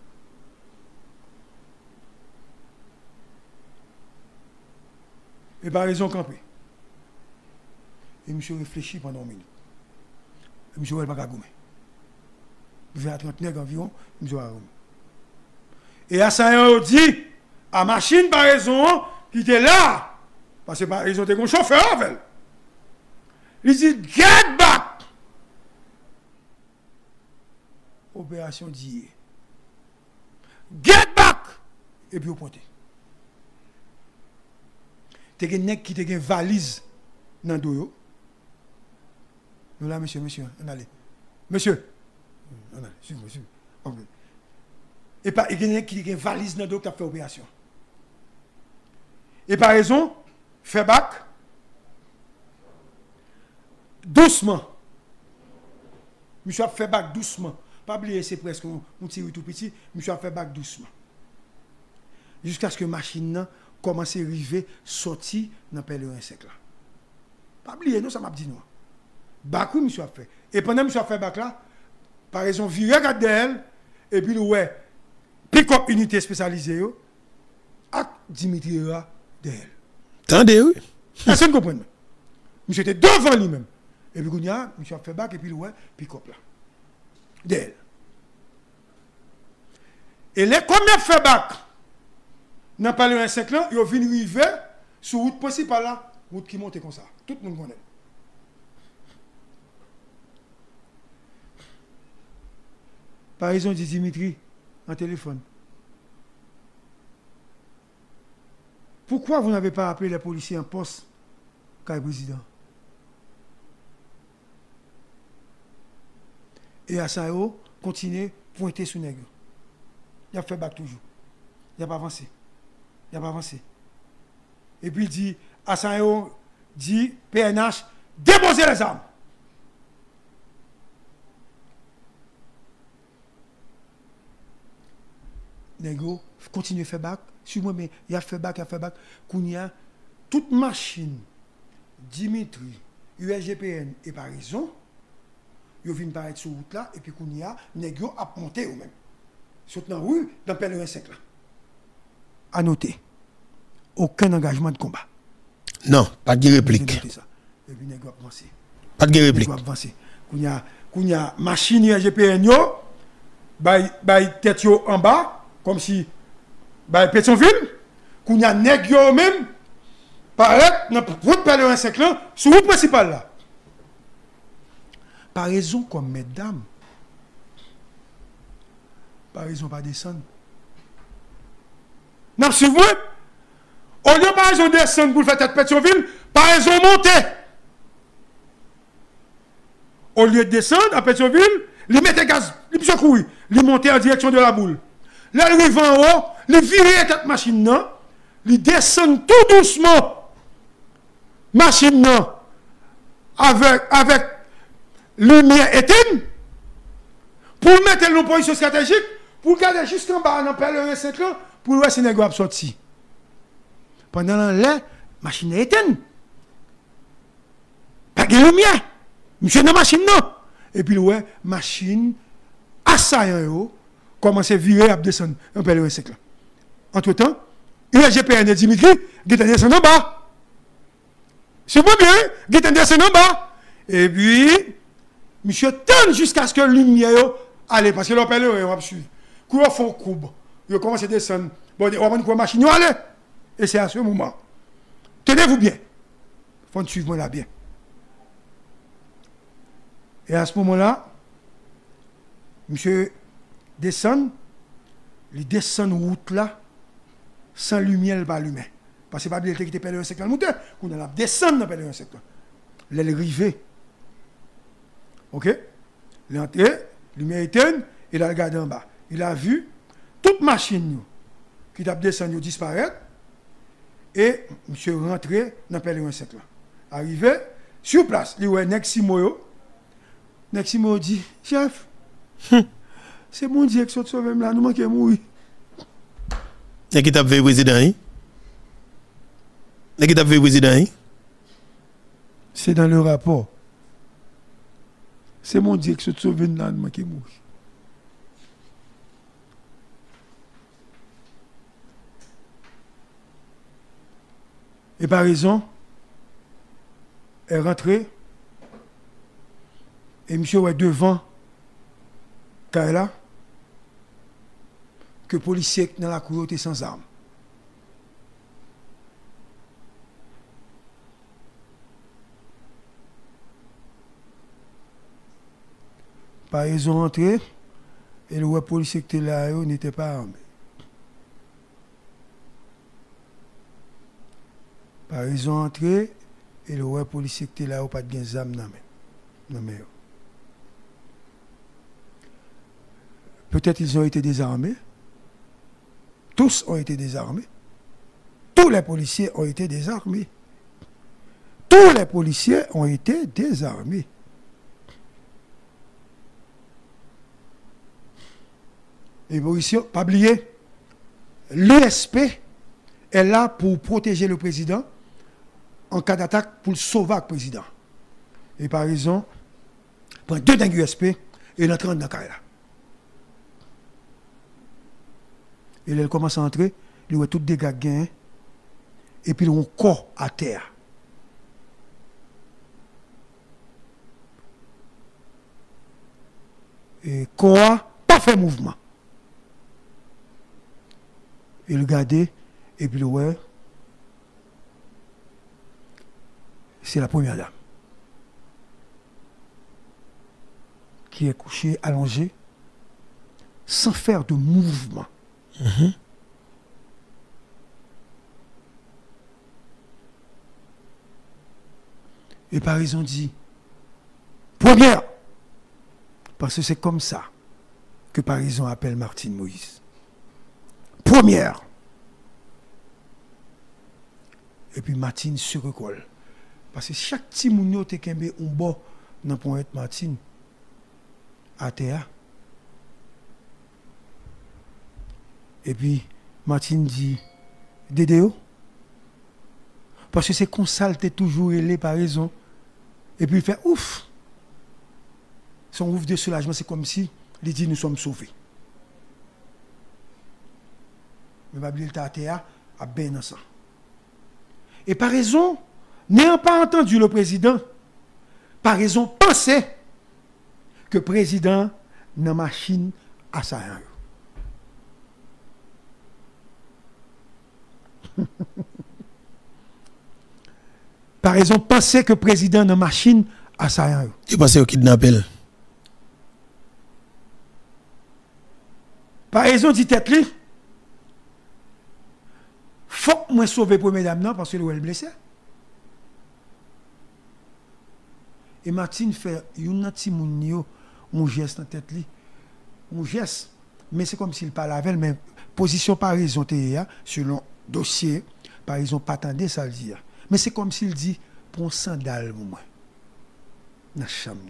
Et par raison campé. Et monsieur réfléchit pendant 1 minute. Et monsieur n'a pas gommé. 20 à 30 nègres environ, monsieur a gommé. Et à ça, on dit, à machine par raison, qui était là, parce que par raison, il y a un chauffeur avec. Il dit, get back! Opération d'hier. Get back! Et puis, au pointé. Tu as un nègre qui te une valise dans le dos. Nous là, monsieur, on allait. Monsieur, on allait, suivez-moi, suivez-moi. Et par il y a qui a une valise dans le dos qui a fait opération. Et par raison, fait bac, doucement. Monsieur a fait bac doucement. Pas oublier, c'est presque un petit tout petit. Monsieur a fait bac doucement. Jusqu'à ce que la machine commence à arriver, sortir dans le pèlerin sec là. Pas oublier, non, ça m'a dit non. Bac, oui, monsieur a fait. Et pendant que monsieur a fait bac là, par exemple, viré garde d'elle, et puis, ouais, pick-up unité spécialisée, avec Dimitri d'elle. Attendez, oui. Est-ce que vous comprenez? Monsieur était devant lui-même. Et puis, monsieur a fait bac et puis ouais, puis cop là. D'elle. Et les combien fait bac? N'a pas le 5 ans, ils viennent arriver sur route principale là, route qui monte comme ça. Tout le monde connaît. Par exemple, dit Dimitri en téléphone. Pourquoi vous n'avez pas appelé les policiers en poste quand le président? Et Assanyo continue pointer sous nègre. Il a fait bac toujours. Il n'a pas avancé. Il n'a pas avancé. Et puis il dit, Assanyo dit, PNH, déposez les armes. Nègre continue à faire bac. Sur moi, mais il a fait bac, Kounia, toute machine, Dimitri, USGPN et Parison, ils viennent paraître sur route là, et puis Kounia, Nègre a monté eux mêmes. Surtout dans la rue, dans le pèlerin 5 là. À noter, aucun engagement de combat. Non, pas de réplique. Et puis Nègre a avancé. Pas de réplique. Kounia, machine USGPN yo, bay tête yo en bas, comme si Pétionville, qu'on y a nègre même, paraît dans route pèlerin 5 là, sur route principale là. Par raison comme mesdames, par raison pas descendre. Non, c'est vrai. Au lieu par raison descendre pour faire tête Pétionville, par raison monter. Au lieu de descendre à Pétionville, il mettait gaz, il peut courir, il montait en direction de la boule. Là, il arrive en haut, il vire cette machine là, il descend tout doucement. Machine là, avec lumière éteinte, pour mettre en position stratégique, pour garder jusqu'en bas dans le pèlerin 5 là, pour voir si les gars sorti. Pendant la machine est éteinte. Pas de lumière. Monsieur dans la machine non. Et puis ouais, machine assaillant commence à virer à descendre un pèlerin 5 là. Entre temps, USGPN et Dimitri, ils descendent en bas. C'est pas bien, ils descendent en bas. Et puis, monsieur tente jusqu'à ce que la lumière allait, parce que le pèlerin va suivre. Quand ils font courbe, ils commencent à descendre. Bon, on va quoi machine aller. Et c'est à ce moment. Tenez-vous bien. Il faut suivre moi là bien. Et à ce moment-là, monsieur descend, il descend route là, sans lumière, pas allumé. Parce que pas bien qui était pèlerin 5 dans le moteur, qu'on a descendre dans le pèlerin 5. Elle est arrivée. Ok? Il est entré, lumière éteinte, il a regardé en bas. Il a vu toute machine qui a descendu disparaître. Et monsieur rentré dans le pèlerin 5 là. Arrivé, sur place, il y a Neximo. Neximo dit, chef, c'est mon Dieu qui sauve là, nous manquons mourir. Et qui t'a fait président? Et qui t'a fait président? C'est dans le rapport. C'est mon Dieu qui sauve là, nous manquons mourir. Et par raison, elle est rentrée. Et monsieur est devant Kaila, que les policiers dans la cour étaient sans armes. Par raison entrée, et le policier qui était là n'était pas armé. Par raison entrée, et le policier qui était là n'a pas de armes dans mais peut-être ils ont été désarmés. Tous ont été désarmés. Tous les policiers ont été désarmés. Tous les policiers ont été désarmés. Et policiers, pas oublier, l'ESP est là pour protéger le président en cas d'attaque pour le sauver le président. Et par exemple, prend 2 dingues USP et il entre dans le cas là. Et elle commence à entrer, il y a tout dégâts gain, et puis il y a un corps à terre. Et corps pas fait mouvement. Il regardait, et puis ouais, c'est la première dame qui est couchée, allongée, sans faire de mouvement. Et Paris ont dit, première, parce que c'est comme ça que Paris appelle Martine Moïse. Première. Et puis Martine se recolle. Parce que chaque petit mounio te kembe un bon dans point Martine à terre. Et puis Martine dit Dédéo. Parce que c'est comme ça t'es toujours élé par raison. Et puis il fait ouf. Son ouf de soulagement, c'est comme si il dit nous sommes sauvés. Mais Babylone à terre a bien dans ça. Et par raison, n'ayant pas entendu le président, par raison, pensez que le président n'a machine à ça. Par raison, pensez que le président n'a machine à ça. Tu pensez au kidnappel? Par raison, dit tête li. Faut que moi sauver pour mesdames non parce que elle est blessée. Et Martine fait un petit mounio un geste dans tête li. Un geste mais c'est comme s'il parle avec elle mais position par raison selon dossier par raison pas attendre ça le dire. Mais c'est comme s'il dit prends sandale pour moi. Dans la chambre.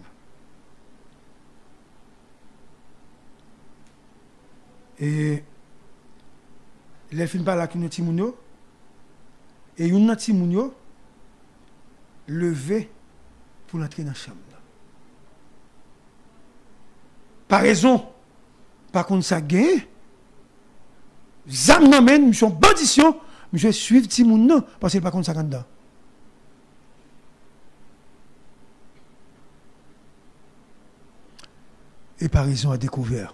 Et les films par là qui nous timounio et une timounio levé pour entrer dans la chambre. Par raison, par contre ça gagne, zam n'amène, mission bandition, je suis timoun parce que par contre ça gagne dedans. Et par raison a découvert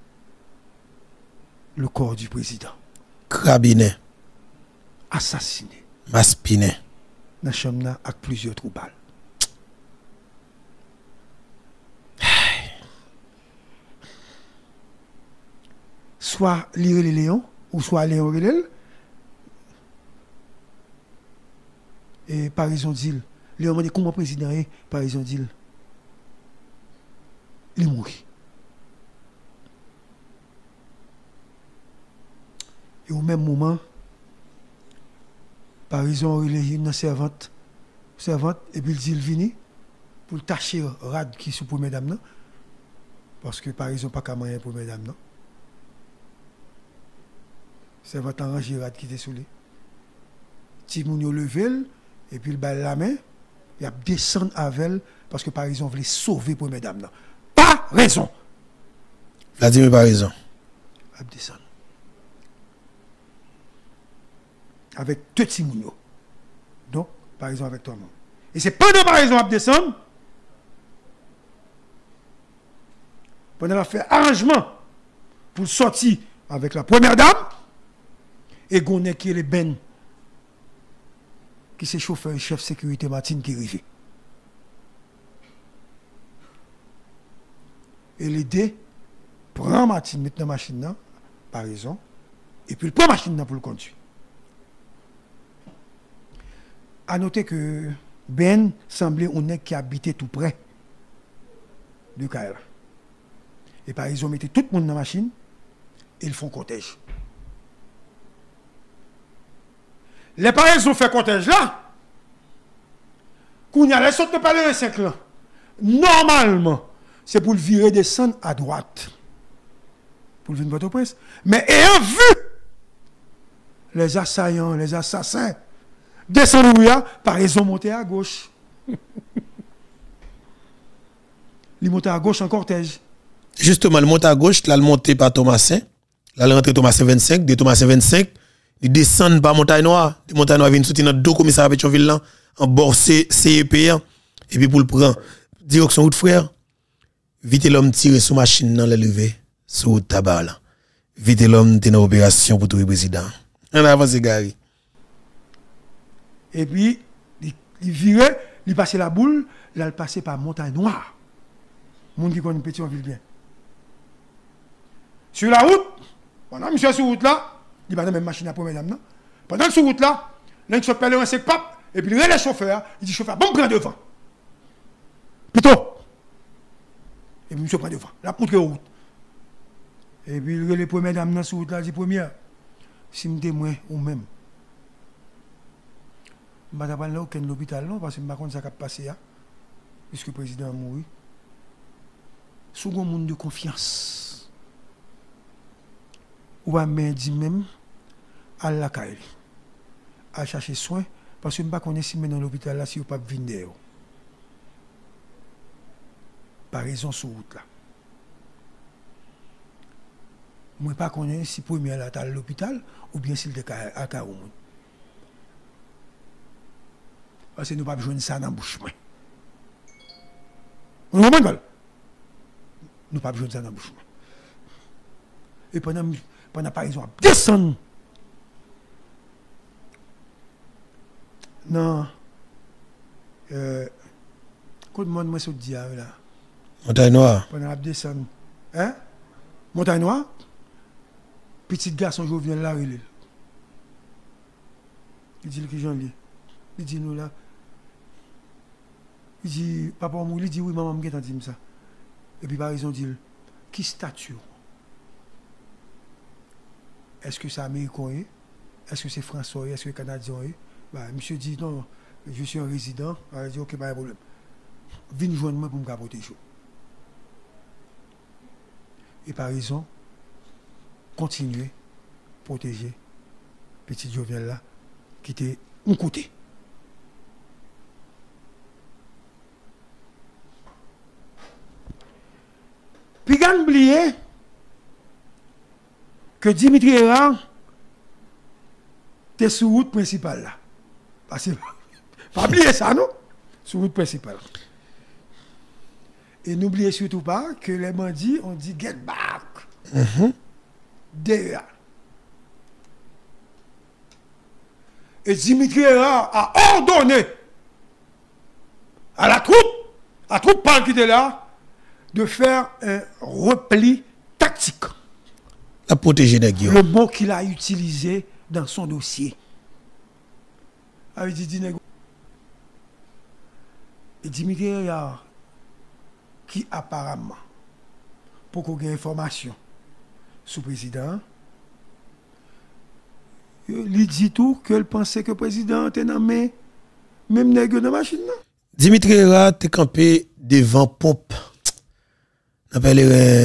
le corps du président. Crabinet. Assassiné. Maspinet. Dans la chambre avec plusieurs trous balles. Soit lire les léons, ou soit Léon Relel. Et par exemple, dit, Léon m'a dit comment le président est, par exemple, dit, il est mort. Et au même moment, par exemple, il est une servante, et puis il dit, il vient pour tâcher rad qui sous pour mesdames, non? Parce que par exemple, pas qu'à moyen pour mesdames, non? Servante arrangé rad qui était sous lui. Timounio levé, et puis il bat la main, il a descendu avec elle, parce que par exemple, il voulait sauver pour mesdames, non? Pas raison! Vladimir pas raison. Il a descendu. Avec deux timounio. Donc, par exemple, avec toi-même. Et c'est pendant par exemple à descendre, pendant la fait arrangement pour sortir avec la première dame, et Gonnet qui est le Ben, qui c'est chauffeur et chef sécurité Martine qui est arrivé. Et l'idée, prend Martine, met dans la machine, là, par raison, et puis il prend la machine là pour le conduire. À noter que Ben semblait un nègre qui habitait tout près de Kaira. Et par exemple, ils mettaient tout le monde dans la machine et ils font cortège. Les parents ont fait cortège là. Quand il y a les sortes de palais 5 là, normalement, c'est pour le virer descendre à droite. Pour le venir votre presse. Mais ayant vu les assaillants, les assassins, descendre par exemple monter à gauche. Il monte à gauche en cortège. Justement, le monte à gauche, là, le monte par Thomasin. Là, le rentre Thomasin 25, de Thomasin 25, ils descendent par Montagne Noire, de Montagne Noire viennent soutenir notre deux commissaires à Pétionville là, en bord CEP, et puis pour le prendre, direction route frère, vite l'homme tire sous machine dans le lever, sous route tabac là. Vite l'homme dans opération pour tout le président. On avance, Gary. Et puis, il virait, il passait la boule, là, il passait par Montagne Noire. Moun qui connaît Pétionville bien. Sur la route, pendant monsieur sur route là, il va dans même machine à pour mesdames, non? Pendant sur route là, l'un qui se pèle un sec pape, et puis il relève le chauffeur, il dit chauffeur, bon, prends devant. Plutôt. Et puis monsieur prend devant, la montre route. Et puis il relève les premières dames dans sur route là, il dit première, si me témoin ou même. Je ne vais pas aucun l'hôpital, non, parce que je ne sais pas ce qui a passé, puisque le président a mouru. Second monde de confiance. Ou va me dire même à la caille, à chercher soin, parce que je ne sais pas si dans l'hôpital là, si vous ne pouvez pas venir. Par raison sur route là. Je ne sais pas si premier là à l'hôpital ou bien s'il est à Kaoum. Parce que nous ne pouvons pas jouer ça dans la bouche. Vous comprenez? Nous ne pouvons pas jouer ça dans la bouche. Et pendant par exemple, descendre. Non. Quand le monde se dit là. Montagne Noire. Pendant la descendre. Hein? Montagne Noire. Petit garçon Jovenel là, il dit que j'en lis. Il dit nous là. Il dit, papa mou, il dit oui, maman m'a dit ça. Et puis par exemple, il dit, qui statue? Est-ce que c'est américain? Est-ce que c'est français? Est-ce que c'est canadien? Bah, monsieur dit non, je suis un résident. Il dit ok, pas de problème. Viens joindre moi pour me protéger. Et par exemple, continuer à protéger petit Jovenel là, qui était un côté. Puis, il oublié que Dimitri Erard était sur la route principale là. Parce que, pas oublier ça, non? Sur la route principale. Et n'oubliez surtout pas que les bandits ont dit get back. Derrière. Et Dimitri Erard a ordonné à la troupe qui était là, de faire un repli tactique. La protéger des guillemets. Le mot qu'il a utilisé dans son dossier. Il dit et Dimitri Erard, qui apparemment, pour qu'on ait information sur le président, il dit tout qu'il pensait que le président était nommé, même nègre de machine. Dimitri Erard était campé devant pompe. On appelle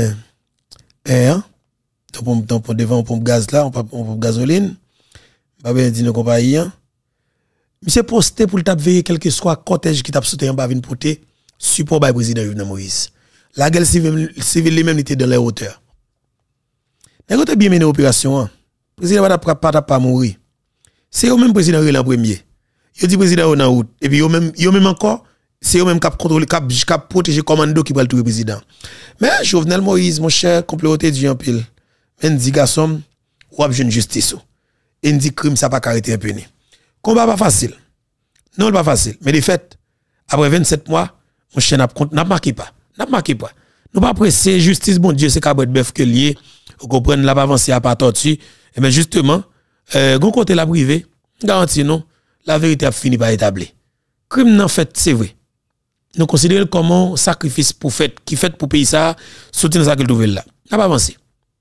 devant pompe gaz là, on pompe gasoline. Pas bien dit nos compagnies. Monsieur posté pour le taper veiller quel que soit cortège qui tape sauté en bas vinn porter support par président Jovenel Moïse. La guerre civile les mêmes était dans les hauteurs. Mais quand bien mené opération, président pas mourir. C'est eux même président en premier. Il dit président en route et puis yo même encore c'est eux même qui contrôler qui protéger commando qui va le tout président. Mais Jovenel Moïse mon cher complété du en pile. Men dit garçon ou a jeune justice. Et dit crime ça pas arrêter impuni. Combat pas facile. Non pas facile, mais de fait après 27 mois mon cher n'a marqué pas. Nous pas presser justice bon Dieu c'est cabret bœuf que lié. Vous comprenez la pas avancer à pas tortue. Et bien justement gon côté la privé garantie non la vérité a fini par établir. Crime non fait c'est vrai. Nous considérons comme un sacrifice pour fait qui fait pour pays ça soutenir ça que trouver là. N'a pas avancé.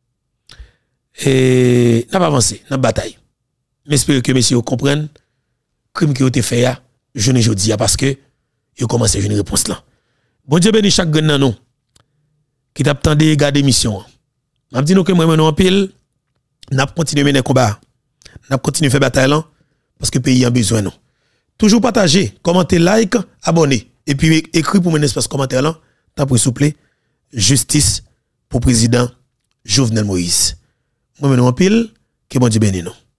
Et n'a pas avancé dans bataille. Mais j'espère que messieurs comprennent crime qui a été fait là, je ne dis parce que il commence à une réponse là. Bon Dieu béni chaque grand non qui t'attendait garder mission. M'a dit nous que moi maintenant en pile n'a continuer mener combat. N'a continuer faire bataille là parce que le pays a besoin nous. Toujours partager, commenter, like, abonner et puis écrire pour mon espace commentaire là, tant pour souple justice pour président Jovenel Moïse. Moi maintenant en pile que bon Dieu béni nous.